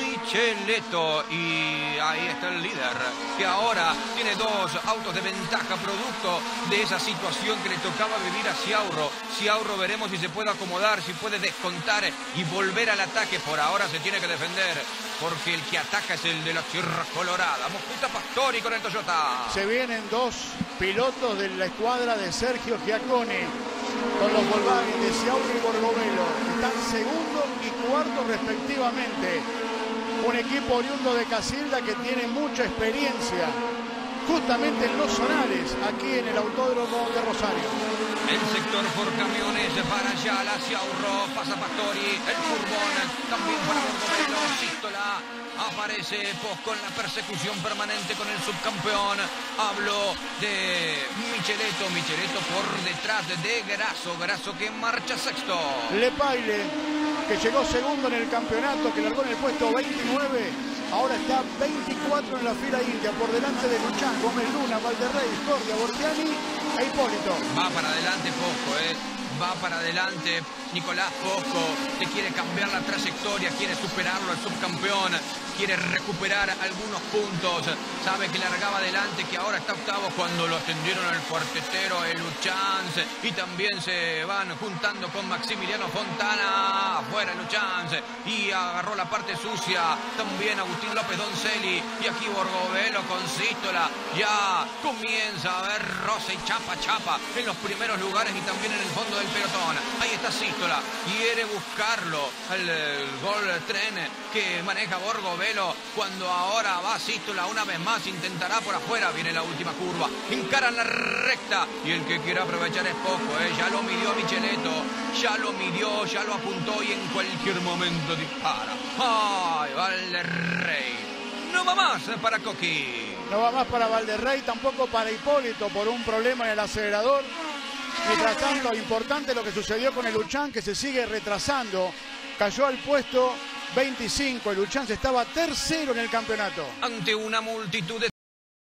Micheletto. Y ahí está el líder, que ahora tiene dos autos de ventaja, producto de esa situación que le tocaba vivir a Ciaurro. Ciaurro veremos si se puede acomodar, si puede descontar y volver al ataque. Por ahora se tiene que defender, porque el que ataca es el de la Sierra Colorada. Mosquita Pastori con el Toyota. Se vienen dos pilotos de la escuadra de Sergio Giacone con los Volkswagen de Ciaurro y Borgovelo. Están segundo y cuarto respectivamente. Un equipo oriundo de Casilda que tiene mucha experiencia justamente en los zonales, aquí en el Autódromo de Rosario. El sector por camiones para Ayala, Ciaurro, pasa Pastori, el Curbón, también para Borgovelo, Sístola. Aparece Posco en la persecución permanente con el subcampeón. Hablo de Micheletto, Micheletto por detrás de Grasso, Grasso que marcha sexto. Lepaile, que llegó segundo en el campeonato, que largó en el puesto veintinueve, ahora está veinticuatro en la fila india, por delante de Luchán, Gómez Luna, Valderrey, Scordia, Bortiani e Hipólito. Va para adelante Posco, eh. Va para adelante Nicolás Posco, que quiere cambiar la trayectoria, quiere superarlo al subcampeón, quiere recuperar algunos puntos. Sabe que largaba adelante, que ahora está octavo cuando lo atendieron al cuartetero, el Luchanz. Y también se van juntando con Maximiliano Fontana. Afuera Luchanz. Y agarró la parte sucia. También Agustín López Doncelli. Y aquí Borgovelo con Sístola. Ya comienza a ver roce y chapa chapa en los primeros lugares y también en el fondo del pelotón. Ahí está Sístola. Quiere buscarlo. El, el gol tren que maneja Borgovelo. Cuando ahora va Sístola una vez más, intentará por afuera. Viene la última curva. Encaran la recta. Y el que quiere aprovechar es Posco, ¿eh? Ya lo midió Micheletto. Ya lo midió, ya lo apuntó y en cualquier momento dispara. ¡Ay, Valderrey! No va más para Coqui. No va más para Valderrey, tampoco para Hipólito por un problema en el acelerador. Mientras tanto, importante lo que sucedió con el Luchán, que se sigue retrasando. Cayó al puesto veinticinco. El Luchán estaba tercero en el campeonato. Ante una multitud de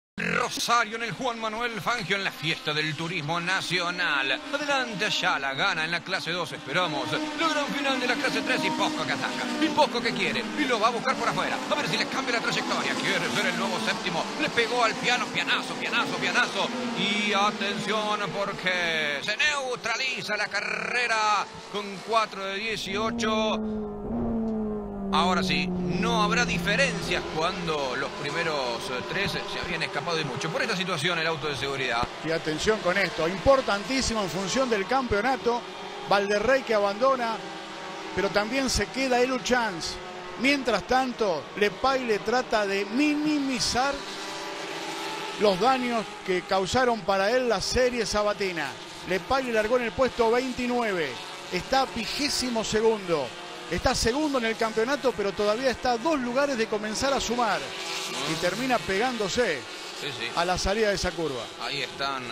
Rosario en el Juan Manuel Fangio en la fiesta del turismo nacional. Adelante Ayala, gana en la clase dos, esperamos. La gran final de la clase tres y Posco que ataca. Y Posco que quiere, y lo va a buscar por afuera. A ver si le cambia la trayectoria. Quiere ser el nuevo séptimo. Le pegó al piano, pianazo, pianazo, pianazo. Y atención porque se neutraliza la carrera con cuatro de dieciocho. Ahora sí, no habrá diferencias cuando los primeros tres se habían escapado de mucho. Por esta situación, el auto de seguridad. Y atención con esto, importantísimo en función del campeonato. Valderrey que abandona, pero también se queda el Luchanz. Mientras tanto, Lepaile trata de minimizar los daños que causaron para él la serie sabatina. Lepaile largó en el puesto veintinueve, está vigésimo segundo. Está segundo en el campeonato, pero todavía está a dos lugares de comenzar a sumar. Y termina pegándose sí, sí. a la salida de esa curva. Ahí están,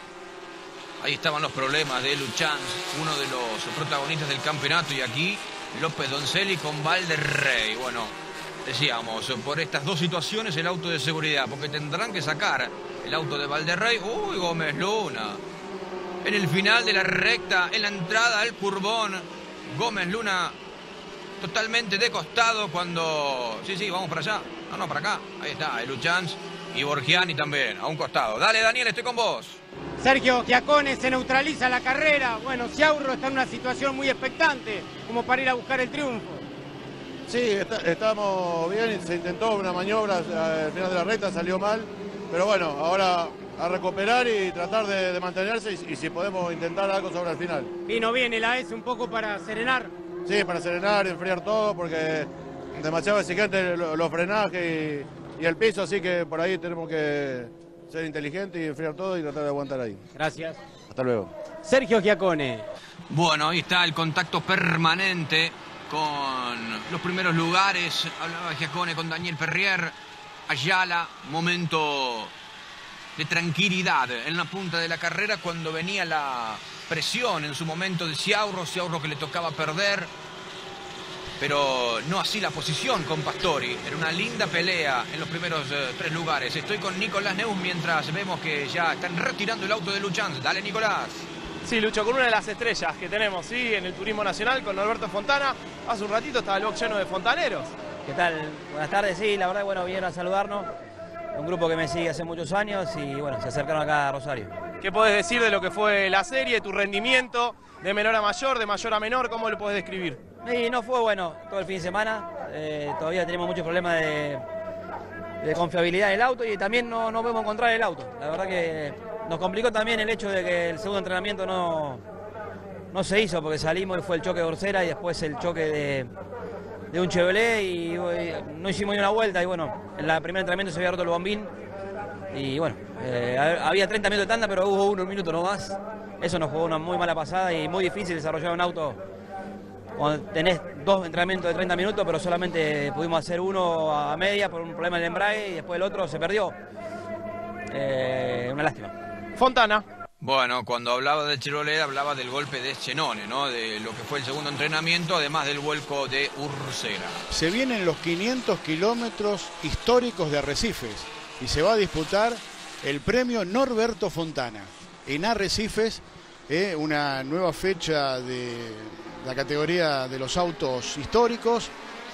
ahí estaban los problemas de Luchanz, uno de los protagonistas del campeonato. Y aquí López Doncelli con Valderrey. Bueno, decíamos, por estas dos situaciones el auto de seguridad, porque tendrán que sacar el auto de Valderrey. Uy, Gómez Luna. En el final de la recta, en la entrada al curbón, Gómez Luna totalmente de costado cuando... Sí, sí, vamos para allá. No, no, para acá. Ahí está, el Luchans y Borgiani también, a un costado. Dale, Daniel, estoy con vos. Sergio Giacone se neutraliza la carrera. Bueno, Ciaurro está en una situación muy expectante, como para ir a buscar el triunfo. Sí, está, estamos bien, se intentó una maniobra al final de la recta, salió mal, pero bueno, ahora a recuperar y tratar de, de mantenerse y, y si podemos intentar algo sobre el final. Vino bien el A S un poco para serenar. Sí, para serenar, enfriar todo, porque demasiado exigente los, los frenajes y, y el piso, así que por ahí tenemos que ser inteligentes y enfriar todo y tratar de aguantar ahí. Gracias. Hasta luego. Sergio Giacone. Bueno, ahí está el contacto permanente con los primeros lugares. Hablaba Giacone con Daniel Perrier. Ayala, momento de tranquilidad en la punta de la carrera cuando venía la presión en su momento de Ciaurro, Ciaurro que le tocaba perder, pero no así la posición con Pastori. Era una linda pelea en los primeros eh, tres lugares. Estoy con Nicolás Neus mientras vemos que ya están retirando el auto de Luchans. Dale, Nicolás. Sí, Lucho, con una de las estrellas que tenemos, ¿sí?, en el turismo nacional, con Norberto Fontana. Hace un ratito estaba el box lleno de fontaneros. ¿Qué tal? Buenas tardes, sí, la verdad, bueno, vinieron a saludarnos. Un grupo que me sigue hace muchos años y, bueno, se acercaron acá a Rosario. ¿Qué podés decir de lo que fue la serie, tu rendimiento, de menor a mayor, de mayor a menor? ¿Cómo lo podés describir? Y no fue bueno todo el fin de semana. Eh, todavía tenemos muchos problemas de, de confiabilidad en el auto y también no, no podemos encontrar el auto. La verdad que nos complicó también el hecho de que el segundo entrenamiento no, no se hizo porque salimos y fue el choque de Orsera y después el choque de, de un Chevrolet y, y no hicimos ni una vuelta y bueno, en el primer entrenamiento se había roto el bombín y bueno, eh, había treinta minutos de tanda pero hubo uno, un minuto nomás. Eso nos jugó una muy mala pasada y muy difícil desarrollar un auto cuando tenés dos entrenamientos de treinta minutos pero solamente pudimos hacer uno a media por un problema del embrague y después el otro se perdió. Eh, una lástima. Fontana. Bueno, cuando hablaba de Chevrolet hablaba del golpe de Chenone, ¿no? De lo que fue el segundo entrenamiento, además del vuelco de Ursera. Se vienen los quinientos kilómetros históricos de Arrecifes y se va a disputar el premio Norberto Fontana en Arrecifes, eh, una nueva fecha de la categoría de los autos históricos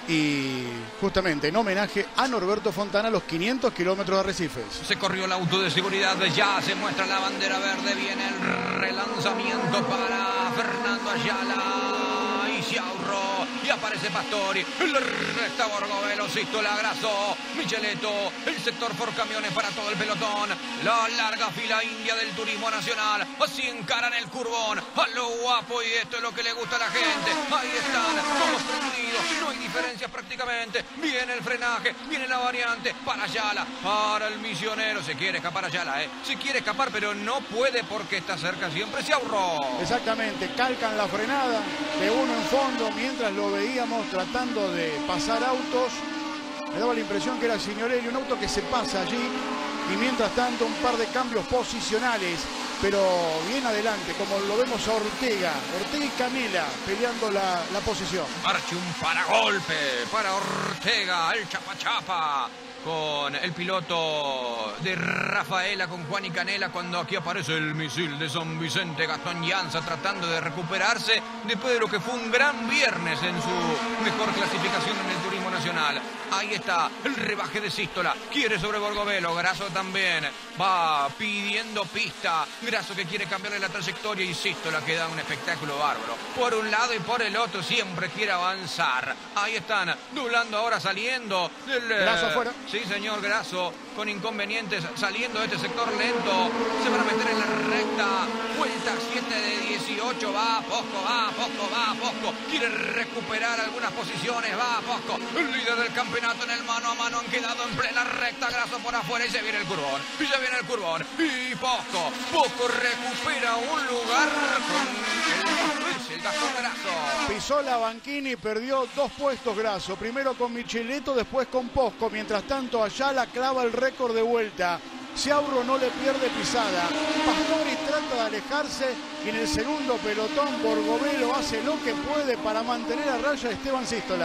y justamente en homenaje a Norberto Fontana los quinientos kilómetros de Arrecifes. Se corrió el auto de seguridad, ya se muestra la bandera verde, viene el relanzamiento para Fernando Ayala y Ciaurro y aparece Pastori, el resta Borgovelo, Sístola, Grasso, Micheletto, el sector por camiones para todo el pelotón, la larga fila india del turismo nacional, así encaran el curvón, a lo guapo y esto es lo que le gusta a la gente, ahí están, todos prendidos, no hay diferencias prácticamente, viene el frenaje, viene la variante para Ayala, para el misionero, se quiere escapar Ayala, eh, se quiere escapar pero no puede porque está cerca siempre Ciaurro. Exactamente, calcan la frenada de uno en fondo mientras lo veíamos tratando de pasar autos. Me daba la impresión que era Signorelli, un auto que se pasa allí y mientras tanto un par de cambios posicionales, pero bien adelante, como lo vemos a Ortega, Ortega y Canela peleando la, la posición. Marche un paragolpe para Ortega, el chapa chapa con el piloto de Rafaela, con Juan y Canela, cuando aquí aparece el misil de San Vicente, Gastón Llanza tratando de recuperarse después de lo que fue un gran viernes en su mejor clasificación en el turismo nacional. Ahí está el rebaje de Sístola, quiere sobre Borgovelo, Grasso también va pidiendo pista, Grasso que quiere cambiarle la trayectoria y Sístola que da un espectáculo bárbaro. Por un lado y por el otro siempre quiere avanzar. Ahí están, doblando ahora, saliendo del... Grasso afuera. Sí, señor, Grasso con inconvenientes saliendo de este sector lento. Se van a meter en la recta. Vuelta siete de dieciocho. Va a poco, va a poco, va a poco. Quiere recuperar algunas posiciones. Va a poco. El líder del campeonato en el mano a mano. Han quedado en plena recta. Grasso por afuera y se viene el curvón. Y se viene el curvón. Y poco, poco recupera un lugar con el Gastón Grasso. Pisó la banquina y perdió dos puestos Grasso. Primero con Micheletto, después con Posco. Mientras tanto, Ayala clava el récord de vuelta. Ciaurro no le pierde pisada. Pastori trata de alejarse y en el segundo pelotón Borgovelo hace lo que puede para mantener a raya a Esteban Sístola.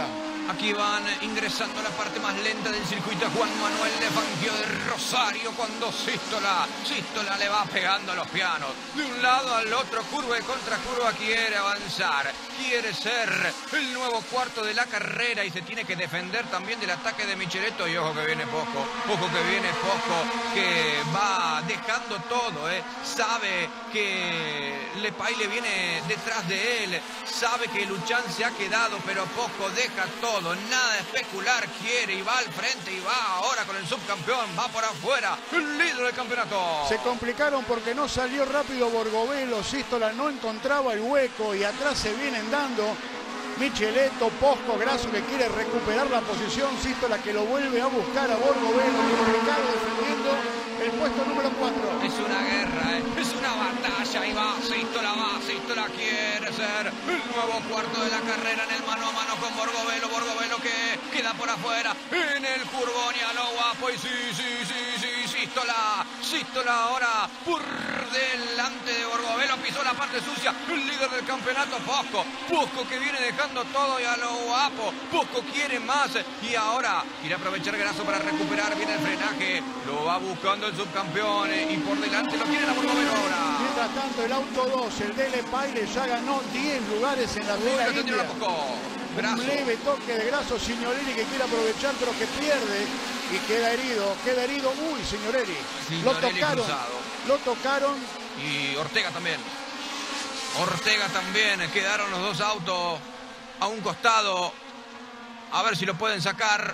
Aquí van ingresando a la parte más lenta del circuito Juan Manuel de Fangio de Rosario cuando Sístola, Sístola le va pegando a los pianos. De un lado al otro, curva y contra curva, quiere avanzar. Quiere ser el nuevo cuarto de la carrera y se tiene que defender también del ataque de Micheletto. Y ojo que viene Posco, ojo que viene Posco, que va dejando todo, ¿eh? Sabe que Lepaille viene detrás de él, sabe que Luchán se ha quedado, pero Posco deja todo, nada de especular, quiere y va al frente y va ahora con el subcampeón, va por afuera, el líder del campeonato. Se complicaron porque no salió rápido Borgovelo, Sístola no encontraba el hueco y atrás se vienen dando Micheletto, Posco, Grasso que quiere recuperar la posición, Sístola que lo vuelve a buscar a Borgovelo, complicado defendiendo el puesto número cuatro. Es una guerra, ¿eh? Es una batalla, y va Sístola, va Sístola, quiere ser el nuevo cuarto de la carrera en el mano a mano con Borgovelo, Borgovelo que queda por afuera en el curvón y a lo guapo, y sí, sí, sí, sí, Sístola, Sístola ahora por delante de Borgovelo, pisó la parte sucia, el líder del campeonato Posco, Posco que viene dejando todo y a lo guapo, Posco quiere más y ahora quiere aprovechar Grasso para recuperar bien el frenaje, lo va buscando el subcampeón y por delante lo quieren a Borgovelo ahora. Mientras tanto el auto dos, el de Lepaille ya ganó diez lugares en la fila india. Un leve toque de Grasso, Signorelli que quiere aprovechar pero que pierde y queda herido, queda herido, uy Signorelli, lo tocaron, cruzado. lo tocaron. Y Ortega también, Ortega también, quedaron los dos autos a un costado, a ver si lo pueden sacar.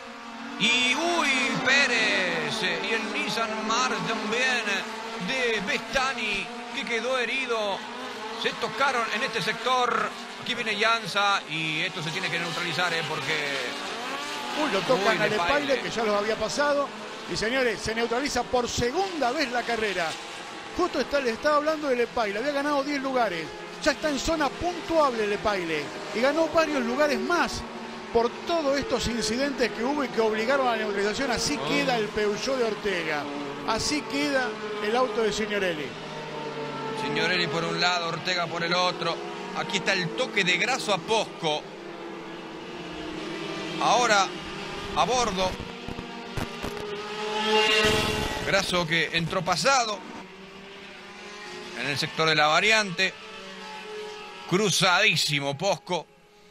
Y uy, Pérez y el Nissan March también de Bestani que quedó herido, se tocaron en este sector. Aquí viene Llanza y esto se tiene que neutralizar, ¿eh? Porque... Uy, lo tocan Uy, a Lepaille, que ya los había pasado. Y señores, se neutraliza por segunda vez la carrera. Justo está, le estaba hablando de Lepaille, había ganado diez lugares. Ya está en zona puntuable Lepaille. Y ganó varios lugares más por todos estos incidentes que hubo y que obligaron a la neutralización. Así oh. queda el Peugeot de Ortega. Así queda el auto de Signorelli. Signorelli por un lado, Ortega por el otro. Aquí está el toque de Grasso a Posco. Ahora a bordo. Grasso que entró pasado en el sector de la variante. Cruzadísimo Posco,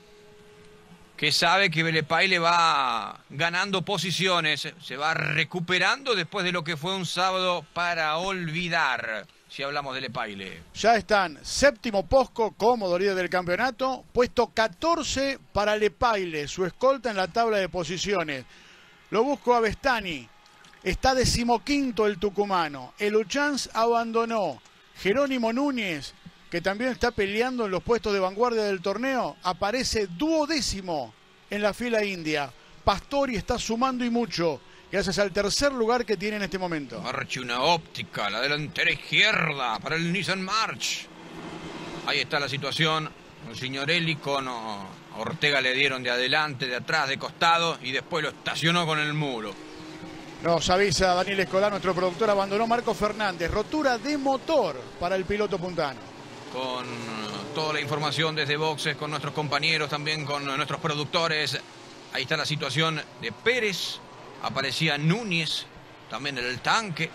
que sabe que Lepaille va ganando posiciones, se va recuperando después de lo que fue un sábado para olvidar. Si hablamos de Lepaille. Ya están séptimo Posco, cómodo líder del campeonato. Puesto catorce para Lepaille, su escolta en la tabla de posiciones. Lo busco a Bestani. Está decimoquinto el tucumano. El Uchans abandonó. Jerónimo Núñez, que también está peleando en los puestos de vanguardia del torneo, aparece duodécimo en la fila india. Pastori está sumando y mucho, gracias al tercer lugar que tiene en este momento. March, una óptica, la delantera izquierda para el Nissan March. Ahí está la situación. Signorelli con oh, Ortega le dieron de adelante, de atrás, de costado y después lo estacionó con el muro. Nos avisa Daniel Escolar, nuestro productor, abandonó Marco Fernández. Rotura de motor para el piloto puntano. Con toda la información desde boxes, con nuestros compañeros, también con nuestros productores. Ahí está la situación de Pérez. Aparecía Núñez también en el tanque.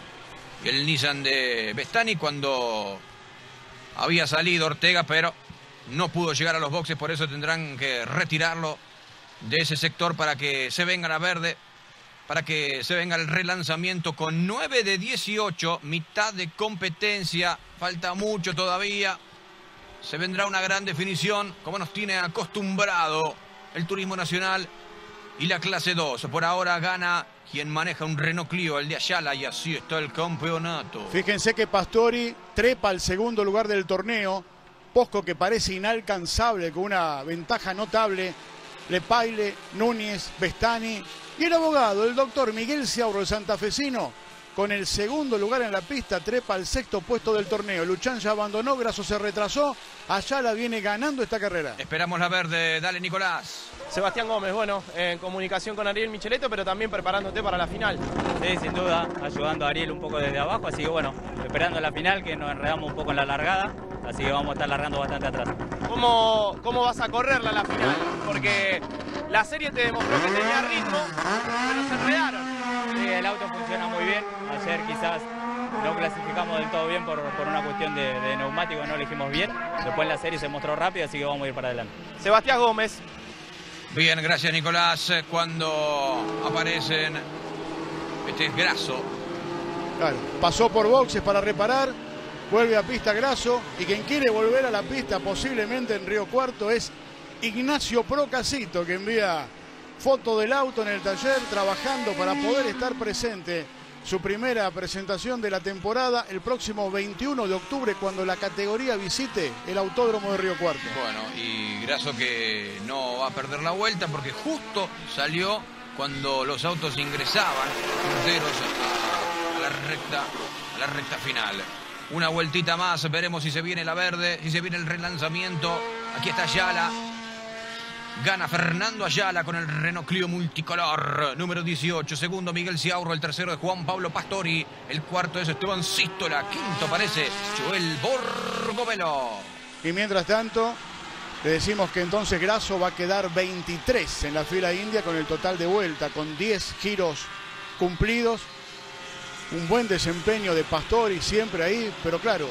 Y el Nissan de Bestani cuando había salido Ortega, pero no pudo llegar a los boxes. Por eso tendrán que retirarlo de ese sector para que se venga la verde. Para que se venga el relanzamiento con nueve de dieciocho. Mitad de competencia. Falta mucho todavía. Se vendrá una gran definición, como nos tiene acostumbrado el Turismo Nacional y la clase dos. Por ahora gana quien maneja un Renault Clio, el de Ayala, y así está el campeonato. Fíjense que Pastori trepa al segundo lugar del torneo. Posco que parece inalcanzable, con una ventaja notable. Lepaille, Núñez, Bestani y el abogado, el doctor Miguel Ciauro, el santafesino, con el segundo lugar en la pista, trepa al sexto puesto del torneo. Luchán ya abandonó, Grasso se retrasó, Ayala viene ganando esta carrera. Esperamos la verde, dale Nicolás. Sebastián Gómez, bueno, en comunicación con Ariel Micheletto, pero también preparándote para la final. Sí, sin duda, ayudando a Ariel un poco desde abajo, así que bueno, esperando la final, que nos enredamos un poco en la largada, así que vamos a estar largando bastante atrás. cómo, cómo vas a correrla a la final, porque la serie te demostró que tenía ritmo, pero se enredaron. Sí, el auto funciona muy bien. Ayer quizás no clasificamos del todo bien por, por una cuestión de, de neumático, no elegimos bien. Después en la serie se mostró rápido, así que vamos a ir para adelante. Sebastián Gómez. Bien, gracias Nicolás. Cuando aparecen, este es Grasso. Claro, pasó por boxes para reparar, vuelve a pista Grasso, y quien quiere volver a la pista posiblemente en Río Cuarto es Ignacio Procasito, que envía foto del auto en el taller, trabajando para poder estar presente. Su primera presentación de la temporada el próximo veintiuno de octubre, cuando la categoría visite el Autódromo de Río Cuarto. Bueno, y Grasso que no va a perder la vuelta porque justo salió cuando los autos ingresaban punteros a, a la recta, a la recta final. Una vueltita más, veremos si se viene la verde, si se viene el relanzamiento. Aquí está Ayala. Gana Fernando Ayala con el Renault Clio multicolor, número dieciocho. Segundo, Miguel Ciaurro. El tercero es Juan Pablo Pastori. El cuarto es Esteban Sístola. Quinto parece Joel Borgovelo. Y mientras tanto, le decimos que entonces Grasso va a quedar veintitrés en la fila india con el total de vuelta, con diez giros cumplidos. Un buen desempeño de Pastori siempre ahí, pero claro,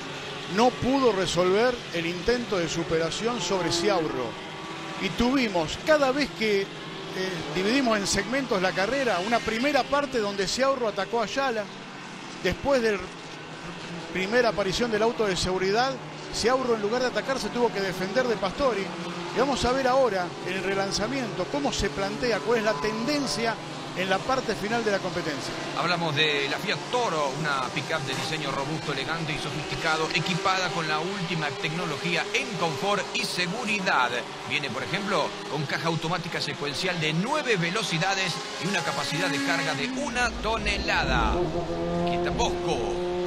no pudo resolver el intento de superación sobre Ciaurro. Y tuvimos, cada vez que eh, dividimos en segmentos la carrera, una primera parte donde Ciaurro atacó a Ayala. Después de la primera aparición del auto de seguridad, Ciaurro, en lugar de atacar, se tuvo que defender de Pastori. Y vamos a ver ahora, en el relanzamiento, cómo se plantea, cuál es la tendencia en la parte final de la competencia. Hablamos de la Fiat Toro, una pick-up de diseño robusto, elegante y sofisticado, equipada con la última tecnología en confort y seguridad. Viene, por ejemplo, con caja automática secuencial de nueve velocidades y una capacidad de carga de una tonelada. Aquí está Bosco.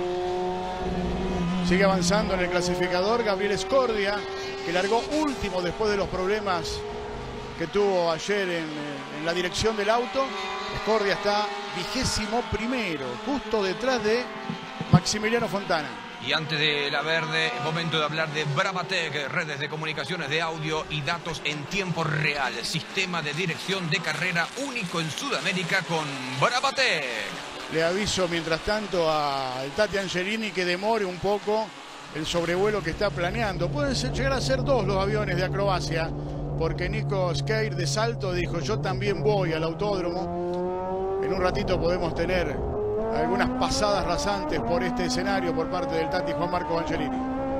Sigue avanzando en el clasificador Gabriel Scordia, que largó último después de los problemas que tuvo ayer en, en la dirección del auto. Scordia está vigésimo primero, justo detrás de Maximiliano Fontana. Y antes de la verde, es momento de hablar de Bravatec, redes de comunicaciones de audio y datos en tiempo real. Sistema de dirección de carrera único en Sudamérica con Bravatec. Le aviso mientras tanto al Tati Angelini que demore un poco el sobrevuelo que está planeando. Pueden llegar a ser dos los aviones de acrobacia, porque Nico Skeir de Salto dijo: yo también voy al autódromo. En un ratito podemos tener algunas pasadas rasantes por este escenario por parte del Tati Juan Marcos Angelini.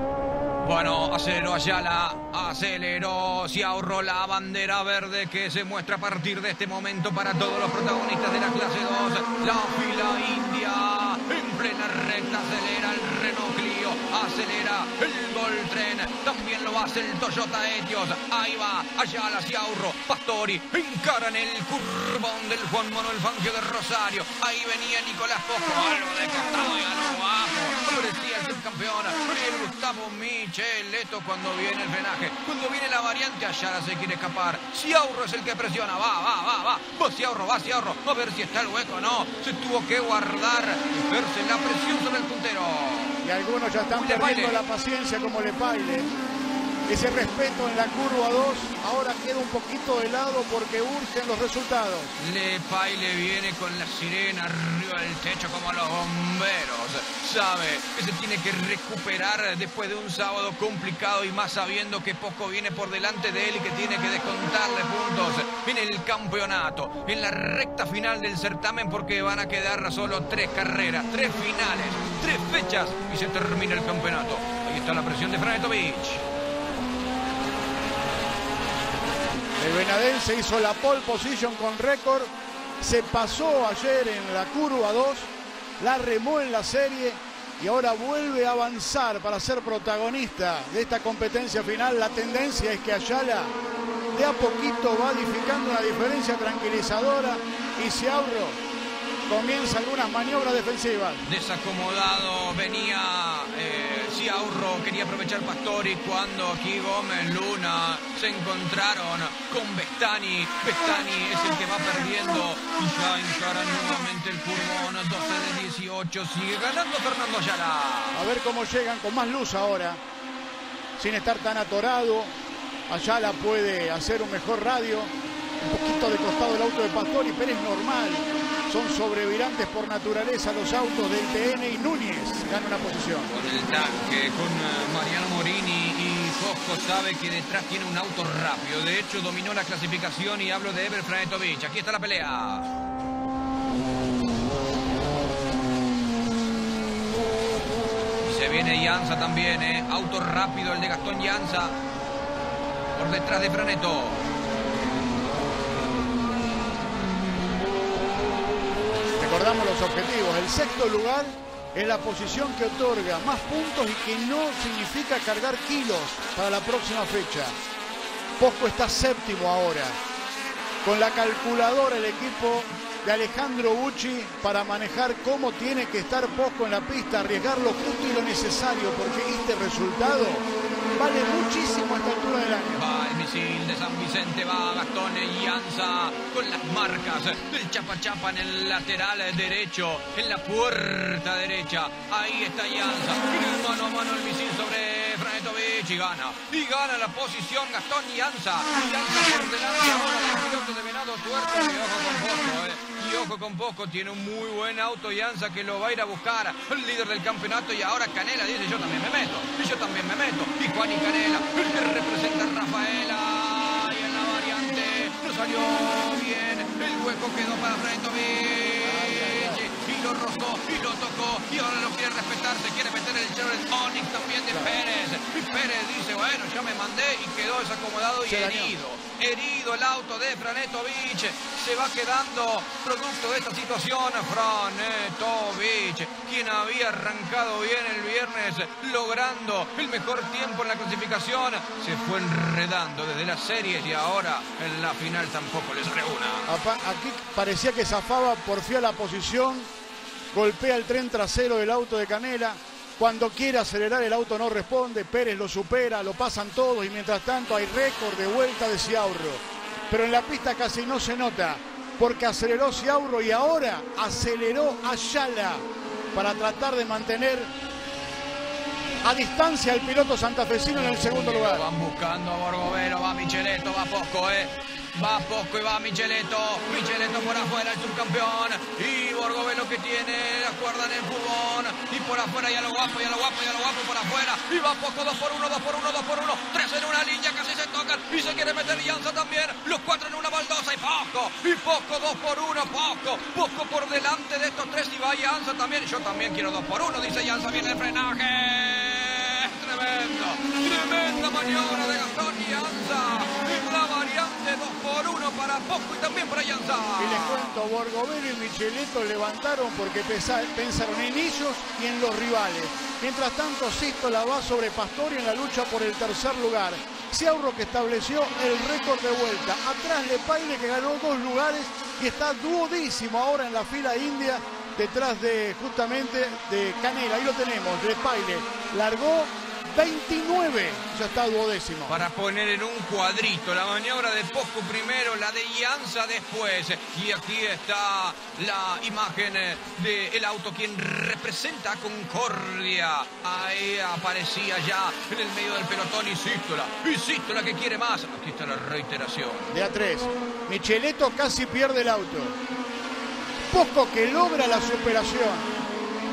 Bueno, aceleró Ayala, aceleró Ciaurro, la bandera verde que se muestra a partir de este momento para todos los protagonistas de la clase dos. La fila india en plena recta, acelera el Renault Clio, acelera el Gol Tren, también lo hace el Toyota Etios. Ahí va Ayala, Ciaurro, Pastori, encaran el curvón del Juan Manuel Fangio de Rosario. Ahí venía Nicolás Bosco, algo de costado y algo bajo. Parecía el subcampeón, el Gustavo Micheletto cuando viene el frenaje. Cuando viene la variante, Ayala se quiere escapar. Ciaurro es el que presiona, va, va, va, va. Va Ciaurro, va Ciaurro, a ver si está el hueco o no. Se tuvo que guardar, verse la presión sobre el puntero. Y algunos ya están perdiendo la paciencia como Lepaile. Ese respeto en la curva dos ahora queda un poquito de lado porque urgen los resultados. Lepaile viene con la sirena arriba del techo como los bomberos. Sabe que se tiene que recuperar después de un sábado complicado, y más sabiendo que poco viene por delante de él y que tiene que descontarle puntos. Viene el campeonato en la recta final del certamen, porque van a quedar solo tres carreras, tres finales, tres fechas y se termina el campeonato. Ahí está la presión de Franetovic. El venadense hizo la pole position con récord, se pasó ayer en la curva dos, la remó en la serie y ahora vuelve a avanzar para ser protagonista de esta competencia final. La tendencia es que Ayala de a poquito va edificando una diferencia tranquilizadora y Ciaurro comienza algunas maniobras defensivas. Desacomodado venía eh, Ciaurro, quería aprovechar Pastori cuando aquí Gómez Luna se encontraron con Bestani. Bestani es el que va perdiendo y ya encara nuevamente el curvón. doce de dieciocho, sigue ganando Fernando Ayala. A ver cómo llegan con más luz ahora. sin estar tan atorado. Ayala puede hacer un mejor radio. Un poquito de costado el auto de Pastori, pero es normal. Son sobrevirantes por naturaleza los autos del T N y Núñez gana una posición. Con el tanque, con Mariano Morini y Fosco sabe que detrás tiene un auto rápido. De hecho, dominó la clasificación y hablo de Ever Franetovic. Aquí está la pelea. Y se viene Llanza también, ¿eh? Auto rápido el de Gastón Llanza. Por detrás de Franeto. Recordamos los objetivos. El sexto lugar es la posición que otorga más puntos y que no significa cargar kilos para la próxima fecha. Posco está séptimo ahora. Con la calculadora el equipo de Alejandro Bucci para manejar cómo tiene que estar Posco en la pista, arriesgar lo justo y lo necesario, porque este resultado vale muchísimo a esta altura del año. Va el misil de San Vicente, va Gastón Llanza con las marcas del chapa chapa en el lateral derecho, en la puerta derecha. Ahí está Llanza, mano a mano el misil sobre Franetovic y gana. Y gana la posición Gastón Llanza. Llanza por delante ahora del piloto de Venado Tuerto. Y ojo con Posco, eh. Y ojo con Posco, tiene un muy buen auto Llanza que lo va a ir a buscar. El líder del campeonato y ahora Canela dice yo también me meto. Y yo también me meto. Y Juan y Canela, el que representa a Rafaela. Y en la variante no salió bien. El hueco quedó para Franetovic. Y lo rozó y lo tocó. Y ahora lo quiere respetar. Se quiere meter el Chevrolet Onix también de Pérez. Y Pérez dice, bueno, ya me mandé y quedó desacomodado y herido. Herido el auto de Franetovic. Se va quedando producto de esta situación Franetovic, quien había arrancado bien el viernes, logrando el mejor tiempo en la clasificación. Se fue enredando desde las series y ahora en la final tampoco les reúna. Aquí parecía que zafaba por fin a la posición. Golpea el tren trasero del auto de Canela. Cuando quiere acelerar el auto no responde. Pérez lo supera, lo pasan todos y mientras tanto hay récord de vuelta de Ciaurro. Pero en la pista casi no se nota porque aceleró Ciaurro y ahora aceleró Ayala para tratar de mantener a distancia al piloto santafesino en el segundo lugar. Van buscando a Borgovero, va Micheletto, va Posco, eh. Va Posco y va Micheletto. Micheletto por afuera, el subcampeón. Y Borgovelo que tiene la cuerda en el fútbol. Y por afuera, y a lo guapo, y a lo guapo, y a lo guapo por afuera. Y va Posco dos por uno, dos por uno, dos por uno. Tres en una línea, casi se tocan. Y se quiere meter Llanza también. Los cuatro en una baldosa y Posco. Y Posco dos por uno, Posco. Posco por delante de estos tres y va Llanza también. Yo también quiero dos por uno, dice Llanza. Viene el frenaje. Tremendo, tremenda maniobra de Gastón Llanza. En la variante dos por uno para Posco y también para Llanza. Y les cuento, Borgovero y Micheletto levantaron porque pensaron en ellos y en los rivales. Mientras tanto, Sístola va sobre Pastori en la lucha por el tercer lugar. Ciaurro que estableció el récord de vuelta. Atrás Lepaile que ganó dos lugares y está duodécimo ahora en la fila india. Detrás de justamente de Canela. Ahí lo tenemos, Lepaile largó veintinueve, ya está duodécimo. Para poner en un cuadrito la maniobra de Posco primero, la de Llanza después. Y aquí está la imagen del auto quien representa a Concordia. Ahí aparecía ya en el medio del pelotón y Sístola. Y Sístola que quiere más. Aquí está la reiteración. De A tres. Micheletto casi pierde el auto. Posco que logra la superación.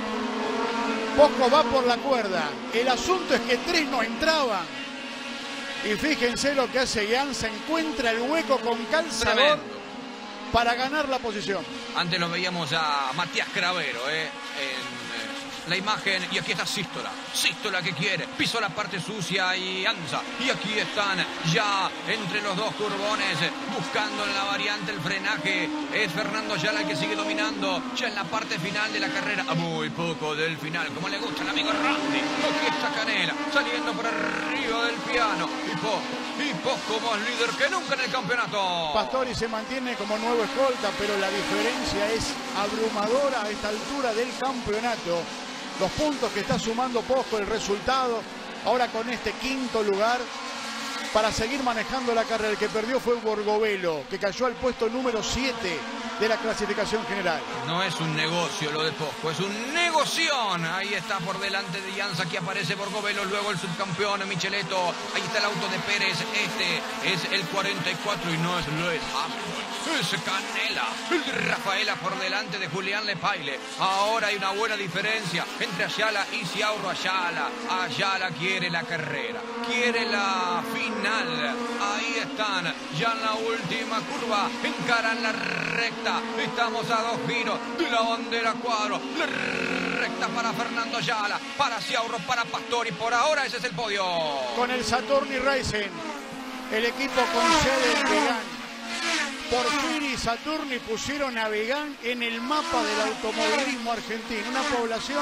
Posco va por la cuerda. El asunto es que tres no entraban. Y fíjense lo que hace Llanza. Encuentra el hueco con calzador. Tremendo. Para ganar la posición. Antes lo veíamos a Matías Cravero, ¿eh? En la imagen. Y aquí está Sístola. Sístola que quiere. Pisó la parte sucia y Llanza. Y aquí están ya entre los dos curbones. Buscando en la variante el frenaje. Es Fernando Ayala el que sigue dominando. Ya en la parte final de la carrera. A muy poco del final. Como le gusta al amigo Randy. Aquí está Canela. Saliendo por arriba del piano. Y Posco. Y Posco más líder que nunca en el campeonato. Pastori se mantiene como nuevo escolta. Pero la diferencia es abrumadora a esta altura del campeonato. Los puntos que está sumando Posco, el resultado, ahora con este quinto lugar, para seguir manejando la carrera. El que perdió fue Borgovelo, que cayó al puesto número siete. de la clasificación general. No es un negocio lo de Posco, es un negoción. Ahí está por delante de Llanza, que aparece Borgovelo, luego el subcampeón Micheletto. Ahí está el auto de Pérez, este es el cuarenta y cuatro y no es Lewis Hamilton, es Canela. El Rafaela por delante de Julián Lepaile. Ahora hay una buena diferencia entre Ayala y Ciaurro Ayala. Ayala quiere la carrera, quiere la final. Ahí están, ya en la última curva, encaran la recta. Estamos a dos giros de la bandera cuadro. La recta para Fernando Ayala, para Ciaurro, para Pastori. Por ahora ese es el podio. Con el Saturni Racing, el equipo con sede en Begán. Porfiri y Saturni pusieron a Begán en el mapa del automovilismo argentino. Una población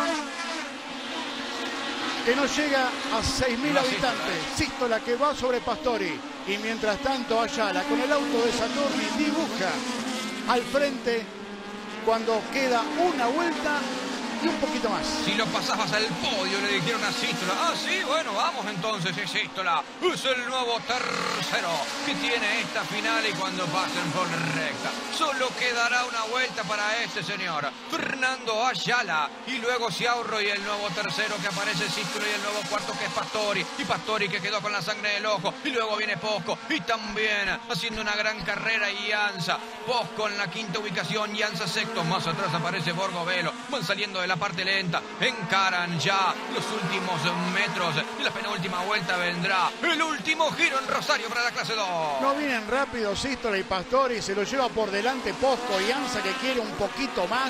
que no llega a seis mil habitantes. Sístola que va sobre Pastori. Y mientras tanto Ayala con el auto de Saturni dibuja al frente cuando queda una vuelta y un poquito más. Si lo pasabas al podio, le dijeron a Sístola. Ah, sí, bueno, vamos entonces, es Sístola. Es el nuevo tercero que tiene esta final y cuando pasen por recta. Solo quedará una vuelta para este señor, Fernando Ayala. Y luego Ciaurro y el nuevo tercero que aparece Sístola y el nuevo cuarto que es Pastori. Y Pastori que quedó con la sangre del ojo. Y luego viene Posco y también haciendo una gran carrera Llanza. Posco en la quinta ubicación, Llanza sexto. Más atrás aparece Borgovelo. Van saliendo de la parte lenta, encaran ya los últimos metros y la penúltima vuelta vendrá el último giro en Rosario para la clase dos. No vienen rápido Sístola y Pastori, se lo lleva por delante Posco y Llanza que quiere un poquito más.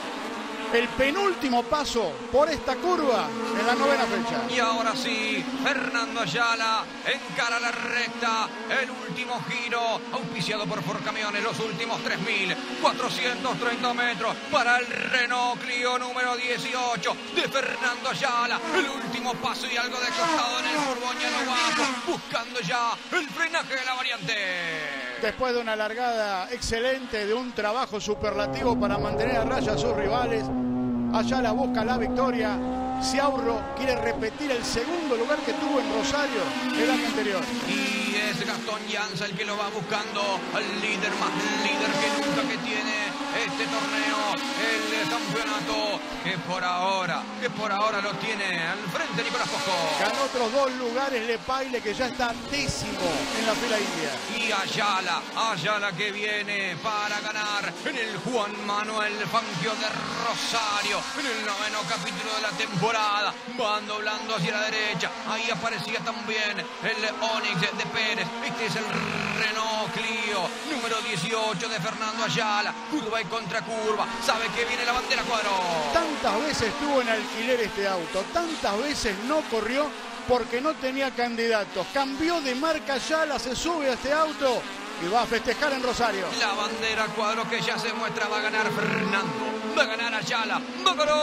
El penúltimo paso por esta curva en la novena fecha. Y ahora sí, Fernando Ayala encara la recta, el último giro, auspiciado por Forcamiones, los últimos tres mil cuatrocientos treinta metros para el Renault Clio número dieciocho de Fernando Ayala. El último paso y algo de costado en el furgoñano bajo, buscando ya el frenaje de la variante. Después de una largada excelente, de un trabajo superlativo para mantener a raya a sus rivales, Ayala busca la victoria. Ciaurro quiere repetir el segundo lugar que tuvo en Rosario el año anterior. Y es Gastón Llanza el que lo va buscando, al líder más líder que nunca que tiene este torneo, el campeonato, que por ahora, que por ahora lo tiene al frente Nicolás Posco. Ganó otros dos lugares Lepaile, que ya está décimo en la fila india. Y Ayala, Ayala que viene para ganar en el Juan Manuel Fangio de Rosario, en el noveno capítulo de la temporada. Van doblando hacia la derecha, ahí aparecía también el Onix de Pérez. Este es el Renault Clio número dieciocho de Fernando Ayala. Curva y contracurva, sabe que viene la bandera cuadro. Tantas veces estuvo en alquiler este auto, tantas veces no corrió porque no tenía candidatos. Cambió de marca Ayala, se sube a este auto y va a festejar en Rosario. La bandera cuadro que ya se muestra, va a ganar Fernando, va a ganar Ayala, va a ganar.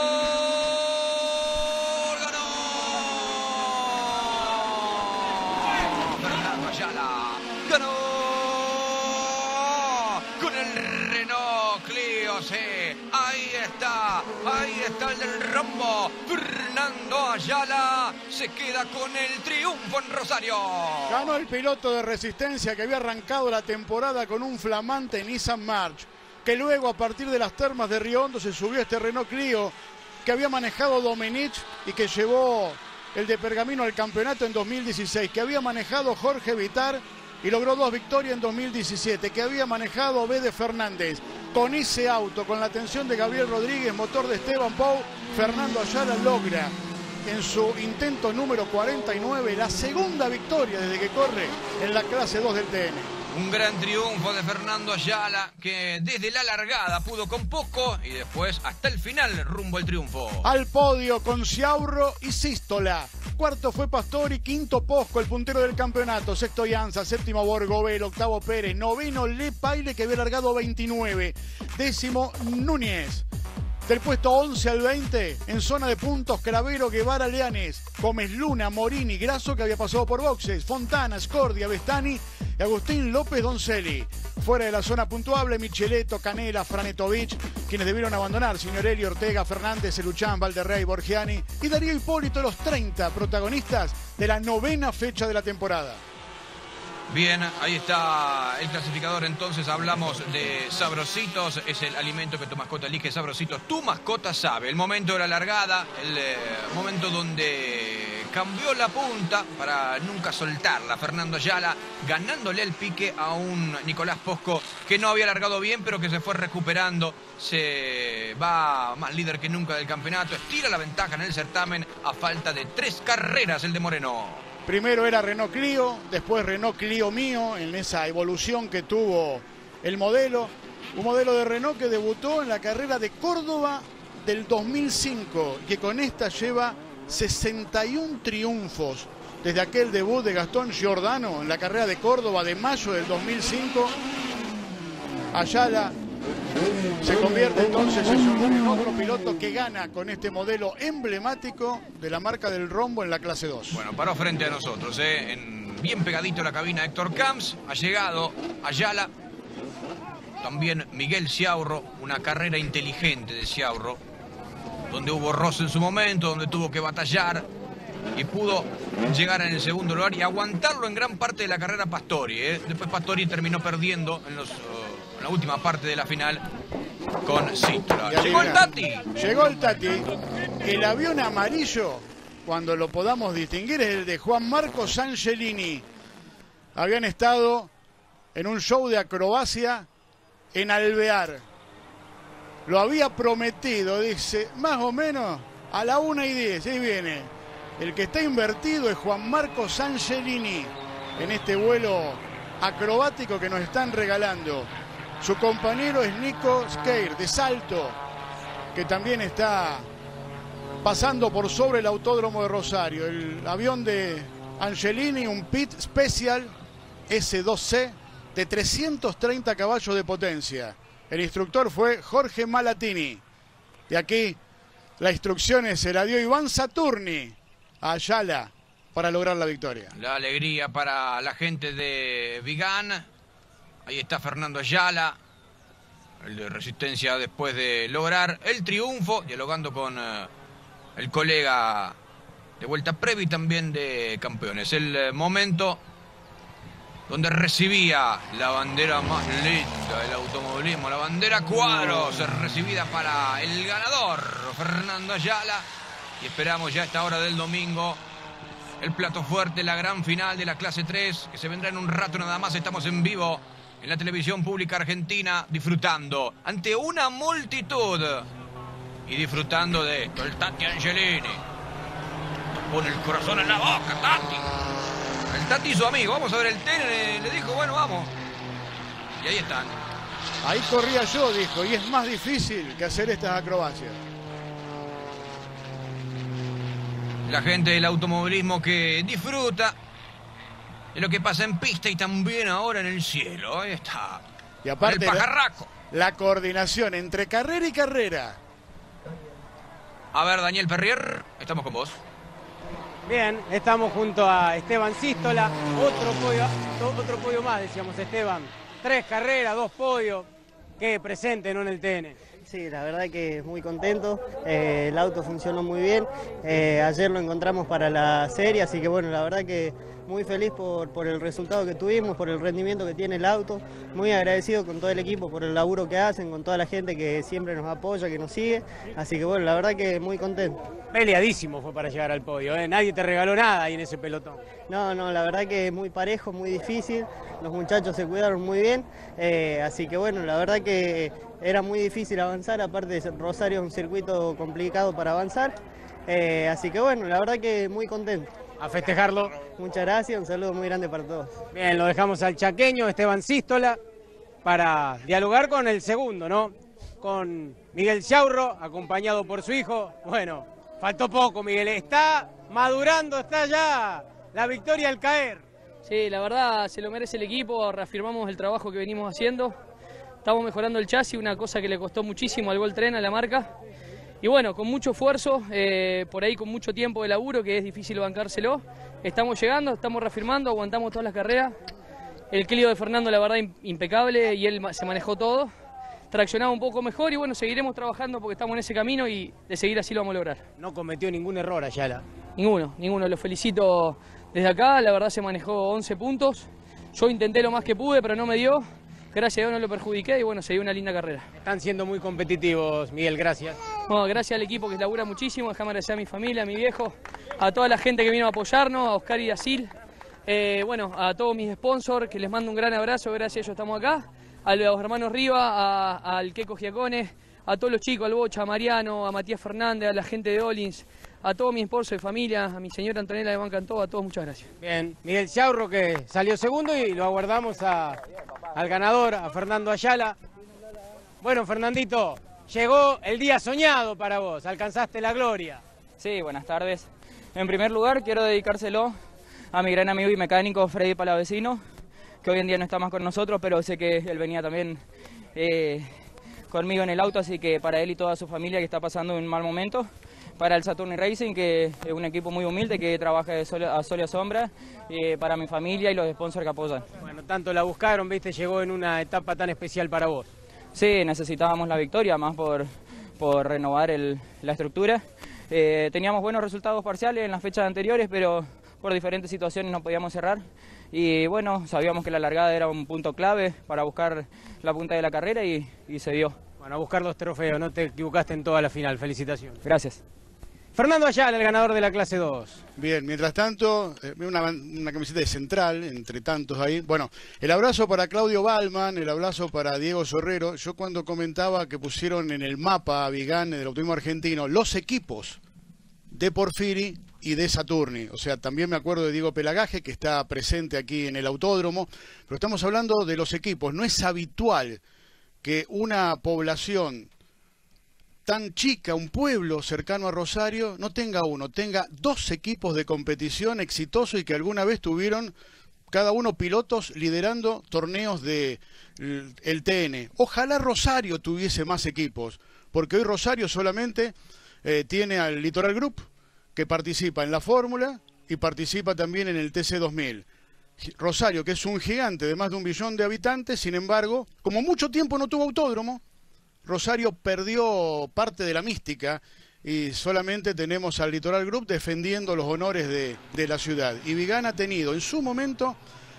Ayala ganó con el Renault Clio, sí, ahí está, ahí está el del rombo. Fernando Ayala se queda con el triunfo en Rosario. Ganó el piloto de Resistencia que había arrancado la temporada con un flamante Nissan March, que luego a partir de las termas de Río Hondo se subió a este Renault Clio que había manejado Domenech y que llevó el de Pergamino al campeonato en dos mil dieciséis, que había manejado Jorge Vitar y logró dos victorias en dos mil diecisiete, que había manejado Bede Fernández. Con ese auto, con la atención de Gabriel Rodríguez, motor de Esteban Pou, Fernando Ayala logra en su intento número cuarenta y nueve la segunda victoria desde que corre en la clase dos del T N. Un gran triunfo de Fernando Ayala, que desde la largada pudo con poco y después hasta el final rumbo al triunfo. Al podio con Ciaurro y Sístola. Cuarto fue Pastori, quinto Posco, el puntero del campeonato. Sexto Llanza, séptimo Borgovelo, octavo Pérez, noveno Lepaile que había largado veintinueve. Décimo Núñez. Del puesto once al veinte, en zona de puntos, Cravero, Guevara, Leanes, Gómez Luna, Morini, Grasso, que había pasado por boxes, Fontana, Scordia, Bestani y Agustín López Doncelli. Fuera de la zona puntuable, Micheletto, Canela, Franetovich, quienes debieron abandonar, Signorelli, Ortega, Fernández, Luchán, Valderrey, Borgiani y Darío Hipólito, los treinta protagonistas de la novena fecha de la temporada. Bien, ahí está el clasificador. Entonces hablamos de Sabrositos. Es el alimento que tu mascota elige. Sabrositos, tu mascota sabe. El momento de la largada, el eh, momento donde cambió la punta para nunca soltarla. Fernando Ayala ganándole el pique a un Nicolás Posco que no había largado bien, pero que se fue recuperando. Se va más líder que nunca del campeonato. Estira la ventaja en el certamen a falta de tres carreras el de Moreno. Primero era Renault Clio, después Renault Clio Mío, en esa evolución que tuvo el modelo. Un modelo de Renault que debutó en la carrera de Córdoba del dos mil cinco, que con esta lleva sesenta y un triunfos desde aquel debut de Gastón Giordano en la carrera de Córdoba de mayo del dos mil cinco. Ayala se convierte entonces en otro piloto que gana con este modelo emblemático de la marca del Rombo en la clase dos. Bueno, paró frente a nosotros, ¿eh? En, bien pegadito a la cabina Héctor Camps. Ha llegado Ayala. También Miguel Ciaurro, una carrera inteligente de Ciaurro, donde hubo roce en su momento, donde tuvo que batallar y pudo llegar en el segundo lugar y aguantarlo en gran parte de la carrera Pastori, ¿eh? Después Pastori terminó perdiendo en los... Uh, en la última parte de la final con Citroën. Llegó el Tati. Llegó el Tati. El avión amarillo, cuando lo podamos distinguir, es el de Juan Marcos Angelini. Habían estado en un show de acrobacia en Alvear. Lo había prometido, dice, más o menos a la una y diez. Ahí viene. El que está invertido es Juan Marcos Angelini en este vuelo acrobático que nos están regalando. Su compañero es Nico Skeir, de Salto, que también está pasando por sobre el autódromo de Rosario. El avión de Angelini, un Pit Special S dos C de trescientos treinta caballos de potencia. El instructor fue Jorge Malatini. Y aquí las instrucciones se la dio Iván Saturni a Ayala para lograr la victoria. La alegría para la gente de Vigan. Ahí está Fernando Ayala, el de Resistencia, después de lograr el triunfo, dialogando con uh, el colega de Vuelta Previa y también de Campeones. El uh, momento donde recibía la bandera más linda del automovilismo, la bandera Cuadros, recibida para el ganador, Fernando Ayala. Y esperamos ya a esta hora del domingo el plato fuerte, la gran final de la clase tres, que se vendrá en un rato nada más. Estamos en vivo en la televisión pública argentina, disfrutando ante una multitud y disfrutando de esto. El Tati Angelini pone el corazón en la boca, Tati. El Tati y su amigo, vamos a ver el tenis, le, le dijo, bueno, vamos. Y ahí están. Ahí corría yo, dijo, y es más difícil que hacer estas acrobacias. La gente del automovilismo que disfruta de lo que pasa en pista y también ahora en el cielo. Ahí está. Y aparte, el pajarraco. La, la coordinación entre carrera y carrera. A ver, Daniel Perrier, estamos con vos. Bien, estamos junto a Esteban Sístola. Otro podio, otro podio más, decíamos, Esteban. Tres carreras, dos podios. Qué presente, ¿no? En el T N. Sí, la verdad que muy contento, eh, el auto funcionó muy bien, eh, ayer lo encontramos para la serie, así que bueno, la verdad que muy feliz por, por el resultado que tuvimos, por el rendimiento que tiene el auto, muy agradecido con todo el equipo por el laburo que hacen, con toda la gente que siempre nos apoya, que nos sigue, así que bueno, la verdad que muy contento. Peleadísimo fue para llegar al podio, ¿eh? Nadie te regaló nada ahí en ese pelotón. No, no, la verdad que muy parejo, muy difícil, los muchachos se cuidaron muy bien, eh, así que bueno, la verdad que era muy difícil avanzar, aparte de Rosario es un circuito complicado para avanzar, eh, así que bueno, la verdad que muy contento. A festejarlo. Muchas gracias, un saludo muy grande para todos. Bien, lo dejamos al chaqueño Esteban Sístola para dialogar con el segundo, ¿no? Con Miguel Ciaurro, acompañado por su hijo. Bueno, faltó poco, Miguel, está madurando, está ya la victoria al caer. Sí, la verdad se lo merece el equipo, reafirmamos el trabajo que venimos haciendo. Estamos mejorando el chasis, una cosa que le costó muchísimo al Gol Tren a la marca. Y bueno, con mucho esfuerzo, eh, por ahí con mucho tiempo de laburo, que es difícil bancárselo. Estamos llegando, estamos reafirmando, aguantamos todas las carreras. El Clio de Fernando, la verdad, impecable, y él se manejó todo. Traccionaba un poco mejor y bueno, seguiremos trabajando porque estamos en ese camino y de seguir así lo vamos a lograr. No cometió ningún error Ayala. Ninguno, ninguno. Lo felicito desde acá, la verdad se manejó once puntos. Yo intenté lo más que pude, pero no me dio. Gracias a Dios no lo perjudiqué y bueno, se dio una linda carrera. Están siendo muy competitivos, Miguel, gracias. Bueno, gracias al equipo que labura muchísimo, déjame agradecer a mi familia, a mi viejo, a toda la gente que vino a apoyarnos, a Oscar y a Sil, eh, bueno, a todos mis sponsors, que les mando un gran abrazo, gracias a ellos estamos acá, a los hermanos Riva, a, al Queco Giacone, a todos los chicos, al Bocha, a Mariano, a Matías Fernández, a la gente de Olins, a todos mis sponsors de familia, a mi señora Antonella de Bancantó, a todos muchas gracias. Bien, Miguel Ciaurro que salió segundo y lo aguardamos a, al ganador, a Fernando Ayala. Bueno, Fernandito, llegó el día soñado para vos, alcanzaste la gloria. Sí, buenas tardes. En primer lugar, quiero dedicárselo a mi gran amigo y mecánico Freddy Palavecino, que hoy en día no está más con nosotros, pero sé que él venía también eh, conmigo en el auto, así que para él y toda su familia que está pasando un mal momento. Para el Saturni Racing, que es un equipo muy humilde, que trabaja de sol a sol y a sombra, eh, para mi familia y los sponsors que apoyan. Bueno, tanto la buscaron, viste, llegó en una etapa tan especial para vos. Sí, necesitábamos la victoria, más por, por renovar el, la estructura. Eh, teníamos buenos resultados parciales en las fechas anteriores, pero por diferentes situaciones no podíamos cerrar. Y bueno, sabíamos que la largada era un punto clave para buscar la punta de la carrera y, y se dio. Bueno, a buscar los trofeos, no te equivocaste en toda la final, felicitaciones. Gracias. Fernando Ayala, el ganador de la clase dos. Bien, mientras tanto, eh, una, una camiseta de Central, entre tantos ahí. Bueno, el abrazo para Claudio Balman, el abrazo para Diego Sorrero. Yo cuando comentaba que pusieron en el mapa a Vigán del automovilismo argentino los equipos de Porfiri y de Saturni. O sea, también me acuerdo de Diego Pelagaje, que está presente aquí en el autódromo. Pero estamos hablando de los equipos. No es habitual que una población tan chica, un pueblo cercano a Rosario, no tenga uno, tenga dos equipos de competición exitosos y que alguna vez tuvieron cada uno pilotos liderando torneos de el T N. Ojalá Rosario tuviese más equipos, porque hoy Rosario solamente eh, tiene al Litoral Group, que participa en la Fórmula y participa también en el T C dos mil. Rosario, que es un gigante de más de un billón de habitantes, sin embargo, como mucho tiempo no tuvo autódromo, Rosario perdió parte de la mística y solamente tenemos al Litoral Group defendiendo los honores de, de la ciudad. Y Vigán ha tenido en su momento,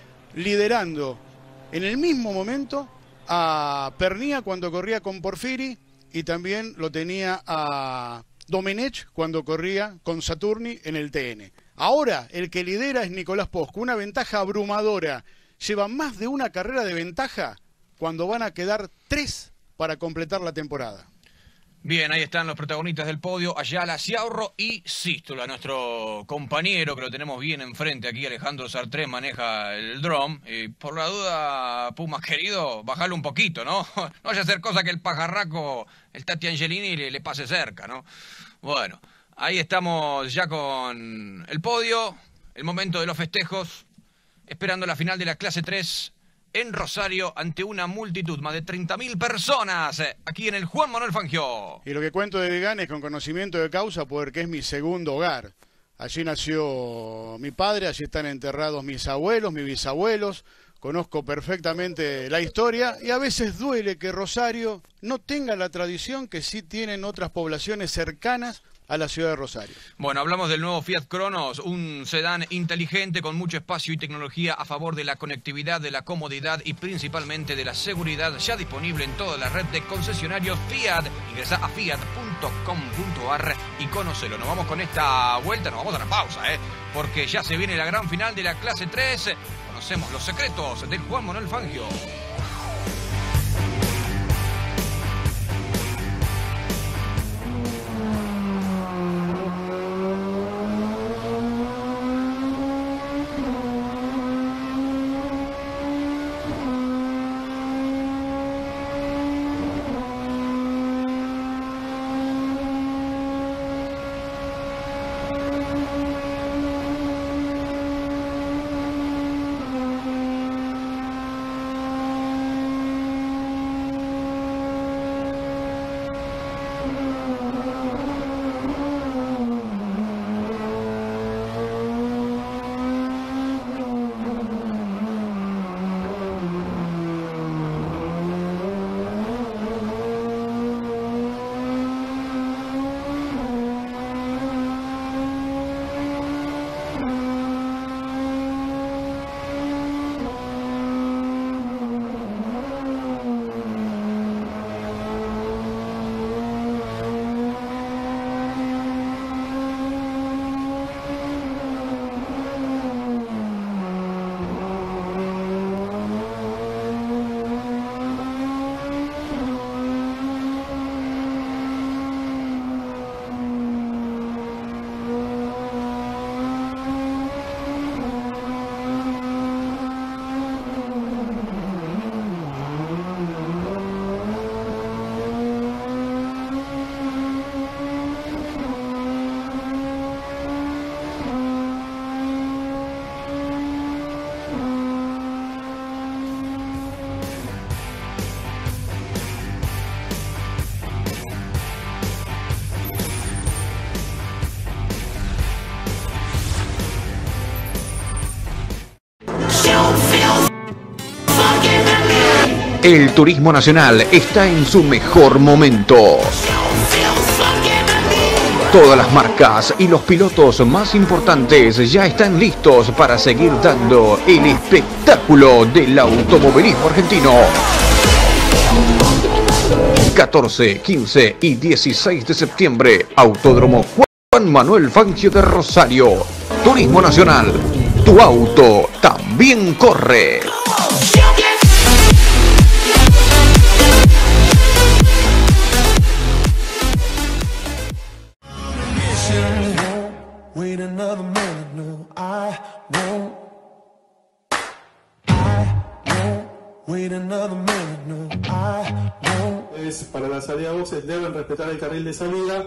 liderando en el mismo momento a Pernía cuando corría con Porfiri y también lo tenía a Domenech cuando corría con Saturni en el T N. Ahora el que lidera es Nicolás Posco, una ventaja abrumadora. Lleva más de una carrera de ventaja cuando van a quedar tres para completar la temporada. Bien, ahí están los protagonistas del podio, Ayala, Ciaurro y Sístola. Nuestro compañero, que lo tenemos bien enfrente aquí, Alejandro Sartré, maneja el dron. Y por la duda, Pumas querido, bajalo un poquito, ¿no? No vaya a hacer cosa que el pajarraco, el Tati Angelini, le, le pase cerca, ¿no? Bueno, ahí estamos ya con el podio, el momento de los festejos, esperando la final de la clase tres en Rosario ante una multitud, más de treinta mil personas, aquí en el Juan Manuel Fangio. Y lo que cuento de Vigán es con conocimiento de causa porque es mi segundo hogar. Allí nació mi padre, allí están enterrados mis abuelos, mis bisabuelos. Conozco perfectamente la historia y a veces duele que Rosario no tenga la tradición que sí tienen otras poblaciones cercanas a la ciudad de Rosario. Bueno, hablamos del nuevo Fiat Cronos, un sedán inteligente con mucho espacio y tecnología a favor de la conectividad, de la comodidad y principalmente de la seguridad, ya disponible en toda la red de concesionarios Fiat. Ingresa a fiat punto com punto ar y conócelo. Nos vamos con esta vuelta, nos vamos a la pausa, ¿eh? Porque ya se viene la gran final de la clase tres. Conocemos los secretos del Juan Manuel Fangio. El turismo nacional está en su mejor momento. Todas las marcas y los pilotos más importantes ya están listos para seguir dando el espectáculo del automovilismo argentino. catorce, quince y dieciséis de septiembre, Autódromo Juan Manuel Fangio de Rosario. Turismo Nacional, tu auto también corre. Para la salida a boxes deben respetar el carril de salida.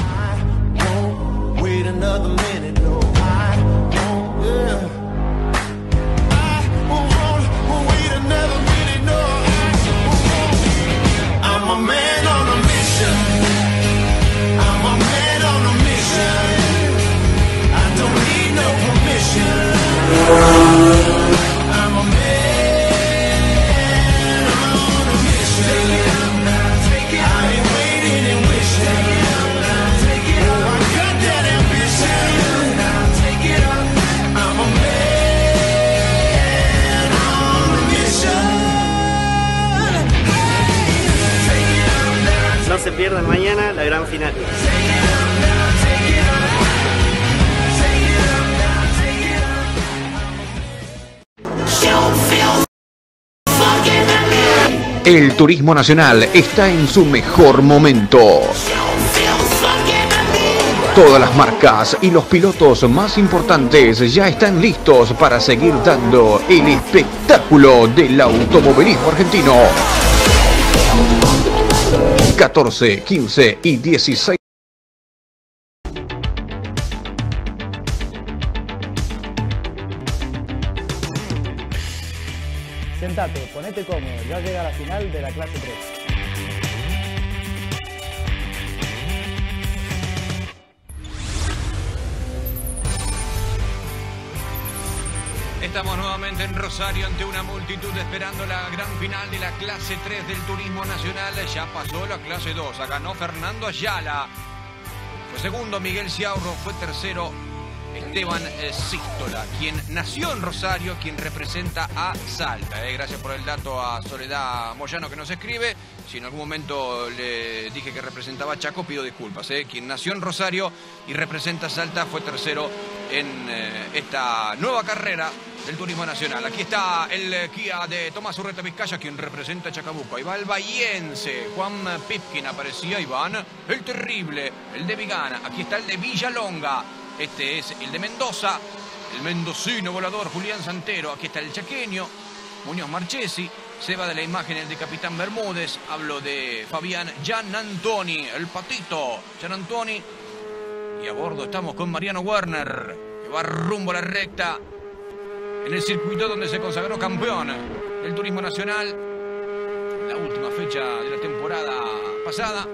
No se pierdan mañana la gran final. El turismo nacional está en su mejor momento. Todas las marcas y los pilotos más importantes ya están listos para seguir dando el espectáculo del automovilismo argentino. catorce, quince y dieciséis. Sentate, ponete cómodo, ya llega la final de la clase tres. Estamos nuevamente en Rosario ante una multitud esperando la gran final de la clase tres del Turismo Nacional. Ya pasó la clase dos, ganó Fernando Ayala. Fue segundo Miguel Ciaurro, fue tercero Esteban Sístola, quien nació en Rosario, quien representa a Salta. Eh. Gracias por el dato a Soledad Moyano que nos escribe. Si en algún momento le dije que representaba a Chaco, pido disculpas. Eh. Quien nació en Rosario y representa a Salta fue tercero en eh, esta nueva carrera del Turismo Nacional. Aquí está el Kia de Tomás Urreta Vizcaya, quien representa a Chacabuco. Ahí va el bahiense, Juan Pipkin aparecía, Iván, el terrible, el de Vigana. Aquí está el de Villalonga. Este es el de Mendoza, el mendocino volador Julián Santero. Aquí está el chaqueño, Muñoz Marchesi. Se va de la imagen el de Capitán Bermúdez. Hablo de Fabián Gian Antoni, el patito Gian Antoni. Y a bordo estamos con Mariano Werner, que va rumbo a la recta en el circuito donde se consagró campeón del Turismo Nacional. La última fecha de la temporada pasada.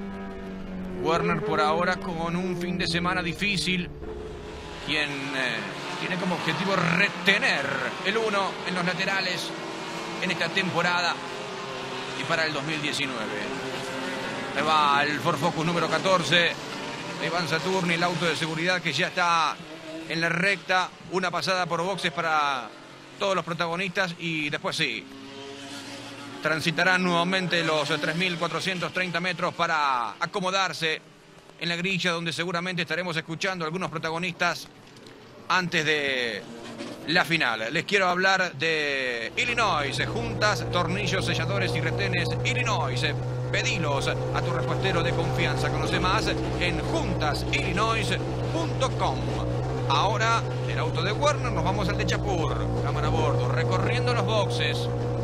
Werner por ahora con un fin de semana difícil, quien eh, tiene como objetivo retener el uno en los laterales en esta temporada y para el dos mil diecinueve. Ahí va el Ford Focus número catorce de Iván Saturni, el auto de seguridad que ya está en la recta. Una pasada por boxes para todos los protagonistas y después sí, transitarán nuevamente los tres mil cuatrocientos treinta metros para acomodarse en la grilla, donde seguramente estaremos escuchando a algunos protagonistas antes de la final. Les quiero hablar de Illinois, juntas, tornillos, selladores y retenes Illinois. Pedilos a tu repostero de confianza. Conoce más en juntas illinois punto com. Ahora, del auto de Werner nos vamos al de Chapur. Cámara a bordo, recorriendo los boxes.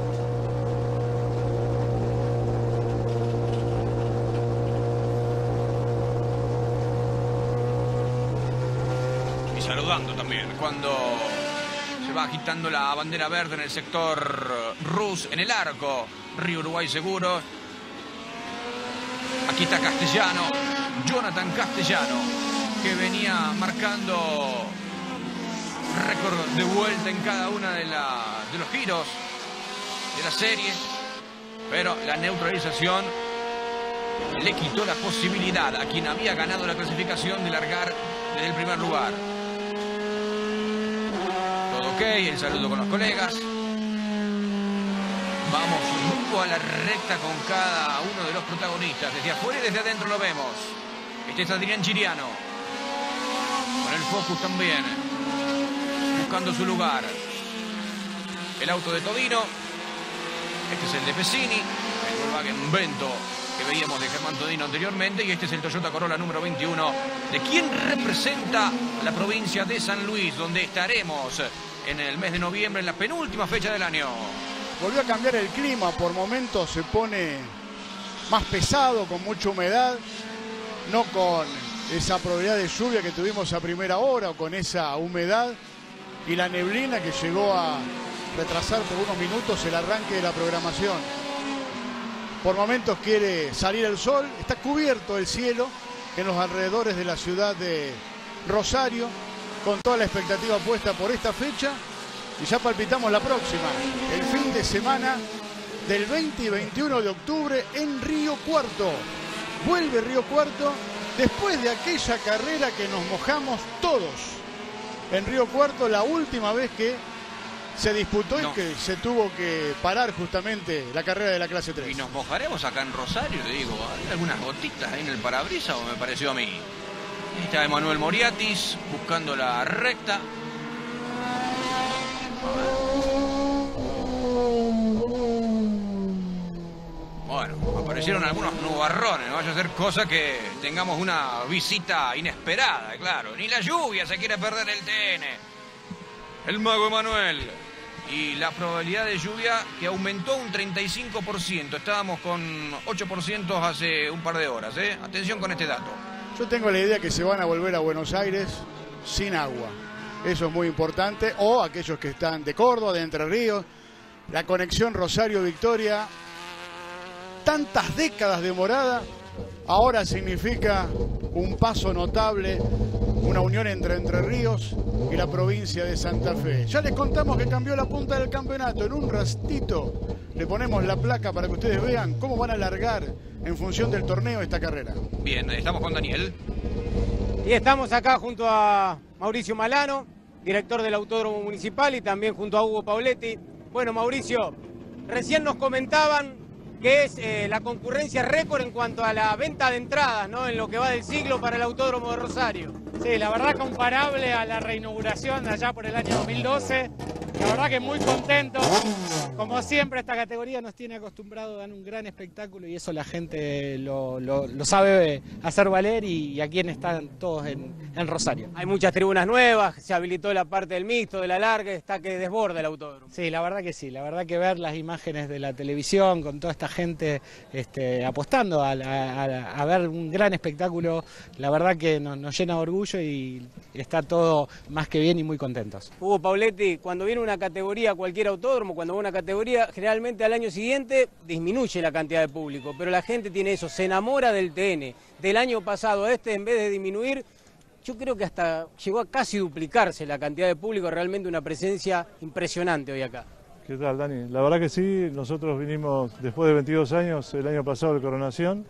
Y saludando también cuando se va agitando la bandera verde en el sector Rus, en el arco, Río Uruguay Seguro. Aquí está Castellano, Jonathan Castellano, que venía marcando récord de vuelta en cada una de, la, de los giros de la serie. pero la neutralización le quitó la posibilidad a quien había ganado la clasificación de largar desde el primer lugar. Todo ok, el saludo con los colegas. Vamos rumbo a la recta con cada uno de los protagonistas. Desde afuera y desde adentro lo vemos. Este es Adrián Chiriano. Con el Focus también. Buscando su lugar. El auto de Todino. Este es el de Pesini. El Volkswagen Vento que veíamos de Germán Todino anteriormente. Y este es el Toyota Corolla número veintiuno. De quien representa la provincia de San Luis, donde estaremos en el mes de noviembre, en la penúltima fecha del año. Volvió a cambiar el clima, por momentos se pone más pesado, con mucha humedad, no con esa probabilidad de lluvia que tuvimos a primera hora, o con esa humedad y la neblina que llegó a retrasar por unos minutos el arranque de la programación. Por momentos quiere salir el sol, está cubierto el cielo en los alrededores de la ciudad de Rosario, con toda la expectativa puesta por esta fecha. Y ya palpitamos la próxima, el fin de semana del veinte y veintiuno de octubre en Río Cuarto. Vuelve Río Cuarto después de aquella carrera que nos mojamos todos en Río Cuarto, la última vez que se disputó no. y que se tuvo que parar justamente la carrera de la clase tres. Y nos mojaremos acá en Rosario, le digo, ¿hay algunas gotitas ahí en el parabrisas o me pareció a mí? Ahí está Emanuel Moriatis buscando la recta. Bueno, aparecieron algunos nubarrones, no vaya a ser cosa que tengamos una visita inesperada, claro. Ni la lluvia se quiere perder el T N. El mago Emanuel. Y la probabilidad de lluvia que aumentó un treinta y cinco por ciento. Estábamos con ocho por ciento hace un par de horas, ¿eh? Atención con este dato. Yo tengo la idea que se van a volver a Buenos Aires sin agua. Eso es muy importante. O aquellos que están de Córdoba, de Entre Ríos. La conexión Rosario-Victoria, tantas décadas demorada, ahora significa un paso notable, una unión entre Entre Ríos y la provincia de Santa Fe. Ya les contamos que cambió la punta del campeonato. En un ratito le ponemos la placa para que ustedes vean cómo van a largar en función del torneo esta carrera. Bien, estamos con Daniel. Y estamos acá junto a Mauricio Malano, director del Autódromo Municipal, y también junto a Hugo Pauletti. Bueno, Mauricio, recién nos comentaban que es eh, la concurrencia récord en cuanto a la venta de entradas, ¿no? En lo que va del siglo para el Autódromo de Rosario. Sí, la verdad comparable a la reinauguración allá por el año dos mil doce. La verdad que muy contento. Como siempre, esta categoría nos tiene acostumbrado a dar un gran espectáculo y eso la gente lo, lo, lo sabe hacer valer, y, y aquí están todos en, en Rosario. Hay muchas tribunas nuevas, se habilitó la parte del mixto, de la larga, está que desborda el autódromo. Sí, la verdad que sí, la verdad que ver las imágenes de la televisión con toda esta gente este, apostando a, a, a ver un gran espectáculo, la verdad que nos, nos llena de orgullo y está todo más que bien y muy contentos. Hugo Pauletti, cuando viene una categoría, cualquier autódromo, cuando va una categoría, generalmente al año siguiente disminuye la cantidad de público, pero la gente tiene eso, se enamora del T N. Del año pasado a este, en vez de disminuir, yo creo que hasta llegó a casi duplicarse la cantidad de público, realmente una presencia impresionante hoy acá. ¿Qué tal, Dani? La verdad que sí, nosotros vinimos después de veintidós años, el año pasado de Coronación,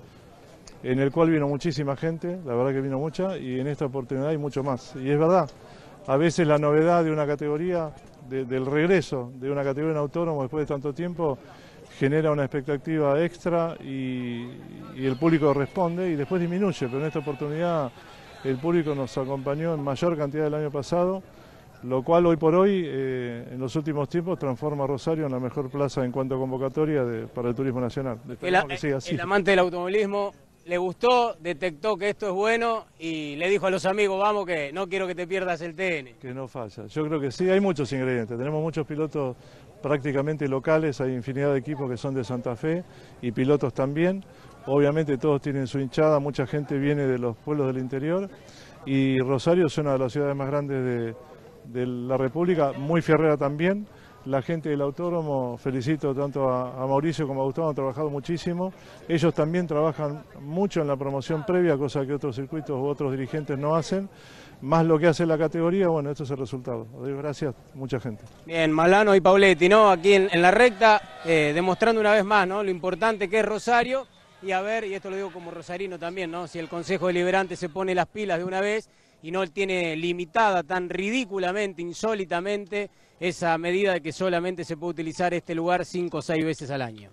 en el cual vino muchísima gente, la verdad que vino mucha, y en esta oportunidad hay mucho más. Y es verdad, a veces la novedad de una categoría, de, del regreso de una categoría en autónomo después de tanto tiempo, genera una expectativa extra y, y el público responde y después disminuye, pero en esta oportunidad el público nos acompañó en mayor cantidad del año pasado, lo cual hoy por hoy, eh, en los últimos tiempos, transforma a Rosario en la mejor plaza en cuanto a convocatoria de, para el turismo nacional. El, que siga así. El amante del automovilismo le gustó, detectó que esto es bueno y le dijo a los amigos, vamos que no quiero que te pierdas el T N. Que no falla. Yo creo que sí, hay muchos ingredientes. Tenemos muchos pilotos prácticamente locales, hay infinidad de equipos que son de Santa Fe y pilotos también. Obviamente todos tienen su hinchada, mucha gente viene de los pueblos del interior y Rosario es una de las ciudades más grandes de, de la República, muy fierrera también. la gente del autódromo, felicito tanto a, a Mauricio como a Gustavo, han trabajado muchísimo. Ellos también trabajan mucho en la promoción previa, cosa que otros circuitos u otros dirigentes no hacen. Más lo que hace la categoría, bueno, esto es el resultado. Doy gracias, mucha gente. Bien, Malano y Pauletti, ¿no? Aquí en, en la recta, eh, demostrando una vez más, ¿no? Lo importante que es Rosario. Y a ver, y esto lo digo como rosarino también, ¿no? Si el Consejo Deliberante se pone las pilas de una vez y no tiene limitada tan ridículamente, insólitamente, esa medida de que solamente se puede utilizar este lugar cinco o seis veces al año.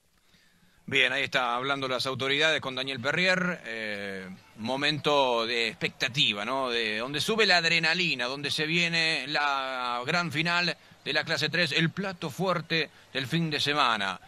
Bien, ahí está hablando las autoridades con Daniel Perrier. Eh, momento de expectativa, ¿no? De donde sube la adrenalina, donde se viene la gran final de la clase tres, el plato fuerte del fin de semana.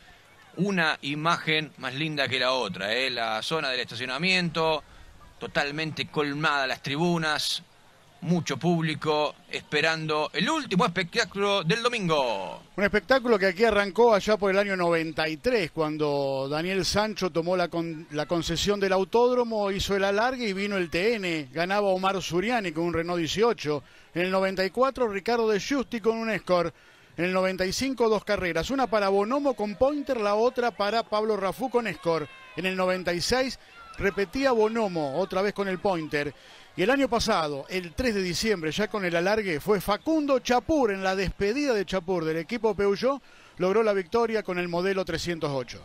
Una imagen más linda que la otra, ¿eh? La zona del estacionamiento, totalmente colmada las tribunas, mucho público esperando el último espectáculo del domingo. Un espectáculo que aquí arrancó allá por el año noventa y tres, cuando Daniel Sancho tomó la, con, la concesión del autódromo, hizo el alargue y vino el T N. Ganaba Omar Zuriani con un Renault dieciocho. En el noventa y cuatro, Ricardo De Giusti con un Escort. En el noventa y cinco, dos carreras, una para Bonomo con Pointer, la otra para Pablo Rafú con Escort. En el noventa y seis repetía Bonomo, otra vez con el Pointer. Y el año pasado, el tres de diciembre, ya con el alargue, fue Facundo Chapur en la despedida de Chapur del equipo Peugeot, logró la victoria con el modelo trescientos ocho.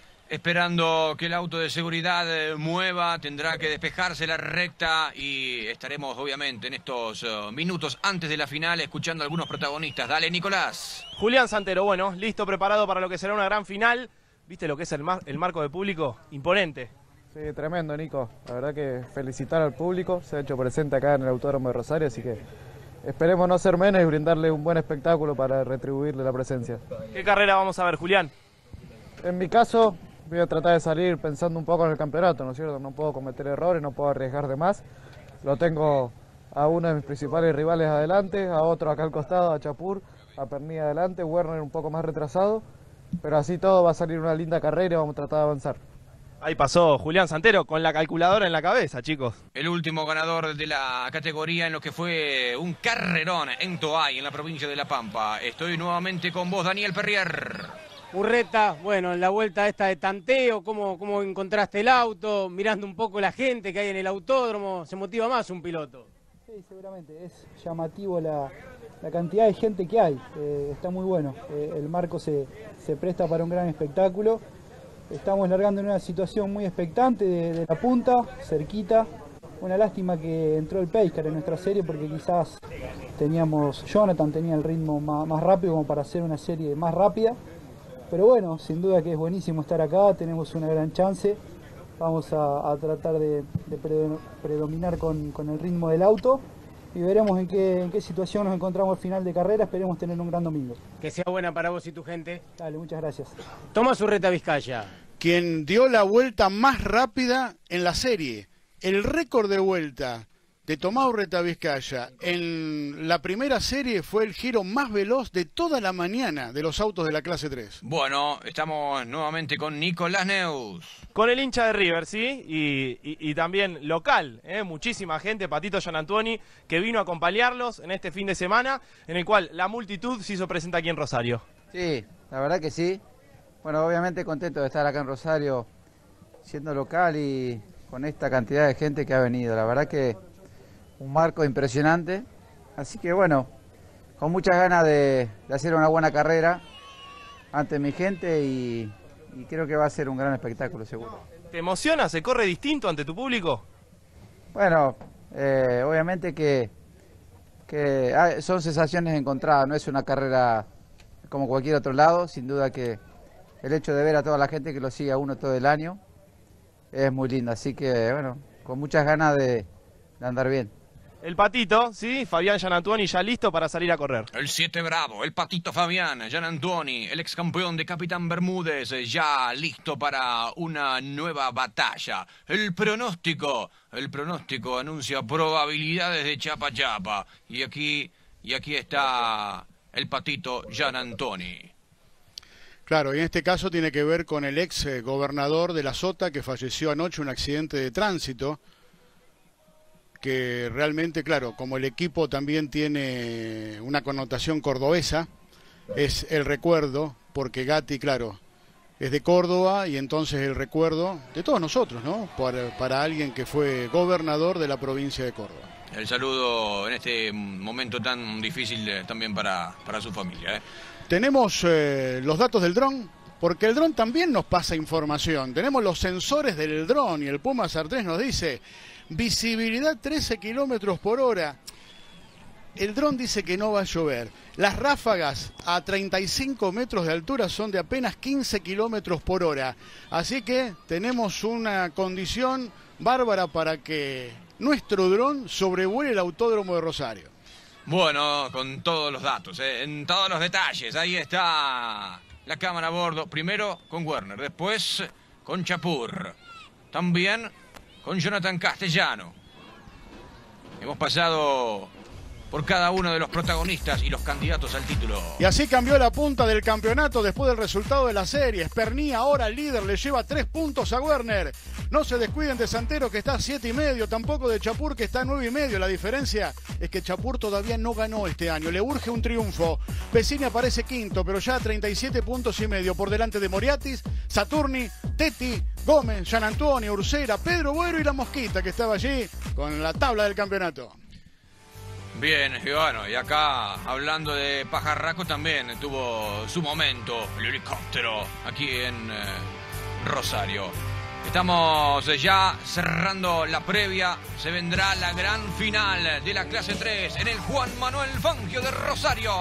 Esperando que el auto de seguridad mueva, tendrá que despejarse la recta y estaremos obviamente en estos uh, minutos antes de la final escuchando a algunos protagonistas. Dale, Nicolás. Julián Santero, bueno, listo, preparado para lo que será una gran final. ¿Viste lo que es el, mar el marco de público? Imponente. Sí, tremendo, Nico. La verdad que felicitar al público. Se ha hecho presente acá en el Autódromo de Rosario, así que esperemos no ser menos y brindarle un buen espectáculo para retribuirle la presencia. ¿Qué carrera vamos a ver, Julián? En mi caso, voy a tratar de salir pensando un poco en el campeonato, ¿no es cierto? No puedo cometer errores, no puedo arriesgar de más. Lo tengo a uno de mis principales rivales adelante, a otro acá al costado, a Chapur, a Pernilla adelante, Werner un poco más retrasado. Pero así todo va a salir una linda carrera y vamos a tratar de avanzar. Ahí pasó Julián Santero con la calculadora en la cabeza, chicos. El último ganador de la categoría en lo que fue un carrerón en Toay, en la provincia de La Pampa. Estoy nuevamente con vos, Daniel Perrier. Urreta, bueno, en la vuelta esta de tanteo, ¿cómo, cómo encontraste el auto? Mirando un poco la gente que hay en el autódromo, ¿se motiva más un piloto? Sí, seguramente, es llamativo la, la cantidad de gente que hay, eh, está muy bueno, eh, el marco se, se presta para un gran espectáculo. Estamos largando en una situación muy expectante de, de la punta, cerquita. Una lástima que entró el Pacecar en nuestra serie porque quizás teníamos, Jonathan tenía el ritmo más, más rápido como para hacer una serie más rápida. Pero bueno, sin duda que es buenísimo estar acá, tenemos una gran chance. Vamos a, a tratar de, de predominar con, con el ritmo del auto. Y veremos en qué, en qué situación nos encontramos al final de carrera. Esperemos tener un gran domingo. Que sea buena para vos y tu gente. Dale, muchas gracias. Tomás Urreta Vizcaya. Quien dio la vuelta más rápida en la serie. El récord de vuelta de Tomás Urreta Vizcaya en la primera serie fue el giro más veloz de toda la mañana de los autos de la clase tres. Bueno, estamos nuevamente con Nicolás Neus. Con el hincha de River, ¿sí? Y, y, y también local, ¿eh? Muchísima gente, Patito Gianantoni, que vino a acompañarlos en este fin de semana, en el cual la multitud se hizo presente aquí en Rosario. Sí, la verdad que sí. Bueno, obviamente contento de estar acá en Rosario, siendo local y con esta cantidad de gente que ha venido. La verdad que un marco impresionante. Así que bueno, con muchas ganas de, de hacer una buena carrera ante mi gente y, y creo que va a ser un gran espectáculo, seguro. ¿Te emociona? ¿Se corre distinto ante tu público? Bueno, eh, obviamente que, que hay, son sensaciones encontradas, no es una carrera como cualquier otro lado. Sin duda que el hecho de ver a toda la gente que lo sigue a uno todo el año es muy lindo. Así que bueno, con muchas ganas de, de andar bien. El Patito, ¿sí? Fabián Gianantoni ya listo para salir a correr. El siete Bravo, el Patito Fabián Gianantoni, el ex campeón de Capitán Bermúdez, ya listo para una nueva batalla. El pronóstico, el pronóstico anuncia probabilidades de chapa chapa. Y aquí, y aquí está el Patito Gianantoni. Claro, y en este caso tiene que ver con el ex gobernador de La Sota que falleció anoche en un accidente de tránsito. Que realmente, claro, como el equipo también tiene una connotación cordobesa, es el recuerdo, porque Gatti, claro, es de Córdoba y entonces el recuerdo de todos nosotros, ¿no? Para, para alguien que fue gobernador de la provincia de Córdoba. El saludo en este momento tan difícil eh, también para, para su familia. ¿eh? Tenemos eh, los datos del dron, porque el dron también nos pasa información. Tenemos los sensores del dron y el Puma Sartres nos dice visibilidad trece kilómetros por hora. El dron dice que no va a llover. Las ráfagas a treinta y cinco metros de altura son de apenas quince kilómetros por hora. Así que tenemos una condición bárbara para que nuestro dron sobrevuele el autódromo de Rosario. Bueno, con todos los datos, ¿eh? en todos los detalles. Ahí está la cámara a bordo. Primero con Werner, después con Chapur. También con Jonathan Castellano. Hemos pasado por cada uno de los protagonistas y los candidatos al título. Y así cambió la punta del campeonato después del resultado de la serie. Pernía, ahora el líder, le lleva tres puntos a Werner. No se descuiden de Santero, que está a siete y medio, tampoco de Chapur, que está a nueve y medio. La diferencia es que Chapur todavía no ganó este año. Le urge un triunfo. Pesini aparece quinto, pero ya a treinta y siete puntos y medio por delante de Moriatis, Saturni, Tetti, Gómez, Gian Antonio, Ursera, Pedro Buero y la Mosquita, que estaba allí con la tabla del campeonato. Bien, y bueno, y acá hablando de Pajarraco también tuvo su momento el helicóptero aquí en eh, Rosario. Estamos ya cerrando la previa, se vendrá la gran final de la clase tres en el Juan Manuel Fangio de Rosario.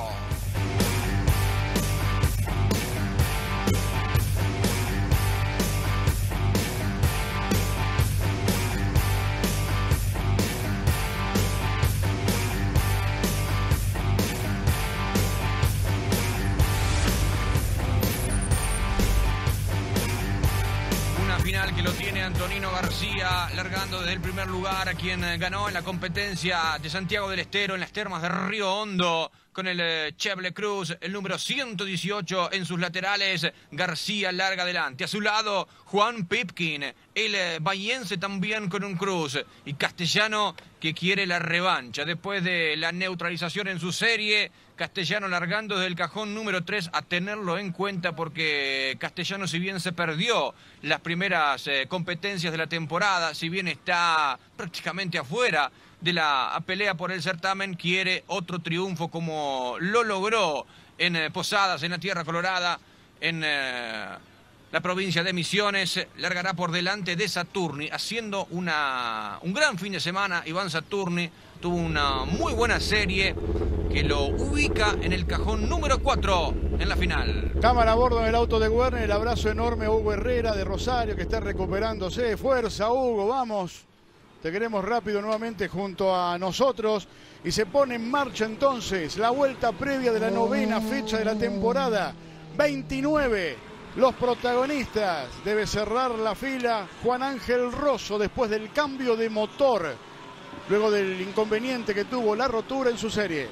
Final que lo tiene Antonino García largando desde el primer lugar, a quien ganó en la competencia de Santiago del Estero en las termas de Río Hondo con el eh, Chevle Cruz, el número ciento dieciocho en sus laterales. García larga adelante, a su lado Juan Pipkin, el eh, bahiense también con un Cruz, y Castellano, que quiere la revancha después de la neutralización en su serie. Castellano largando desde el cajón número tres, a tenerlo en cuenta porque Castellano, si bien se perdió las primeras eh, competencias de la temporada, si bien está prácticamente afuera de la pelea por el certamen, quiere otro triunfo como lo logró en eh, Posadas, en la Tierra Colorada, en eh, la provincia de Misiones. Largará por delante de Saturni, haciendo una, un gran fin de semana. Iván Saturni tuvo una muy buena serie que lo ubica en el cajón número cuatro en la final. Cámara a bordo del auto de Werner, el abrazo enorme a Hugo Herrera de Rosario, que está recuperándose. Fuerza, Hugo, vamos. Te queremos rápido nuevamente junto a nosotros. Y se pone en marcha entonces la vuelta previa de la novena fecha de la temporada. veintinueve. Los protagonistas. Debe cerrar la fila Juan Ángel Rosso después del cambio de motor, luego del inconveniente que tuvo, la rotura en su serie.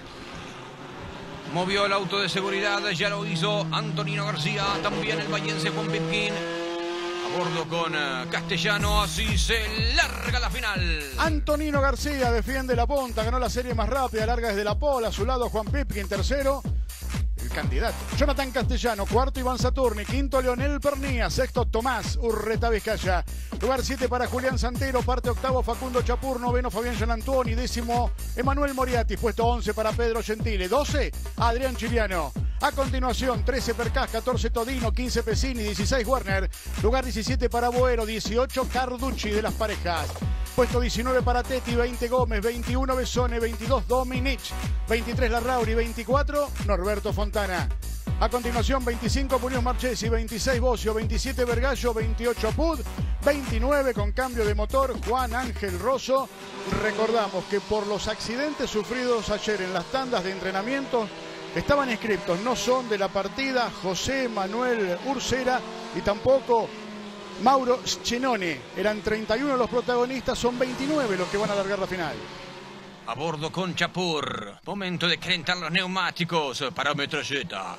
Movió el auto de seguridad, ya lo hizo Antonino García, también el bahiense Juan Pipkin. A bordo con uh, Castellano, así se larga la final. Antonino García defiende la punta, ganó la serie más rápida, larga desde la pole, a su lado Juan Pipkin, tercero. El candidato Jonathan Castellano, cuarto Iván Saturni, quinto Leonel Pernía, sexto Tomás Urreta Vizcaya, lugar siete para Julián Santero, parte octavo Facundo Chapur, noveno Fabián Gianantoni, décimo Emanuel Moriatis, puesto once para Pedro Gentile, doce Adrián Chiliano. A continuación, trece Percás, catorce Todino, quince Pesini, dieciséis Werner, lugar diecisiete para Boero, dieciocho Carducci de las parejas. Puesto diecinueve para Tetti, veinte Gómez, veintiuno Besone, veintidós Dominich, veintitrés Larrauri, veinticuatro Norberto Fontana. A continuación, veinticinco Muñoz Marchesi, veintiséis Bocio, veintisiete Vergallo, veintiocho Apud, veintinueve con cambio de motor Juan Ángel Rosso. Recordamos que por los accidentes sufridos ayer en las tandas de entrenamiento estaban inscriptos, no son de la partida, José Manuel Ursera y tampoco Mauro Schenone. Eran treinta y uno los protagonistas, son veintinueve los que van a alargar la final. A bordo con Chapur, momento de calentar los neumáticos para Metralleta.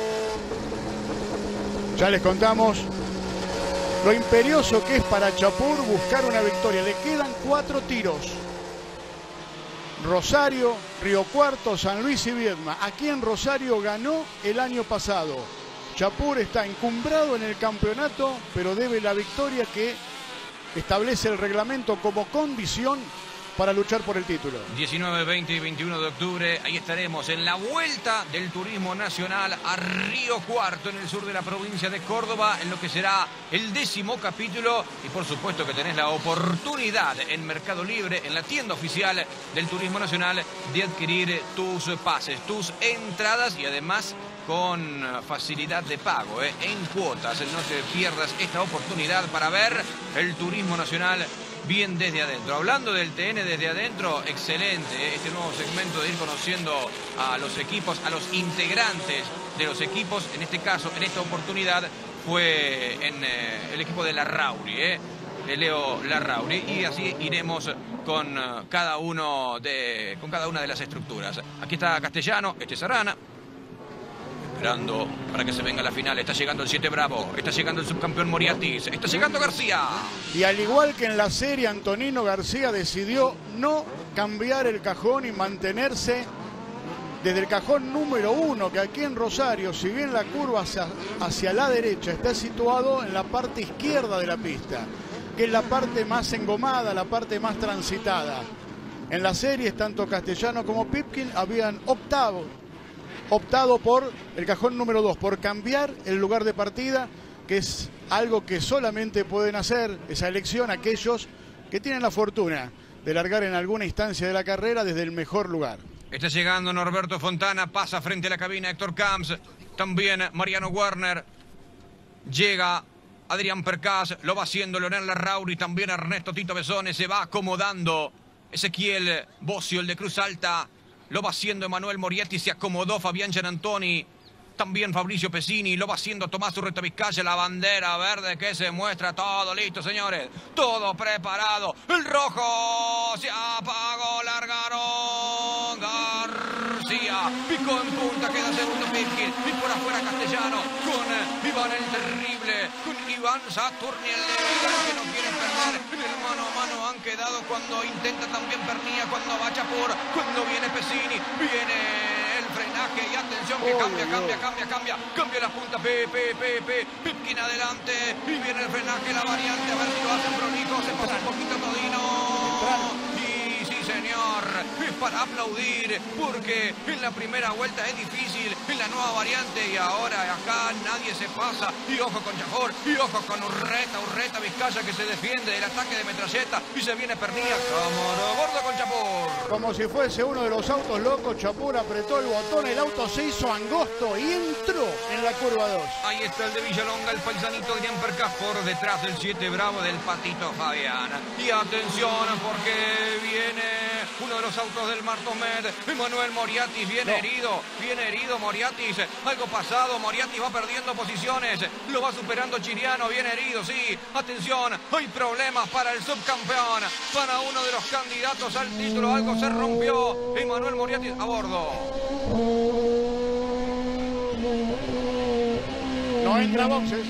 Ya les contamos lo imperioso que es para Chapur buscar una victoria. Le quedan cuatro tiros. Rosario, Río Cuarto, San Luis y Viedma. Aquí en Rosario ganó el año pasado. Chapur está encumbrado en el campeonato, pero debe la victoria que establece el reglamento como condición para luchar por el título. diecinueve, veinte y veintiuno de octubre, ahí estaremos en la vuelta del turismo nacional a Río Cuarto, en el sur de la provincia de Córdoba, en lo que será el décimo capítulo. Y por supuesto que tenés la oportunidad en Mercado Libre, en la tienda oficial del turismo nacional, de adquirir tus pases, tus entradas y además con facilidad de pago, ¿eh? en cuotas. No te pierdas esta oportunidad para ver el turismo nacional bien desde adentro. Hablando del T N desde adentro, excelente ¿eh? este nuevo segmento de ir conociendo a los equipos, a los integrantes de los equipos. En este caso, en esta oportunidad, fue en eh, el equipo de Larrauri, ¿eh? de Leo Larrauri, y así iremos con uh, cada uno de con cada una de las estructuras. Aquí está Castellano, este es Arana, esperando para que se venga la final. Está llegando el siete Bravo, está llegando el subcampeón Moriatis, está llegando García. Y al igual que en la serie, Antonino García decidió no cambiar el cajón y mantenerse desde el cajón número uno, que aquí en Rosario, si bien la curva hacia, hacia la derecha está situado en la parte izquierda de la pista, que es la parte más engomada, la parte más transitada. En las series, tanto Castellano como Pipkin habían optado optado por el cajón número dos, por cambiar el lugar de partida, que es algo que solamente pueden hacer, esa elección, aquellos que tienen la fortuna de largar en alguna instancia de la carrera desde el mejor lugar. Está llegando Norberto Fontana, pasa frente a la cabina Héctor Camps, también Mariano Werner, llega Adrián Percas, lo va haciendo Leonel Larrauri, también Ernesto Tito Besone, se va acomodando Ezequiel Bocio, el de Cruz Alta, lo va haciendo Emanuel Moriatis, se acomodó Fabián Gianantoni, también Fabricio Pesini, lo va haciendo Tomás Urreta Vizcaya, la bandera verde que se muestra, todo listo, señores, todo preparado, el rojo se apagó, largaron, García, picó en punta, queda segundo Pipkin, y por afuera Castellano, con Iván el Terrible, con Iván Saturni, el legal que no quiere perder, en el mano a mano han quedado cuando intenta también Pernía, cuando va Chapur, cuando viene Pesini, viene el frenaje y atención que cambia, cambia, cambia, cambia, cambia la punta, P, P, P, P, Pipkin adelante, y viene el frenaje, la variante, a ver si lo hacen prolijo, se pasa un poquito Todino, y sí señor, es para aplaudir, porque en la primera vuelta es difícil, en la nueva variante, y ahora acá nadie se pasa, y ojo con Chapur, y ojo con Urreta, Urreta Vizcaya que se defiende del ataque de metralleta, y se viene Pernilla, cámara gordo con Chapur. Como si fuese uno de los autos locos, Chapur apretó el botón, el auto se hizo angosto y entró en la curva dos. Ahí está el de Villalonga, el paisanito Adrián Percas por detrás del siete Bravo del Patito Fabián. Y atención porque viene uno de los autos del Martomed, Emanuel Moriatis, viene no. herido, viene herido Moriatis, algo pasado, Moriatis va perdiendo posiciones, lo va superando Chiriano, viene herido, sí, atención, hay problemas para el subcampeón, para uno de los candidatos al título, algo se rompió, Emanuel Moriatis a bordo. No entra boxes.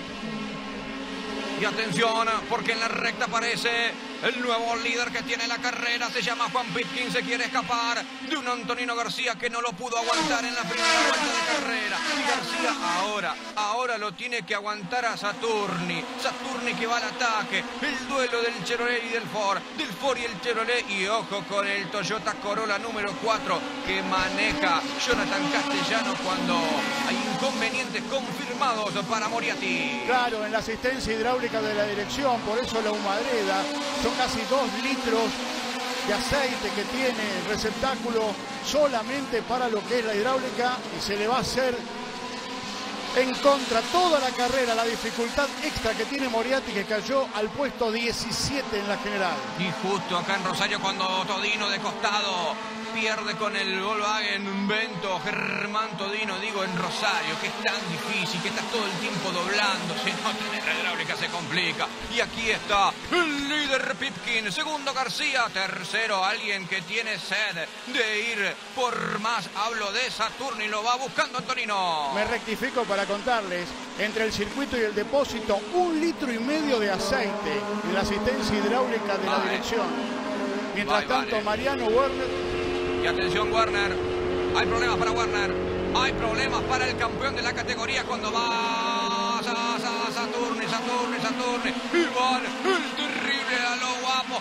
Y atención, porque en la recta aparece el nuevo líder que tiene la carrera, se llama Juan Pipkin, se quiere escapar de un Antonino García que no lo pudo aguantar en la primera vuelta de carrera. Y García ahora, ahora lo tiene que aguantar a Saturni. Saturni que va al ataque, el duelo del Chevrolet y del Ford, del Ford y el Chevrolet. Y ojo con el Toyota Corolla número cuatro que maneja Jonathan Castellano cuando hay inconvenientes confirmados para Moriarty. Claro, en la asistencia hidráulica de la dirección, por eso la humadreda. Son casi dos litros de aceite que tiene el receptáculo solamente para lo que es la hidráulica y se le va a hacer en contra toda la carrera, la dificultad extra que tiene Moriarty, que cayó al puesto diecisiete en la general. Y justo acá en Rosario cuando Todino de costado pierde con el Volkswagen Vento, Germán Todino, digo, en Rosario, que es tan difícil, que está todo el tiempo doblando, si no tiene la hidráulica se complica. Y aquí está el líder Pipkin, segundo García, tercero alguien que tiene sed de ir por más, hablo de Saturni, lo va buscando Antonino. Me rectifico para contarles, entre el circuito y el depósito, un litro y medio de aceite en la asistencia hidráulica de la vale. dirección. Mientras vale, tanto, vale. Mariano Werner Y atención Werner. Hay problemas para Werner. Hay problemas para el campeón de la categoría cuando va Sa, Sa, Saturni, Saturni, Saturni. Y van el terrible a lo guapo.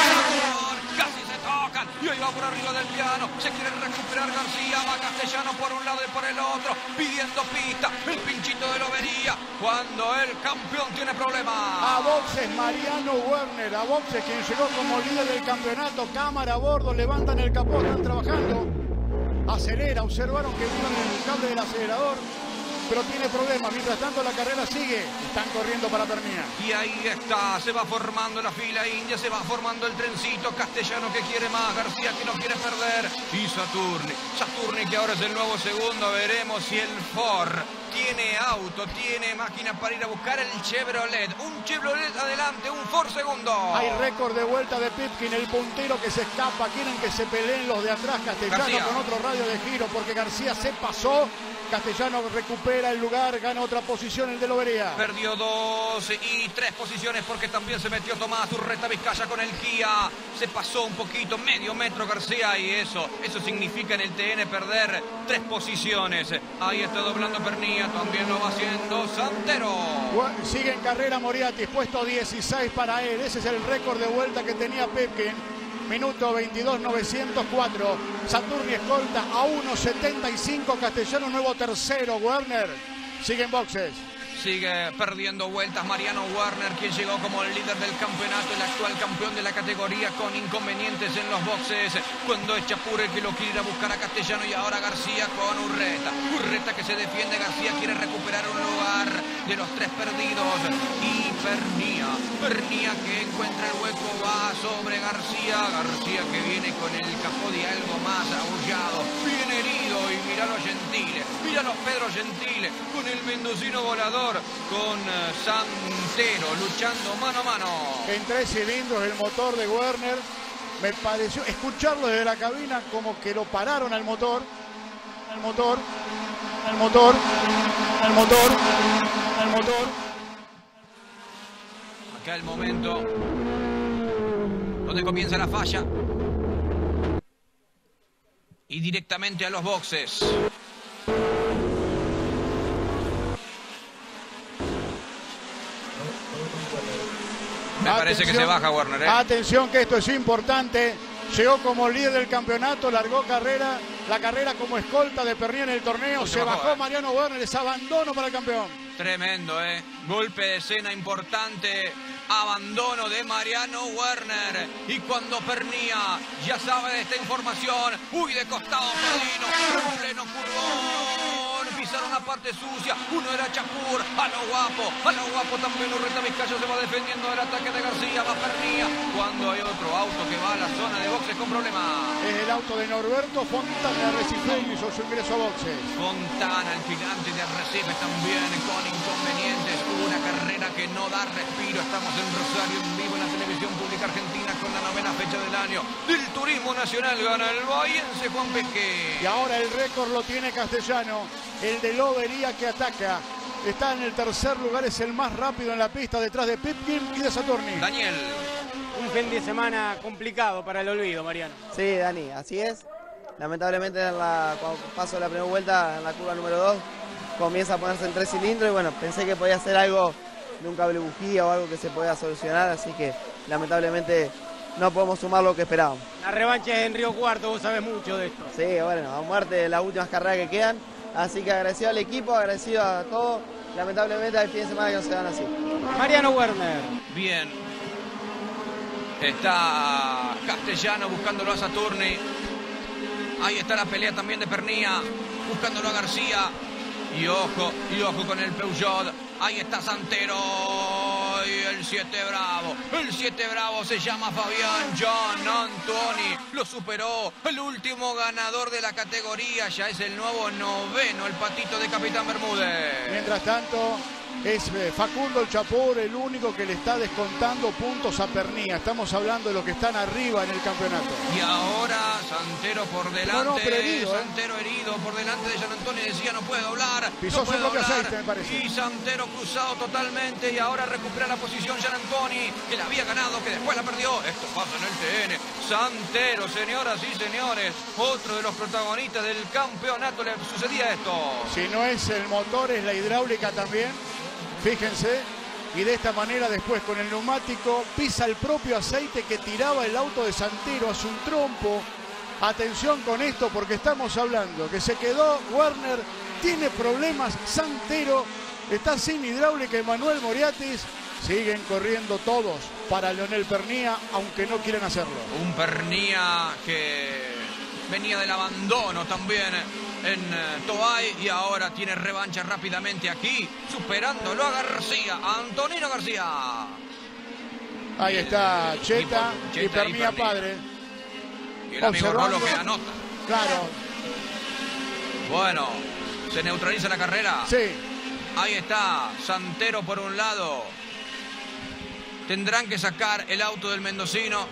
Casi se tocan. Y ahí va por arriba del piano. Se quiere recuperar García. Va Castellano por un lado y por el otro. Pidiendo pista. El pinchito de Lobería. Cuando el campeón tiene problemas. A boxes Mariano Werner. A boxes quien llegó como líder del campeonato. Cámara a bordo. Levantan el capó. Están trabajando. Acelera. Observaron que vino en el cable del acelerador. Pero tiene problemas. Mientras tanto la carrera sigue. Están corriendo para Pernía. Y ahí está. Se va formando la fila india. Se va formando el trencito. Castellano que quiere más. García que no quiere perder. Y Saturni. Saturni que ahora es el nuevo segundo. Veremos si el Ford tiene auto, tiene máquina para ir a buscar el Chevrolet. Un Chevrolet adelante, un Ford segundo. Hay récord de vuelta de Pipkin, el puntero que se escapa. Quieren que se peleen los de atrás. Castellano García. Con otro radio de giro porque García se pasó. Castellano recupera el lugar, gana otra posición el de Lobería. Perdió dos y tres posiciones porque también se metió Tomás Urreta Vizcaya con el Kia. Se pasó un poquito, medio metro García y eso, eso significa en el T N perder tres posiciones. Ahí está doblando Pernía, también lo va haciendo Santero. Sigue en carrera Moriatis, puesto dieciséis para él. Ese es el récord de vuelta que tenía Pipkin. Minuto veintidós novecientos cuatro. Saturni escolta a uno setenta y cinco. Castellano nuevo tercero. Werner sigue en boxes. Sigue perdiendo vueltas Mariano Werner, quien llegó como el líder del campeonato, el actual campeón de la categoría, con inconvenientes en los boxes. Cuando es Chapur el que lo quiere ir a buscar a Castellano y ahora García con Urreta. Urreta que se defiende, García quiere recuperar un lugar de los tres perdidos. Y Pernía, Pernía que encuentra el hueco, va sobre García. García que viene con el capó de algo más aullado, bien herido. Y mira los Gentile, mira los Pedro Gentile con el mendocino volador. Con Santero luchando mano a mano. En tres cilindros el motor de Werner. Me pareció escucharlo desde la cabina como que lo pararon al motor. El motor. El motor. El motor. El motor. Acá el momento donde comienza la falla. Y directamente a los boxes. Me Atención, parece que se baja Werner, ¿eh? Atención que esto es importante. Llegó como líder del campeonato, largó carrera, la carrera como escolta de Pernía en el torneo. Se, se bajó, bajó eh. Mariano Werner, es abandono para el campeón. Tremendo, ¿eh? Golpe de escena importante. Abandono de Mariano Werner. Y cuando Pernía ya sabe de esta información. Uy, de costado Perdino. En pleno curvón. Pisaron la parte sucia. Uno era Chapur. A lo guapo. A lo guapo también Urreta Vizcaya se va defendiendo del ataque de García. Va Pernía. Cuando hay otro auto que va a la zona de boxes con problemas. Es el auto de Norberto Fontana de Arrecife y hizo su ingreso a boxes. Fontana, el gigante de Arrecife también con inconvenientes. Una carrera que no da respiro. Estamos en Rosario en vivo en la televisión pública argentina con la novena fecha del año del Turismo Nacional. Gana el bahiense Juan Pesqué. Y ahora el récord lo tiene Castellano, el de Lobería que ataca. Está en el tercer lugar, es el más rápido en la pista detrás de Pipkin y de Saturni. Daniel. Un fin de semana complicado para el olvido, Mariano. Sí, Dani, así es. Lamentablemente en la, cuando paso la primera vuelta en la curva número dos comienza a ponerse en tres cilindros y bueno, pensé que podía hacer algo de un cable bujía o algo que se podía solucionar, así que lamentablemente no podemos sumar lo que esperábamos. La revancha es en Río Cuarto, vos sabés mucho de esto. Sí, bueno, a muerte las últimas carreras que quedan, así que agradecido al equipo, agradecido a todos, lamentablemente el fin de semana que no se dan así. Mariano Werner. Bien. Está Castellano buscándolo a Saturni. Ahí está la pelea también de Pernía, buscándolo a García. Y ojo, y ojo con el Peugeot. Ahí está Santero. Y el siete Bravo. El siete Bravo se llama Fabián John Antoni. Lo superó. El último ganador de la categoría. Ya es el nuevo noveno, el patito de Capitán Bermúdez. Mientras tanto, es eh, Facundo el Chapur el único que le está descontando puntos a Pernía. Estamos hablando de los que están arriba en el campeonato. Y ahora Santero por delante. No, no, pero herido, ¿eh? Santero herido por delante de Gian Antonio. Decía no puede doblar. Pisó no su puede propio doblar. aceite, me parece. Y Santero cruzado totalmente. Y ahora recupera la posición Gian Antoni, que la había ganado, que después la perdió. Esto pasa en el T N. Santero, señoras y señores. Otro de los protagonistas del campeonato le sucedía esto. Si no es el motor, es la hidráulica también. Fíjense, y de esta manera después con el neumático pisa el propio aceite que tiraba el auto de Santero, hace un trompo. Atención con esto porque estamos hablando que se quedó Werner, tiene problemas Santero, está sin hidráulica Emanuel Moriatis. Siguen corriendo todos para Leonel Pernía, aunque no quieren hacerlo. Un Pernía que venía del abandono también en uh, Toay y ahora tiene revancha rápidamente aquí, superándolo a García, a Antonino García. Ahí está Cheta y, Cheta y Pernía Pernía. padre. Y el amigo Rolo que anota. Claro. Bueno, se neutraliza la carrera. Sí. Ahí está, Santero por un lado. Tendrán que sacar el auto del mendocino.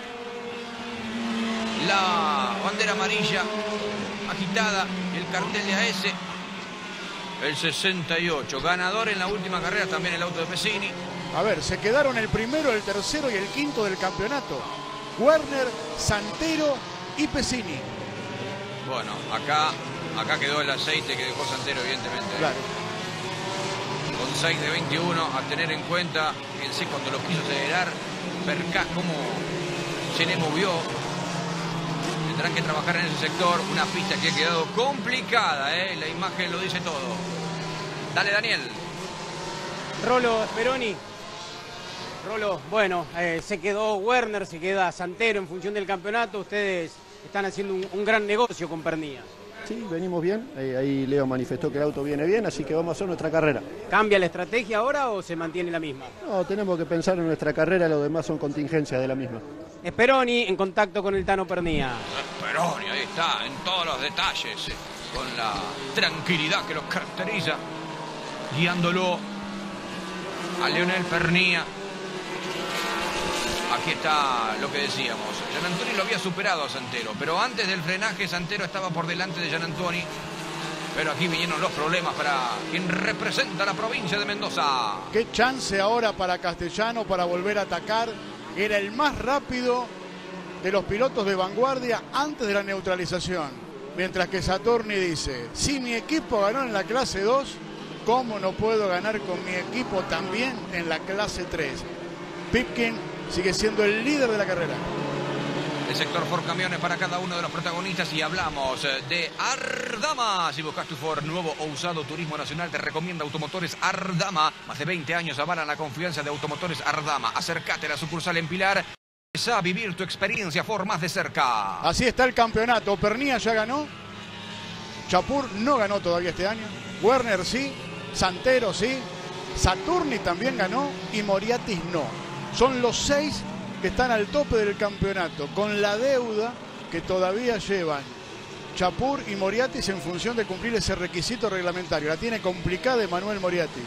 La bandera amarilla agitada, el cartel de A S, el sesenta y ocho, ganador en la última carrera también el auto de Pesini. A ver, se quedaron el primero, el tercero y el quinto del campeonato. Werner, Santero y Pesini. Bueno, acá, acá quedó el aceite que dejó Santero, evidentemente. Claro. Con seis de veintiuno, a tener en cuenta, fíjense cuando lo quiso acelerar, Percá cómo se le movió. Tendrán que trabajar en ese sector, una pista que ha quedado complicada, ¿eh? La imagen lo dice todo. Dale, Daniel. Rolo Speroni. Rolo, bueno, eh, se quedó Werner, se queda Santero en función del campeonato. Ustedes están haciendo un, un gran negocio con Pernía. Sí, venimos bien. Eh, ahí Leo manifestó que el auto viene bien, así que vamos a hacer nuestra carrera. ¿Cambia la estrategia ahora o se mantiene la misma? No, tenemos que pensar en nuestra carrera, lo demás son contingencias de la misma. Speroni en contacto con el Tano Pernía. Speroni, ahí está, en todos los detalles, eh, con la tranquilidad que los caracteriza, guiándolo a Leonel Pernía. Aquí está lo que decíamos. Gian Antoni lo había superado a Santero, pero antes del frenaje Santero estaba por delante de Gian Antoni. Pero aquí vinieron los problemas para quien representa a la provincia de Mendoza. Qué chance ahora para Castellano para volver a atacar. Era el más rápido de los pilotos de vanguardia antes de la neutralización. Mientras que Saturni dice, si mi equipo ganó en la clase dos, ¿cómo no puedo ganar con mi equipo también en la clase tres? Pipkin sigue siendo el líder de la carrera. El sector Ford Camiones para cada uno de los protagonistas y hablamos de Ardama. Si buscas tu Ford nuevo o usado, Turismo Nacional te recomienda Automotores Ardama. Más de veinte años avalan la confianza de Automotores Ardama. Acércate a la sucursal en Pilar. Empieza a vivir tu experiencia Ford más de cerca. Así está el campeonato. Pernía ya ganó. Chapur no ganó todavía este año. Werner sí. Santero sí. Saturni también ganó y Moriatis no. Son los seis que están al tope del campeonato, con la deuda que todavía llevan Chapur y Moriatis en función de cumplir ese requisito reglamentario. La tiene complicada Emanuel Moriatis.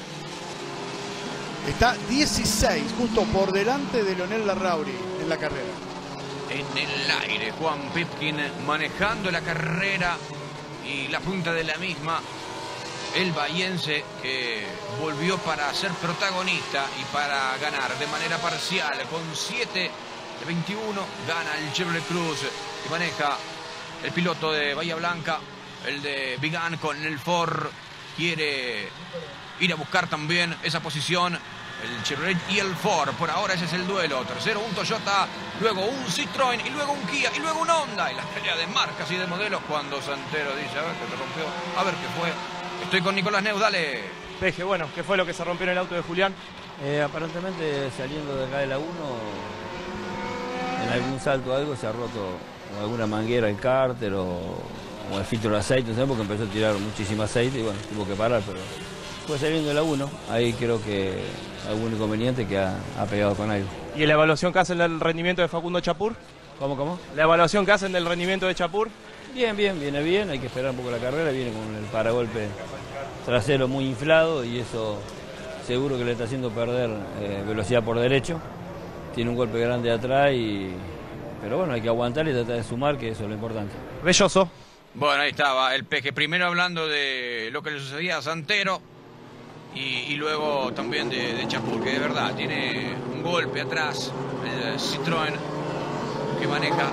Está dieciséis, justo por delante de Leonel Larrauri en la carrera. En el aire, Juan Pipkin manejando la carrera y la punta de la misma. El bahiense que volvió para ser protagonista y para ganar de manera parcial con siete de veintiuno. Gana el Chevrolet Cruz y maneja el piloto de Bahía Blanca, el de Vigan con el Ford. Quiere ir a buscar también esa posición. El Chevrolet y el Ford. Por ahora ese es el duelo. Tercero un Toyota, luego un Citroën y luego un Kia y luego un Honda. Y la pelea de marcas y de modelos cuando Santero dice, a ver qué te rompió, a ver qué fue. Estoy con Nicolás Neus, dale. Peje, bueno, ¿qué fue lo que se rompió en el auto de Julián? Eh, aparentemente saliendo de acá de la uno, en algún salto o algo se ha roto alguna manguera el cárter o, o el filtro de aceite, ¿sabes? Porque empezó a tirar muchísimo aceite y bueno, tuvo que parar, pero fue saliendo de la uno, ahí creo que algún inconveniente que ha, ha pegado con algo. ¿Y la evaluación que hacen del rendimiento de Facundo Chapur? ¿Cómo, cómo? ¿La evaluación que hacen del rendimiento de Chapur? Bien, bien, viene bien, hay que esperar un poco la carrera, viene con el paragolpe trasero muy inflado y eso seguro que le está haciendo perder eh, velocidad por derecho. Tiene un golpe grande atrás, y, pero bueno, hay que aguantar y tratar de sumar, que eso es lo importante. Belloso. Bueno, ahí estaba el Peje, primero hablando de lo que le sucedía a Santero y, y luego también de, de Chapur, que de verdad tiene un golpe atrás, el Citroën que maneja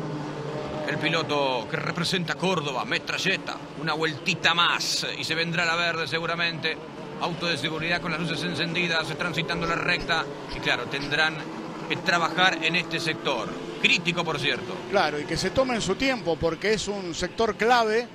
el piloto que representa Córdoba, Metralleta, una vueltita más y se vendrá la verde seguramente. Auto de seguridad con las luces encendidas, transitando la recta, y claro, tendrán que trabajar en este sector. Crítico, por cierto. Claro, y que se tomen su tiempo porque es un sector clave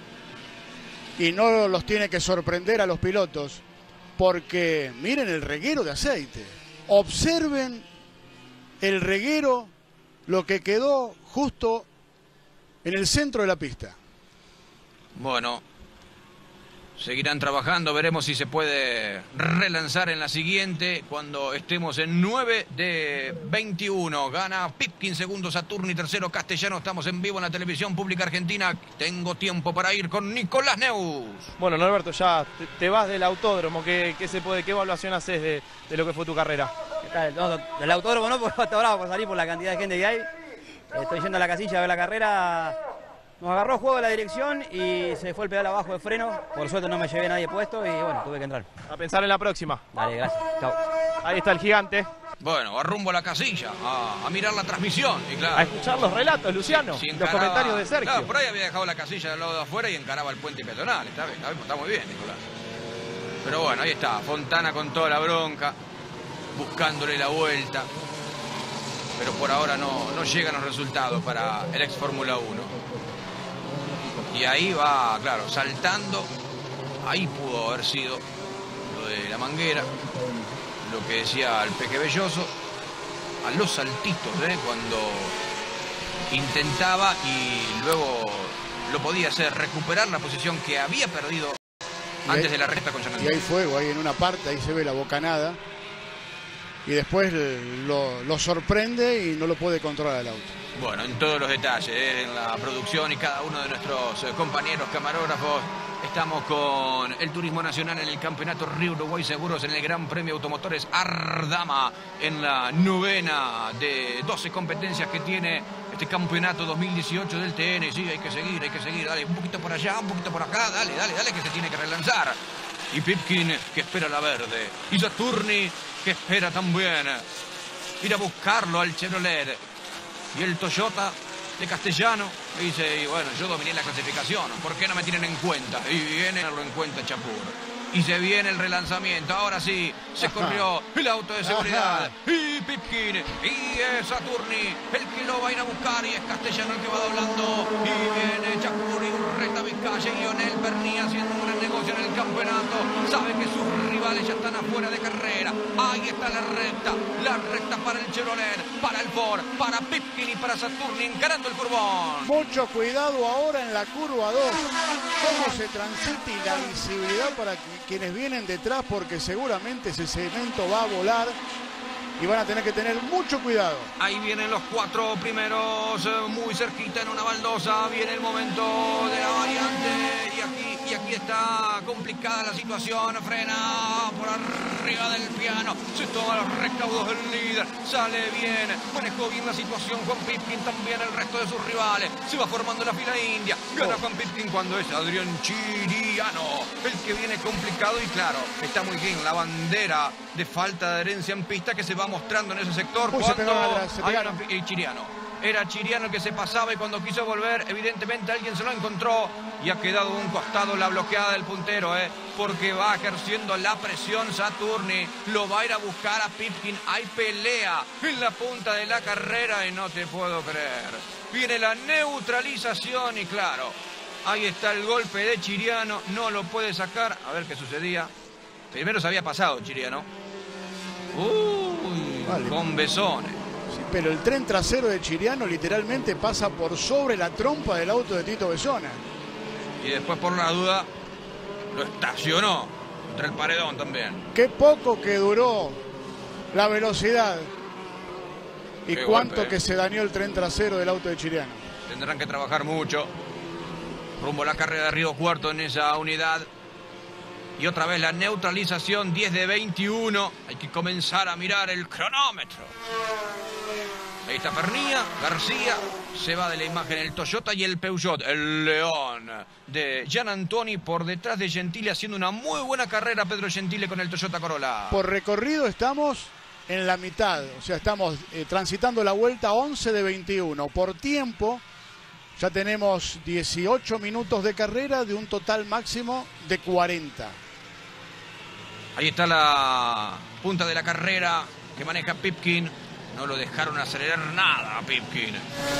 y no los tiene que sorprender a los pilotos, porque miren el reguero de aceite. Observen el reguero, lo que quedó justo en el centro de la pista. Bueno, seguirán trabajando, veremos si se puede relanzar en la siguiente cuando estemos en nueve de veintiuno. Gana Pipkin, segundo Saturni, tercero Castellano. Estamos en vivo en la televisión pública argentina. Tengo tiempo para ir con Nicolás Neus. Bueno, Norberto, ya te, te vas del autódromo. ¿Qué, qué, se puede, qué evaluación haces de, de lo que fue tu carrera? ¿Qué tal? No, del autódromo no, porque está bravo por salir por la cantidad de gente que hay. Estoy yendo a la casilla a ver la carrera. Nos agarró juego la dirección y se fue el pedal abajo de freno. Por suerte no me llevé a nadie puesto y bueno, tuve que entrar. A pensar en la próxima. Dale, gracias. Chao. Ahí está el gigante. Bueno, a rumbo a la casilla, a, a mirar la transmisión. Y claro, a escuchar los relatos, Luciano. Si los comentarios de Sergio. Claro, por ahí había dejado la casilla del lado de afuera y encaraba el puente peatonal. Está, está, está muy bien, Nicolás. Pero bueno, ahí está. Fontana con toda la bronca, buscándole la vuelta. Pero por ahora no, no llegan los resultados para el ex Fórmula uno. Y ahí va, claro, saltando. Ahí pudo haber sido lo de la manguera, lo que decía el Peque Belloso, a los saltitos, ¿eh? Cuando intentaba y luego lo podía hacer, recuperar la posición que había perdido y antes ahí, de la recta con Gianandrea. Y hay fuego, ahí en una parte, ahí se ve la bocanada. Y después lo, lo sorprende y no lo puede controlar el auto. Bueno, en todos los detalles, ¿eh? En la producción y cada uno de nuestros compañeros camarógrafos. Estamos con el Turismo Nacional en el Campeonato Río Uruguay Seguros, en el Gran Premio Automotores Ardama, en la novena de doce competencias que tiene este campeonato dos mil dieciocho del T N. Sí, hay que seguir, hay que seguir, dale, un poquito por allá, un poquito por acá, dale, dale, dale, que se tiene que relanzar. Y Pipkin, que espera la verde. Y Saturni, que espera también ir a buscarlo al Chevrolet. Y el Toyota de Castellano dice, y bueno, yo dominé la clasificación, ¿por qué no me tienen en cuenta? Y viene a tenerlo en cuenta Chapur. Y se viene el relanzamiento, ahora sí, se corrió el auto de seguridad. Ajá. Y Pipkin, y es Saturni el que lo va a ir a buscar, y es Castellano el que va doblando. Y viene Chapur y Urreta Vizcaya, y Lionel Pernía haciendo un gran negocio en el campeonato. Sabe que sus rivales ya están afuera de carrera. Ahí está la recta, la recta para el Chevrolet, para el Ford, para Pipkin y para Saturni encarando el curvón. Mucho cuidado ahora en la curva dos. Cómo se transita y la visibilidad para que quienes vienen detrás, porque seguramente ese cemento va a volar y van a tener que tener mucho cuidado. Ahí vienen los cuatro primeros, muy cerquita en una baldosa. Viene el momento de la variante y aquí, y aquí está complicada la situación. Frena por arriba del piano, se toma los recaudos del líder, sale bien, manejó bien la situación Juan Pipkin, también el resto de sus rivales. Se va formando la fila india, gana Juan Pipkin cuando es Adrián Chiriano el que viene complicado. Y claro, está muy bien la bandera de falta de adherencia en pista que se va mostrando en ese sector. Uy, cuando atrás, se una... y Chiriano. Era Chiriano el que se pasaba, y cuando quiso volver, evidentemente alguien se lo encontró y ha quedado un costado la bloqueada del puntero, ¿eh? Porque va ejerciendo la presión Saturni, lo va a ir a buscar a Pipkin. Hay pelea en la punta de la carrera y no te puedo creer. Viene la neutralización y claro, ahí está el golpe de Chiriano, no lo puede sacar. A ver qué sucedía. Primero se había pasado Chiriano. Uy, vale. Con besones. Sí, pero el tren trasero de Chiriano literalmente pasa por sobre la trompa del auto de Tito Besona. Y después, por la duda, lo estacionó entre el paredón también. Qué poco que duró la velocidad. Y Qué cuánto golpe, ¿eh? que se dañó el tren trasero del auto de Chiriano. Tendrán que trabajar mucho. Rumbo a la carrera de Río Cuarto en esa unidad. Y otra vez la neutralización, diez de veintiuno. Hay que comenzar a mirar el cronómetro. Ahí está Pernía, García, se va de la imagen el Toyota y el Peugeot, el León de Gian Antoni por detrás de Gentile, haciendo una muy buena carrera Pedro Gentile con el Toyota Corolla. Por recorrido estamos en la mitad, o sea, estamos eh, transitando la vuelta once de veintiuno. Por tiempo ya tenemos dieciocho minutos de carrera de un total máximo de cuarenta. Ahí está la punta de la carrera que maneja Pipkin. No lo dejaron acelerar nada a Pipkin.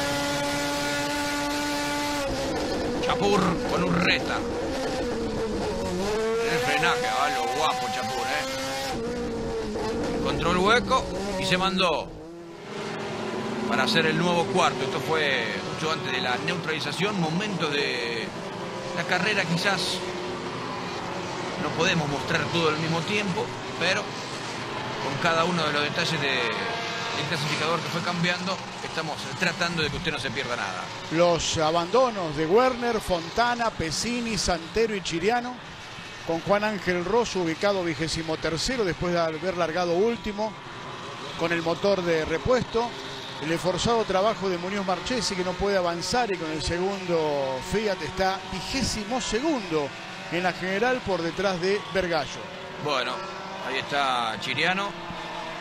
Chapur con Urreta. En el frenaje, ah, lo guapo Chapur, ¿eh? Encontró el hueco y se mandó para hacer el nuevo cuarto. Esto fue mucho antes de la neutralización, momento de la carrera. Quizás no podemos mostrar todo al mismo tiempo, pero con cada uno de los detalles de el clasificador que fue cambiando, estamos tratando de que usted no se pierda nada. Los abandonos de Werner, Fontana, Pesini, Santero y Chiriano, con Juan Ángel Rosso ubicado vigésimo tercero después de haber largado último con el motor de repuesto. El esforzado trabajo de Muñoz Marchesi, que no puede avanzar, y con el segundo Fiat está vigésimo segundo en la general por detrás de Vergallo. Bueno, ahí está Chiriano.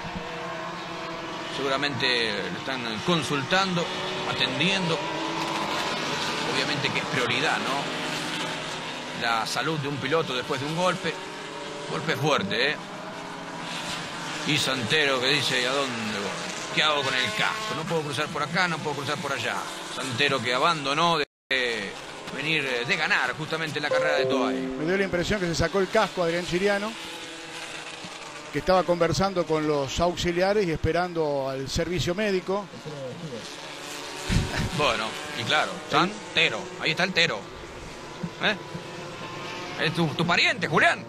Seguramente lo están consultando, atendiendo. Obviamente que es prioridad, ¿no? La salud de un piloto después de un golpe. Golpe fuerte, ¿eh? Y Santero que dice, ¿a dónde voy? ¿Qué hago con el casco? No puedo cruzar por acá, no puedo cruzar por allá. Santero que abandonó de venir, de ganar justamente en la carrera de Toay. Me dio la impresión que se sacó el casco Adrián Chiriano, que estaba conversando con los auxiliares y esperando al servicio médico. Bueno, y claro, San Tero, ahí está el Tero. ¿Eh? Es tu, tu pariente, Julián.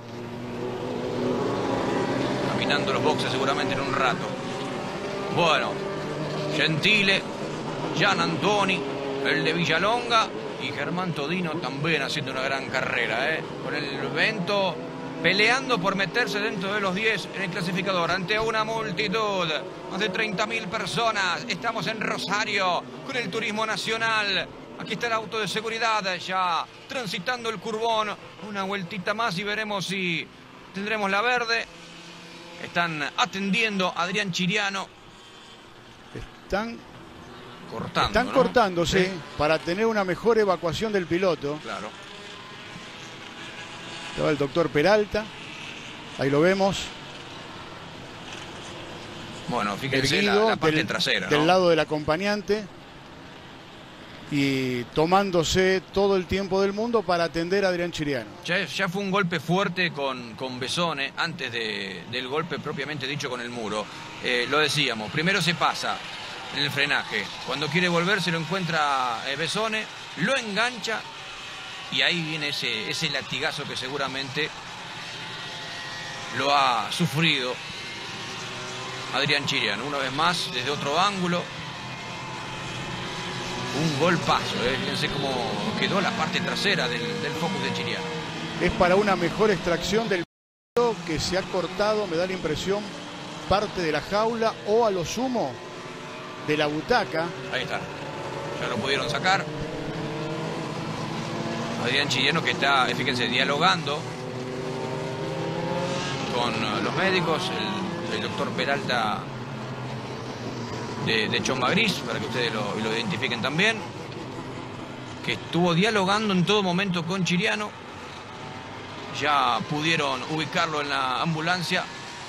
Caminando los boxes seguramente en un rato. Bueno, Gentile, Gian Antoni, el de Villalonga y Germán Todino también haciendo una gran carrera, ¿eh? Con el Vento peleando por meterse dentro de los diez en el clasificador ante una multitud, más de treinta mil personas. Estamos en Rosario con el Turismo Nacional. Aquí está el auto de seguridad ya transitando el curbón. Una vueltita más y veremos si tendremos la verde. Están atendiendo a Adrián Chiriano. Están cortando, Están ¿no? cortándose, Sí. para tener una mejor evacuación del piloto. Claro. Estaba el doctor Peralta. Ahí lo vemos. Bueno, fíjense la, Erguido la parte del, trasera, ¿no? del lado del acompañante. Y tomándose todo el tiempo del mundo para atender a Adrián Chiriano. Ya, ya fue un golpe fuerte con, con Besone, antes de, del golpe propiamente dicho con el muro. Eh, lo decíamos, primero se pasa en el frenaje. Cuando quiere volver se lo encuentra eh, Besone, lo engancha y ahí viene ese, ese latigazo que seguramente lo ha sufrido Adrián Chiriano. Una vez más, desde otro ángulo. Un golpazo, ¿eh? Fíjense cómo quedó la parte trasera del, del Focus de Chiriano. Es para una mejor extracción del piloto, que se ha cortado, me da la impresión, parte de la jaula o a lo sumo de la butaca. Ahí está, ya lo pudieron sacar. Adrián Chiriano que está, fíjense, dialogando con los médicos, el, el doctor Peralta de, de Chomba Gris, para que ustedes lo, lo identifiquen también, que estuvo dialogando en todo momento con Chiriano. Ya pudieron ubicarlo en la ambulancia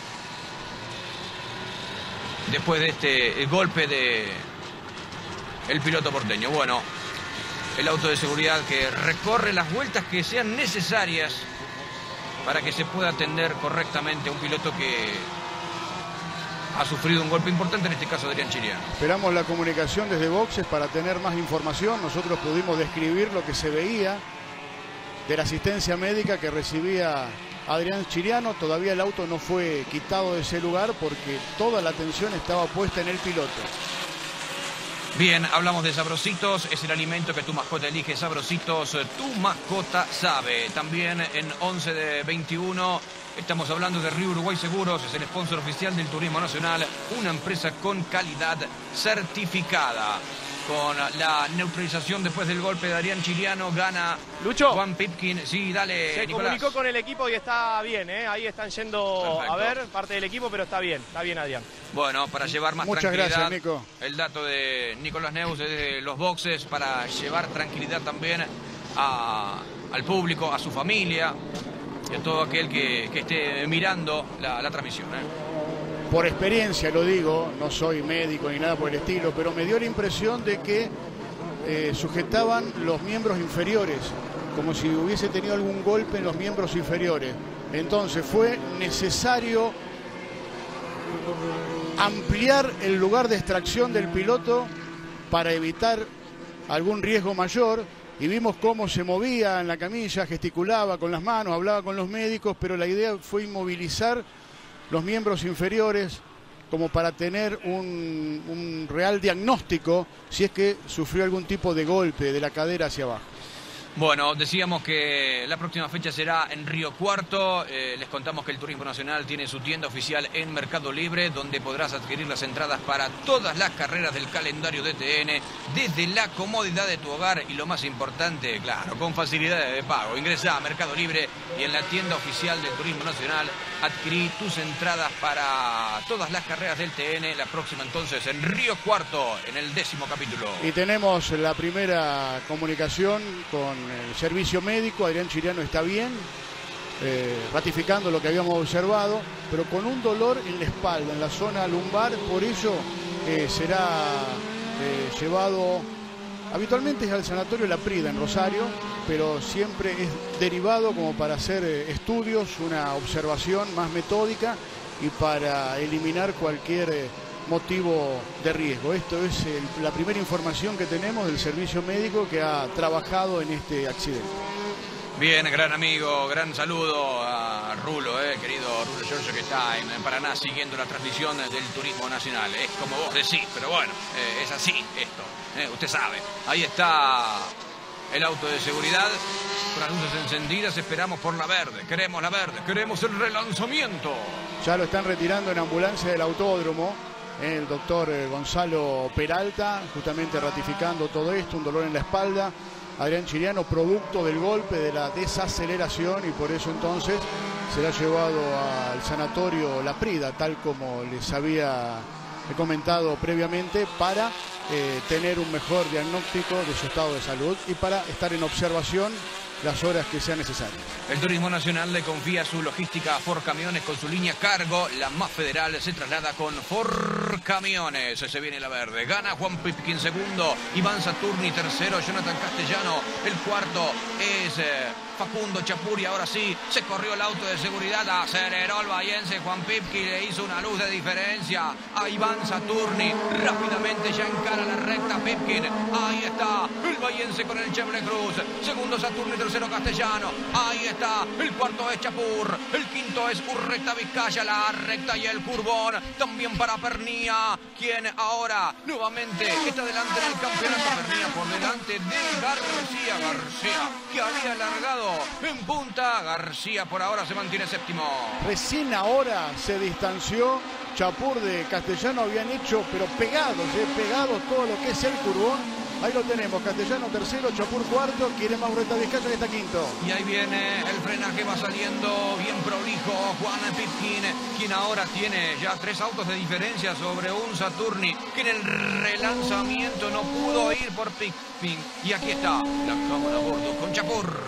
después de este el golpe de el piloto porteño. Bueno, el auto de seguridad que recorre las vueltas que sean necesarias para que se pueda atender correctamente a un piloto que ha sufrido un golpe importante, en este caso Adrián Chiriano. Esperamos la comunicación desde boxes para tener más información. Nosotros pudimos describir lo que se veía de la asistencia médica que recibía Adrián Chiriano. Todavía el auto no fue quitado de ese lugar porque toda la atención estaba puesta en el piloto. Bien, hablamos de Sabrositos, es el alimento que tu mascota elige. Sabrositos, tu mascota sabe. También en once de veintiuno estamos hablando de Río Uruguay Seguros, es el sponsor oficial del Turismo Nacional, una empresa con calidad certificada. Con la neutralización después del golpe de Adrián Chiriano, gana Lucho. Juan Pipkin. Sí, dale, Se Nicolás. comunicó con el equipo y está bien, ¿eh? Ahí están yendo Perfecto. a ver parte del equipo, pero está bien, está bien Adrián. Bueno, para llevar más Muchas tranquilidad. gracias, Nico. El dato de Nicolás Neus de los boxes para llevar tranquilidad también a, al público, a su familia y a todo aquel que, que esté mirando la, la transmisión, ¿eh? Por experiencia lo digo, no soy médico ni nada por el estilo, pero me dio la impresión de que eh, sujetaban los miembros inferiores, como si hubiese tenido algún golpe en los miembros inferiores. Entonces fue necesario ampliar el lugar de extracción del piloto para evitar algún riesgo mayor. Y vimos cómo se movía en la camilla, gesticulaba con las manos, hablaba con los médicos, pero la idea fue inmovilizar los miembros inferiores como para tener un, un real diagnóstico si es que sufrió algún tipo de golpe de la cadera hacia abajo. Bueno, decíamos que la próxima fecha será en Río Cuarto. Eh, les contamos que el Turismo Nacional tiene su tienda oficial en Mercado Libre, donde podrás adquirir las entradas para todas las carreras del calendario de T N desde la comodidad de tu hogar y, lo más importante, claro, con facilidades de pago. Ingresá a Mercado Libre y en la tienda oficial del Turismo Nacional adquirí tus entradas para todas las carreras del T N. La próxima entonces en Río Cuarto, en el décimo capítulo. Y tenemos la primera comunicación con el servicio médico. Adrián Chiriano está bien, eh, ratificando lo que habíamos observado, pero con un dolor en la espalda, en la zona lumbar. Por ello eh, será eh, llevado, habitualmente es al sanatorio La Prida en Rosario, pero siempre es derivado como para hacer eh, estudios, una observación más metódica y para eliminar cualquier eh, motivo de riesgo. Esto es el, la primera información que tenemos del servicio médico que ha trabajado en este accidente. Bien, gran amigo, gran saludo a Rulo, eh, querido Rulo Giorgio, que está en, en Paraná siguiendo la transmisión del Turismo Nacional. Es como vos decís, pero bueno, eh, es así esto, eh, usted sabe. Ahí está el auto de seguridad con las luces encendidas. Esperamos por la verde, queremos la verde, queremos el relanzamiento. Ya lo están retirando en ambulancia del autódromo. El doctor Gonzalo Peralta, justamente ratificando todo esto, un dolor en la espalda. Adrián Chiriano, producto del golpe, de la desaceleración, y por eso entonces será llevado al sanatorio La Prida, tal como les había comentado previamente, para eh, tener un mejor diagnóstico de su estado de salud y para estar en observación las horas que sean necesarias. El Turismo Nacional le confía su logística a Ford Camiones con su línea cargo. La más federal se traslada con Ford Camiones. Se viene la verde. Gana Juan Pipkin segundo. Iván Saturni tercero. Jonathan Castellano. El cuarto es eh, Facundo Chapuri. Ahora sí, se corrió el auto de seguridad. Aceleró el bahiense. Juan Pipkin le hizo una luz de diferencia a Iván Saturni. Rápidamente ya encara la recta Pipkin. Ahí está el bahiense con el Chevrolet Cruz. Segundo Saturni, tercero Castellano. Ahí está. El cuarto es Chapur. El quinto es Urreta Vizcaya. La recta y el curvón. También para Pernía, quien ahora nuevamente está delante del campeonato. Pernía por delante de García. García, que había largado en punta. García por ahora se mantiene séptimo. Recién ahora se distanció Chapur de Castellano. Habían hecho, pero pegados, eh, pegados todo lo que es el curvón. Ahí lo tenemos, Castellano tercero, Chapur cuarto, quiere más Urreta Vizcaya, que está quinto. Y ahí viene el frenaje, va saliendo bien prolijo Juan Pipkin, quien ahora tiene ya tres autos de diferencia sobre un Saturni, que en el relanzamiento no pudo ir por Pipkin. Y aquí está la cámara a bordo con Chapur.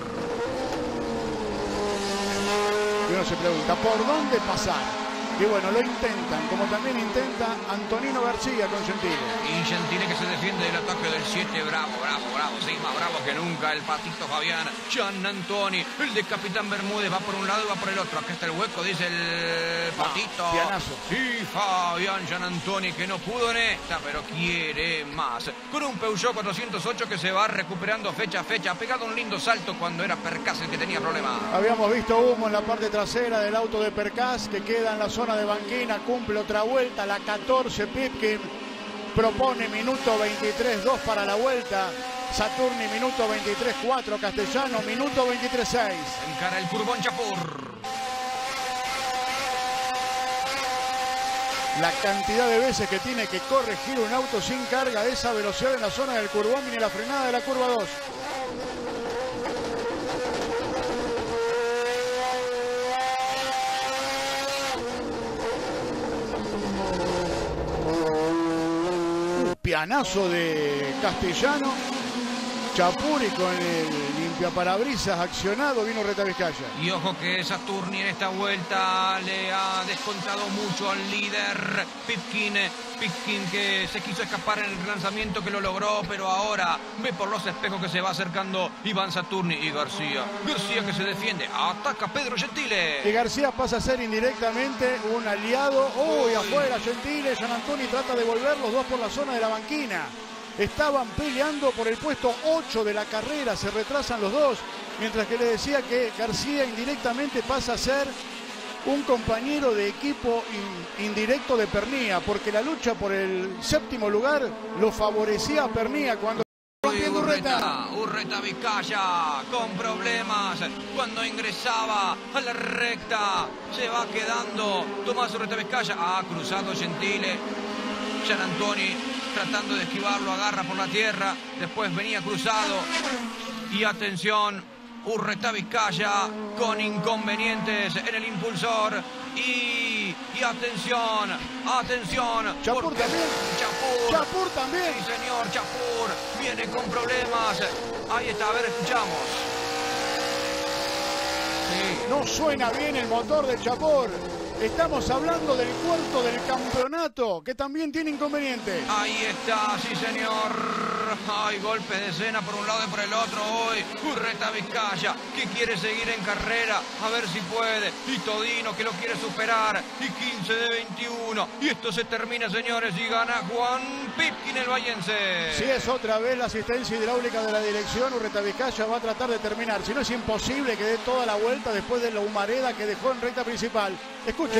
Y uno se pregunta, ¿por dónde pasar? Y bueno, lo intentan, como también intenta Antonino García con Gentile. Y Gentile que se defiende del ataque del siete, bravo, bravo, bravo, sí, más bravo que nunca, el Patito Fabián, Gian Antoni, el de Capitán Bermúdez, va por un lado y va por el otro, acá está el hueco, dice el Patito. Ah, pianazo. Y Fabián Gian Antoni, que no pudo en esta, pero quiere más. Con un Peugeot cuatrocientos ocho que se va recuperando fecha a fecha, ha pegado un lindo salto cuando era Percas el que tenía problemas. Habíamos visto humo en la parte trasera del auto de Percas, que queda en la zona de banquina, cumple otra vuelta, la catorce Pipkin. propone minuto veintitrés dos para la vuelta. Saturni minuto veintitrés cuatro, Castellano minuto veintitrés seis. Encara el Curbón Chapur. La cantidad de veces que tiene que corregir un auto sin carga de esa velocidad en la zona del Curbón, viene la frenada de la curva dos. Un pianazo de Castellano. Chapur y con el limpiaparabrisas accionado vino Urreta Vizcaya. Y ojo que Saturni en esta vuelta le ha descontado mucho al líder Pipkin. Pipkin que se quiso escapar en el lanzamiento, que lo logró, pero ahora ve por los espejos que se va acercando Iván Saturni y García. García que se defiende, ataca Pedro Gentile. Y García pasa a ser indirectamente un aliado. Uy, afuera Gentile, Gian Antoni trata de volver, los dos por la zona de la banquina. Estaban peleando por el puesto ocho de la carrera, se retrasan los dos, mientras que le decía que García indirectamente pasa a ser un compañero de equipo in, indirecto de Pernía, porque la lucha por el séptimo lugar lo favorecía a Pernía cuando... Uy, Urreta, Urreta Vizcaya con problemas cuando ingresaba a la recta, se va quedando Tomás Urreta Vizcaya, ha cruzado Gentile, Gian Antoni tratando de esquivarlo, agarra por la tierra, después venía cruzado y atención, Urreta Vizcaya con inconvenientes en el impulsor y, y atención, atención. Chapur también. Chapur. Chapur también. Sí, señor, Chapur viene con problemas. Ahí está, a ver, escuchamos. Sí. No suena bien el motor de Chapur. Estamos hablando del cuarto del campeonato, que también tiene inconvenientes. Ahí está, sí señor. Hay golpes de escena por un lado y por el otro hoy. Urreta Vizcaya, que quiere seguir en carrera, a ver si puede. Y Todino, que lo quiere superar. Y quince de veintiuno. Y esto se termina, señores, y gana Juan Pipkin, el vallense. Si es otra vez la asistencia hidráulica de la dirección, Urreta Vizcaya va a tratar de terminar. Si no, es imposible que dé toda la vuelta después de la humareda que dejó en recta principal. Escuchen.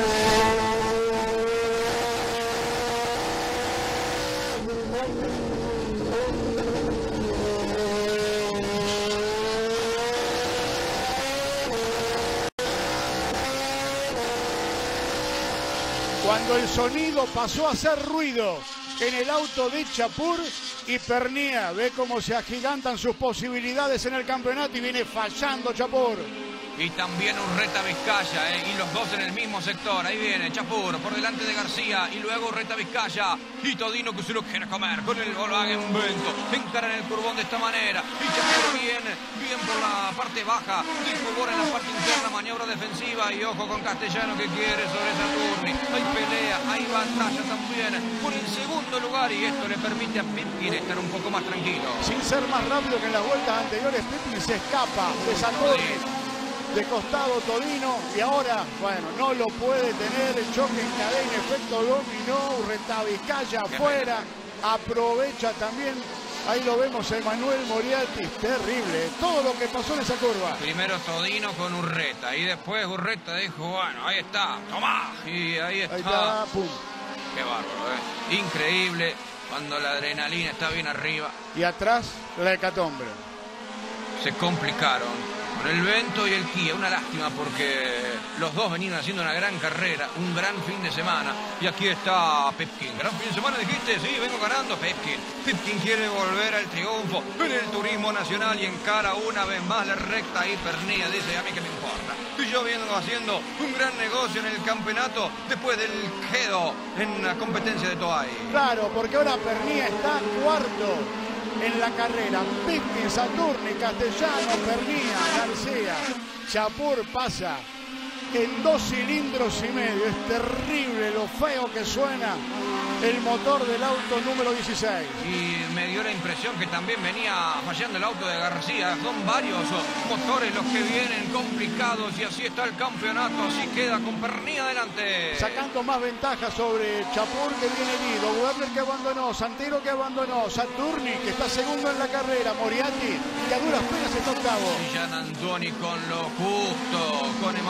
Cuando el sonido pasó a hacer ruido en el auto de Chapur y Pernía, ve cómo se agigantan sus posibilidades en el campeonato y viene fallando Chapur. Y también Urreta Vizcaya, eh, y los dos en el mismo sector. Ahí viene Chapur por delante de García y luego Urreta Vizcaya y Todino, que se lo quiere comer con el Volkswagen Vento. Encara en el curbón de esta manera y Chapur bien, bien por la parte baja del curbón en la parte interna, maniobra defensiva y ojo con Castellano que quiere sobre Saturni. Hay pelea, hay batalla también por el segundo lugar y esto le permite a Pipkin estar un poco más tranquilo. Sin ser más rápido que en las vueltas anteriores, Pipkin se escapa de Saturni. De costado Todino y ahora, bueno, no lo puede tener, el choque en cadena, efecto dominó, Urreta Vizcaya afuera, aprovecha también, ahí lo vemos a Emanuel Moriarty, terrible, todo lo que pasó en esa curva. Primero Todino con Urreta y después Urreta dijo, bueno, ahí está, tomá, y ahí está. Ahí está, pum. Qué bárbaro, ¿eh? Increíble cuando la adrenalina está bien arriba. Y atrás, la hecatombe. Se complicaron. Con el Vento y el Kia, una lástima porque los dos venían haciendo una gran carrera, un gran fin de semana. Y aquí está Pipkin. Gran fin de semana, dijiste, sí, vengo ganando Pipkin. Pipkin quiere volver al triunfo en el turismo nacional y encara una vez más la recta y Pernía. Dice, a mí que me importa. Y yo vengo haciendo un gran negocio en el campeonato después del quedo en la competencia de Toay. Claro, porque ahora Pernía está cuarto en la carrera. Pipkin, Saturni, Castellano, Pernía, García. Chapur pasa en dos cilindros y medio. Es terrible lo feo que suena el motor del auto número dieciséis. Y me dio la impresión que también venía fallando el auto de García. Son varios motores los que vienen complicados y así está el campeonato. Así queda con Pernía adelante. Sacando más ventaja sobre Chapur, que viene herido. Werner, que abandonó. Santero, que abandonó. Saturni, que está segundo en la carrera. Moriarty, que a duras penas está octavo. Y Gian Antoni con lo justo. Con Emanuel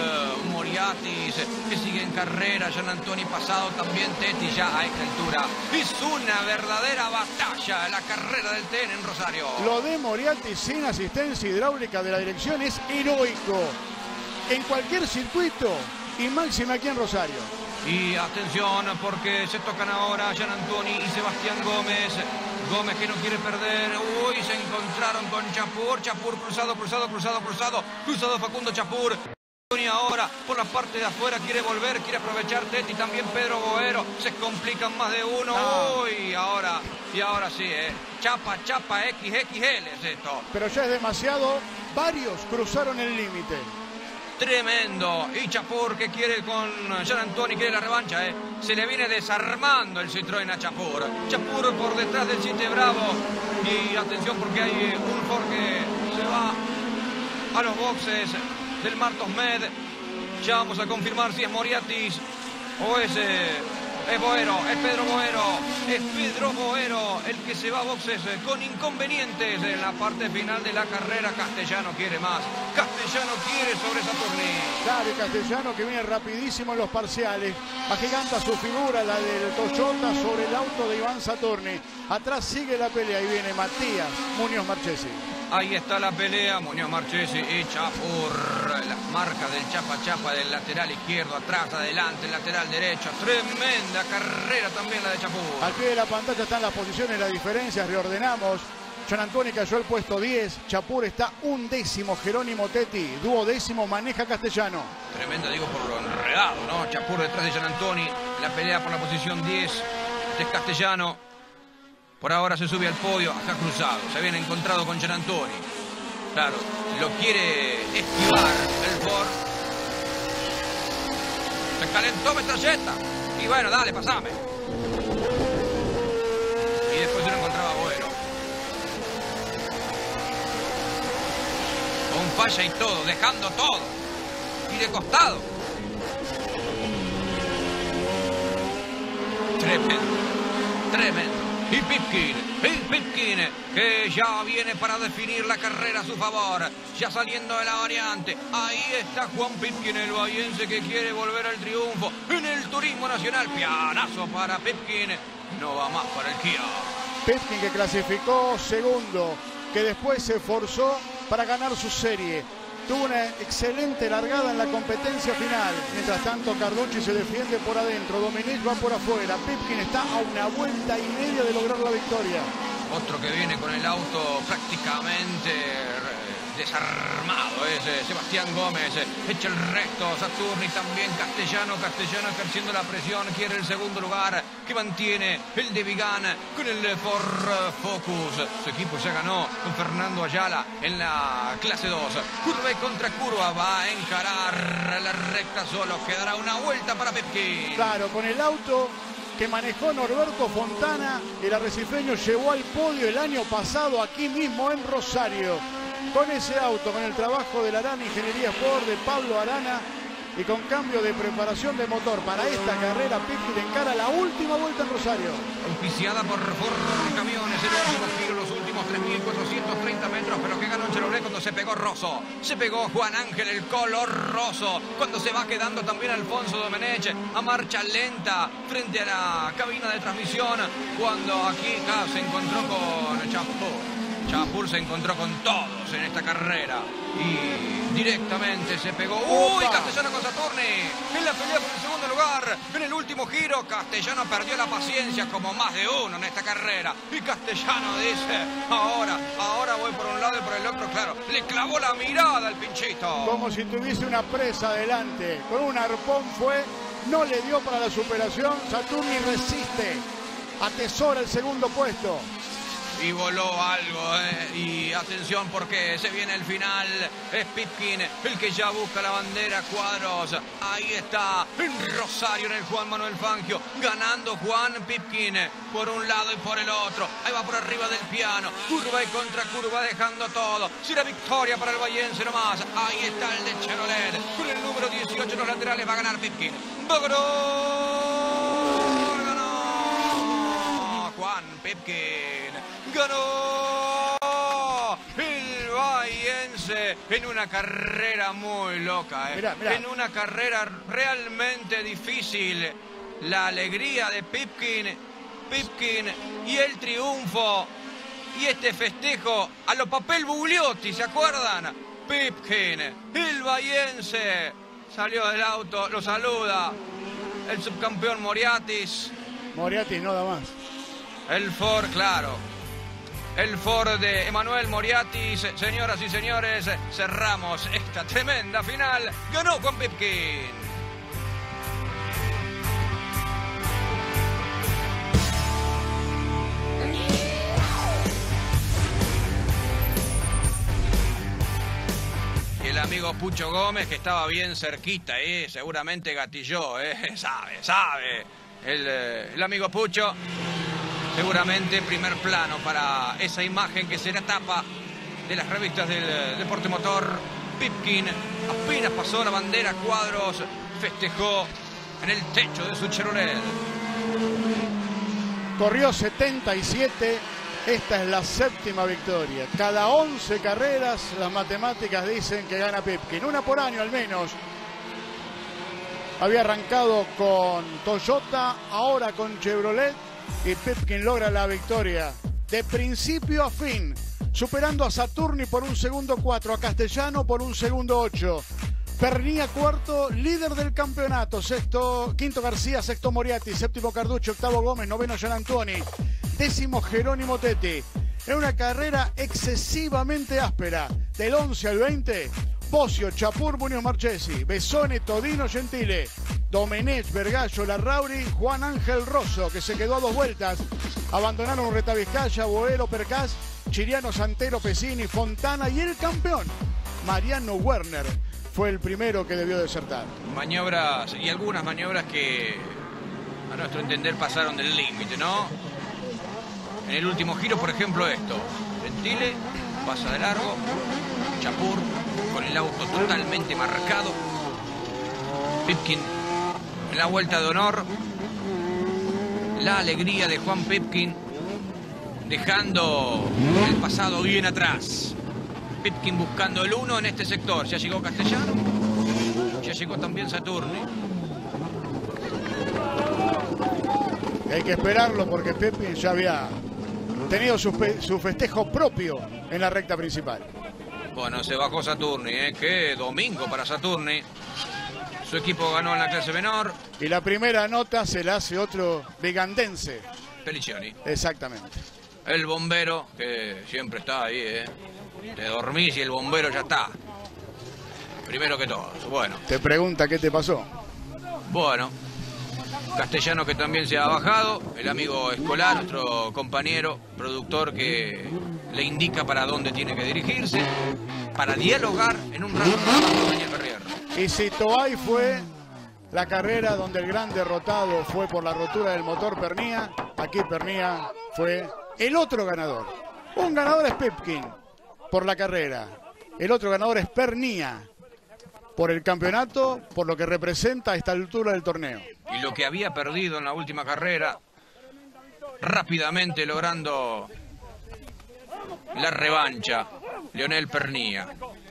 uh, Moriatis, que sigue en carrera. Gian Antoni pasado también Tetti ya a esta altura. Es una verdadera batalla la carrera del T N en Rosario. Lo de Moriatis sin asistencia hidráulica de la dirección es heroico. En cualquier circuito y máxima aquí en Rosario. Y atención porque se tocan ahora Gian Antoni y Sebastián Gómez. Gómez que no quiere perder. Uy, se encontraron con Chapur. Chapur cruzado, cruzado, cruzado, cruzado. Cruzado Facundo Chapur. Antoni ahora por la parte de afuera quiere volver, quiere aprovechar Tetti, también Pedro Boero. Se complican más de uno. No. Uy, ahora, y ahora sí, ¿eh? Chapa, chapa, equis equis ele es esto. Pero ya es demasiado. Varios cruzaron el límite. Tremendo. Y Chapur que quiere con Gian Antoni, quiere la revancha, ¿eh? Se le viene desarmando el Citroën a Chapur. Chapur por detrás del Siete Bravo. Y atención porque hay un Ford que se va a los boxes del Martos Med. Ya vamos a confirmar si es Moriatis o es, eh, es Boero, es Pedro Boero. Es Pedro Boero el que se va a boxes con inconvenientes en la parte final de la carrera. Castellano quiere más. Castellano quiere sobre Saturni. Claro, y Castellano que viene rapidísimo en los parciales. Agiganta su figura, la del Toyota, sobre el auto de Iván Saturni. Atrás sigue la pelea y viene Matías Muñoz Marchesi. Ahí está la pelea, Muñoz Marchesi y Chapur. La marca del chapa chapa del lateral izquierdo, atrás, adelante, el lateral derecho. Tremenda carrera también la de Chapur. Al pie de la pantalla están las posiciones, las diferencias, reordenamos. Gian Antoni cayó el puesto diez, Chapur está undécimo, Jerónimo Tetti, duodécimo, maneja Castellano. Tremenda, digo, por lo enredado, ¿no? Chapur detrás de Gian Antoni, la pelea por la posición diez, este es Castellano. Por ahora se sube al podio, acá cruzado, se viene encontrado con Gian Antoni. Claro, lo quiere esquivar el Ford. Se calentó Metralleta. Y bueno, dale, pasame. Y después se lo encontraba Boero. Con falla y todo, dejando todo. Y de costado. Tremendo. Tremendo. Y Pipkin, y Pipkin, que ya viene para definir la carrera a su favor. Ya saliendo de la variante. Ahí está Juan Pipkin, el bahiense que quiere volver al triunfo en el Turismo Nacional. Pianazo para Pipkin. No va más para el Kia. Pipkin que clasificó segundo, que después se esforzó para ganar su serie. Tuvo una excelente largada en la competencia final. Mientras tanto, Carducci se defiende por adentro. Domenech va por afuera. Pipkin está a una vuelta y media de lograr la victoria. Otro que viene con el auto prácticamente desarmado es eh, Sebastián Gómez. Echa el recto. Saturni también. Castellano. Castellano ejerciendo la presión. Quiere el segundo lugar que mantiene el de Vigan con el Ford Focus. Su equipo ya ganó con Fernando Ayala en la clase dos. Curva y contra curva. Va a encarar la recta solo. Quedará una vuelta para Pipkin. Claro, con el auto que manejó Norberto Fontana, el arrecifeño llevó al podio el año pasado aquí mismo en Rosario. Con ese auto, con el trabajo de la Arana Ingeniería Sport, de Pablo Arana, y con cambio de preparación de motor para esta carrera, Pipkin encara la última vuelta en Rosario. Auspiciada por Ford Camiones, el último giro, los últimos tres mil cuatrocientos treinta metros, pero que ganó Chevrolet cuando se pegó Rosso. Se pegó Juan Ángel, el color roso, cuando se va quedando también Alfonso Domenech a marcha lenta frente a la cabina de transmisión, cuando aquí ah, se encontró con Chapur. Chapur se encontró con todos en esta carrera y directamente se pegó. ¡Uy! Castellano con Saturni en la pelea por el segundo lugar. En el último giro, Castellano perdió la paciencia como más de uno en esta carrera. Y Castellano dice, ahora, ahora voy por un lado y por el otro. Claro, le clavó la mirada al pinchito. Como si tuviese una presa adelante. Con un arpón fue, no le dio para la superación. Saturni resiste, atesora el segundo puesto. Y voló algo, eh. Y atención porque se viene el final. Es Pipkin el que ya busca la bandera. Cuadros, ahí está en Rosario, en el Juan Manuel Fangio, ganando Juan Pipkin por un lado y por el otro. Ahí va por arriba del piano, curva y contra curva, dejando todo. Será victoria para el bahiense nomás. Ahí está el de Chevrolet con el número dieciocho en los laterales. Va a ganar Pipkin. Va a ganar, ganó Juan Pipkin. Ganó el bahiense en una carrera muy loca, ¿eh? Mirá, mirá. En una carrera realmente difícil. La alegría de Pipkin, Pipkin y el triunfo y este festejo a lo Papel Bugliotti, ¿se acuerdan? Pipkin, el bahiense, salió del auto, lo saluda el subcampeón Moriatis. Moriatis no da más. El Ford, claro. El Ford de Emanuel Moriatis. Señoras y señores, cerramos esta tremenda final. Ganó Juan Pipkin. Y el amigo Pucho Gómez, que estaba bien cerquita, ¿eh? Seguramente gatilló, ¿eh? Sabe, sabe. El, el amigo Pucho, seguramente primer plano para esa imagen que será tapa de las revistas del deporte motor. Pipkin apenas pasó la bandera cuadros, festejó en el techo de su Chevrolet. Corrió setenta y siete, esta es la séptima victoria. Cada once carreras las matemáticas dicen que gana Pipkin, una por año al menos. Había arrancado con Toyota, ahora con Chevrolet, y Pipkin logra la victoria de principio a fin, superando a Saturni por un segundo cuatro, a Castellano por un segundo ocho. Pernía cuarto, líder del campeonato, sexto, quinto García, sexto Moriarty, séptimo Carducci, octavo Gómez, noveno Gianantoni, décimo Jerónimo Tetti. En una carrera excesivamente áspera, del once al veinte, Bocio, Chapur, Muñoz Marchesi, Besone, Todino, Gentile, Domenech, Vergallo, Larrauri, Juan Ángel Rosso, que se quedó a dos vueltas. Abandonaron Urreta Vizcaya, Boero, Percás, Chiriano, Santero, Pesini, Fontana y el campeón, Mariano Werner, fue el primero que debió desertar. Maniobras y algunas maniobras que a nuestro entender pasaron del límite, ¿no? En el último giro, por ejemplo, esto. Gentile pasa de largo, Chapur con el auto totalmente marcado. Pipkin en la vuelta de honor. La alegría de Juan Pipkin, dejando el pasado bien atrás. Pipkin buscando el uno en este sector. Ya llegó Castellano, ya llegó también Saturni. Hay que esperarlo porque Pipkin ya había tenido su, su festejo propio en la recta principal. Bueno, se bajó Saturni, ¿eh? Qué domingo para Saturni. Su equipo ganó en la clase menor. Y la primera nota se la hace otro vigandense. Pelicioni. Exactamente. El bombero, que siempre está ahí, ¿eh? Te dormís y el bombero ya está. Primero que todo, bueno. Te pregunta qué te pasó. Bueno, Castellano, que también se ha bajado. El amigo Escolar, nuestro compañero, productor, que le indica para dónde tiene que dirigirse, para dialogar en un rato con Daniel Ferrier. Y si Toay fue la carrera donde el gran derrotado fue por la rotura del motor Pernía, aquí Pernía fue el otro ganador. Un ganador es Pipkin por la carrera, el otro ganador es Pernía por el campeonato, por lo que representa a esta altura del torneo. Y lo que había perdido en la última carrera, rápidamente logrando la revancha, Leonel Pernía.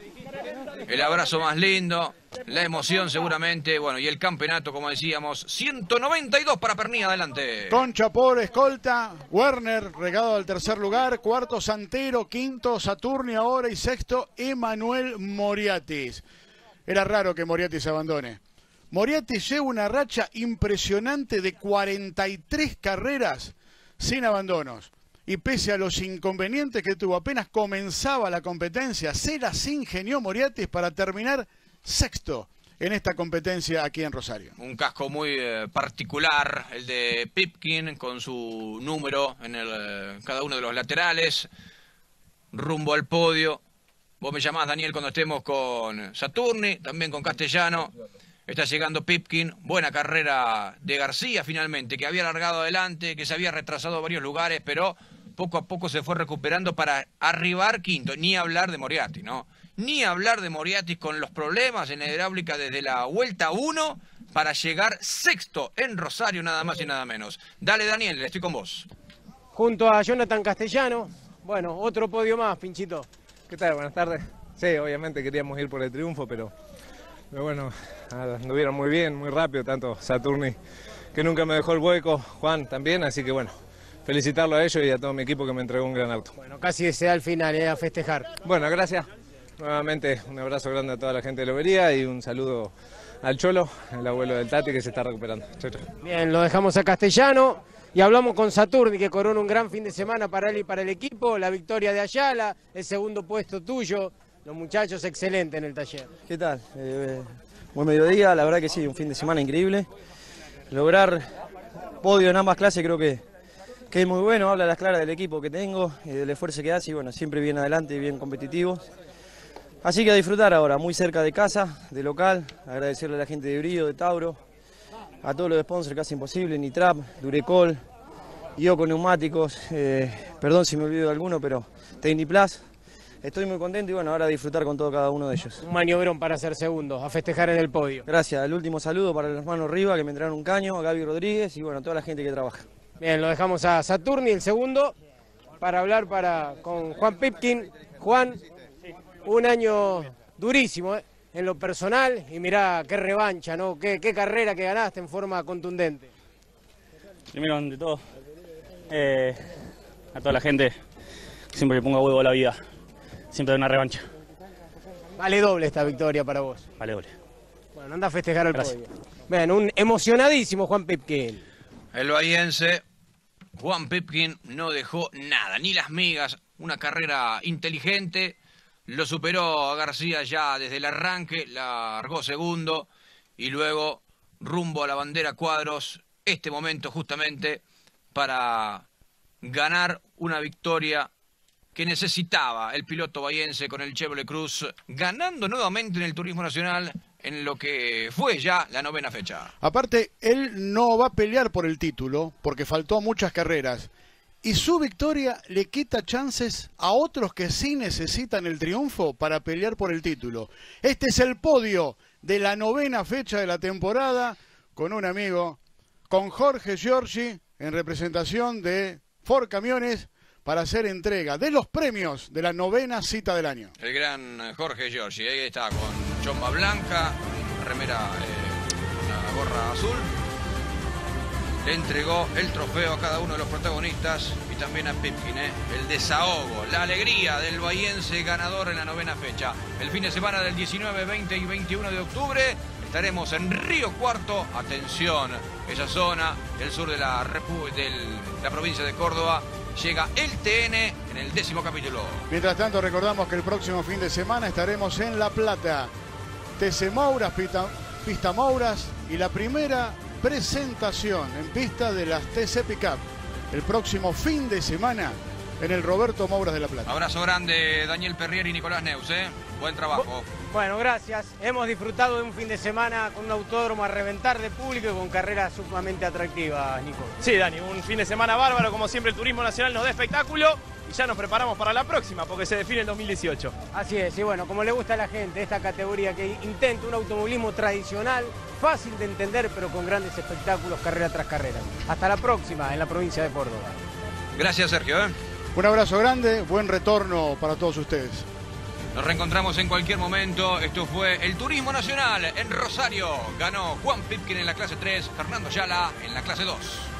El abrazo más lindo, la emoción seguramente, bueno, y el campeonato, como decíamos, ciento noventa y dos para Pernía, adelante. Concha por escolta, Werner regado al tercer lugar, cuarto Santero, quinto Saturni ahora y sexto Emanuel Moriatis. Era raro que Moriatis abandone. Moriatis lleva una racha impresionante de cuarenta y tres carreras sin abandonos. Y pese a los inconvenientes que tuvo, apenas comenzaba la competencia, se las ingenió Moriatis para terminar sexto en esta competencia aquí en Rosario. Un casco muy eh, particular, el de Pipkin, con su número en el, eh, cada uno de los laterales, rumbo al podio. Vos me llamás, Daniel, cuando estemos con Saturni, también con Castellano. Está llegando Pipkin, buena carrera de García finalmente, que había largado adelante, que se había retrasado varios lugares, pero poco a poco se fue recuperando para arribar quinto. Ni hablar de Moriarty, ¿no? Ni hablar de Moriarty con los problemas en la hidráulica desde la vuelta uno para llegar sexto en Rosario, nada más y nada menos. Dale, Daniel, estoy con vos. Junto a Jonathan Castellano, bueno, otro podio más, Pinchito. ¿Qué tal? Buenas tardes. Sí, obviamente queríamos ir por el triunfo, pero, pero bueno, anduvieron muy bien, muy rápido, tanto Saturni, que nunca me dejó el hueco, Juan también, así que bueno, felicitarlo a ellos y a todo mi equipo que me entregó un gran auto. Bueno, casi se da el final, eh, a festejar. Bueno, gracias. Nuevamente un abrazo grande a toda la gente de Lobería y un saludo al Cholo, el abuelo del Tati, que se está recuperando. Chau, chau. Bien, lo dejamos a Castellano y hablamos con Saturni, que corona un gran fin de semana para él y para el equipo, la victoria de Ayala, el segundo puesto tuyo. Los muchachos excelentes en el taller. ¿Qué tal? Eh, buen mediodía, la verdad que sí, un fin de semana increíble. Lograr podio en ambas clases creo que, que es muy bueno, habla a las claras del equipo que tengo, y del esfuerzo que hace y bueno, siempre bien adelante y bien competitivo. Así que a disfrutar ahora, muy cerca de casa, de local, agradecerle a la gente de Brío, de Tauro, a todos los sponsors que hacen posible, Nitrap, Durecol, Ioco Neumáticos, eh, perdón si me olvido de alguno, pero Tecniplas. Estoy muy contento y bueno, ahora a disfrutar con todo cada uno de ellos. Un maniobrón para ser segundo, a festejar en el podio. Gracias, el último saludo para el hermano Riva, que me entregaron un caño, a Gaby Rodríguez y bueno, a toda la gente que trabaja. Bien, lo dejamos a Saturni, el segundo, para hablar para, con Juan Pipkin. Juan, un año durísimo, ¿eh? En lo personal, y mirá qué revancha, ¿no? Qué, qué carrera que ganaste en forma contundente. Primero, ante todo, eh, a toda la gente, siempre le pongo a huevo a la vida. Siempre hay una revancha. Vale doble esta victoria para vos. Vale doble. Bueno, anda a festejar el podio. Bien, un emocionadísimo Juan Pipkin. El bahiense Juan Pipkin no dejó nada, ni las migas. Una carrera inteligente. Lo superó a García ya desde el arranque, largó segundo y luego rumbo a la bandera cuadros. Este momento justamente para ganar una victoria que necesitaba el piloto bahiense con el Chevrolet Cruz, ganando nuevamente en el Turismo Nacional en lo que fue ya la novena fecha. Aparte, él no va a pelear por el título, porque faltó muchas carreras, y su victoria le quita chances a otros que sí necesitan el triunfo para pelear por el título. Este es el podio de la novena fecha de la temporada, con un amigo, con Jorge Giorgi, en representación de Ford Camiones, para hacer entrega de los premios de la novena cita del año. El gran Jorge Giorgi, ahí está con chomba blanca, remera, eh, una gorra azul. Le entregó el trofeo a cada uno de los protagonistas y también a Pipkin, eh, el desahogo, la alegría del bahiense ganador en la novena fecha. El fin de semana del diecinueve, veinte y veintiuno de octubre estaremos en Río Cuarto. Atención, esa zona del sur de la, Repu de la provincia de Córdoba. Llega el T N en el décimo capítulo. Mientras tanto, recordamos que el próximo fin de semana estaremos en La Plata. T C Mouras, Pista, Pista Mouras y la primera presentación en pista de las T C Pickup. El próximo fin de semana en el Roberto Mouras de La Plata. Abrazo grande, Daniel Perrier y Nicolás Neus, ¿eh? Buen trabajo. Bueno, gracias. Hemos disfrutado de un fin de semana con un autódromo a reventar de público y con carreras sumamente atractivas, Nico. Sí, Dani, un fin de semana bárbaro, como siempre el Turismo Nacional nos da espectáculo y ya nos preparamos para la próxima, porque se define el dos mil dieciocho. Así es, y bueno, como le gusta a la gente, esta categoría que intenta un automovilismo tradicional, fácil de entender, pero con grandes espectáculos, carrera tras carrera. Hasta la próxima en la provincia de Córdoba. Gracias, Sergio. ¿eh? Un abrazo grande, buen retorno para todos ustedes. Nos reencontramos en cualquier momento. Esto fue el Turismo Nacional en Rosario. Ganó Juan Pipkin en la clase tres, Fernando Ayala en la clase dos.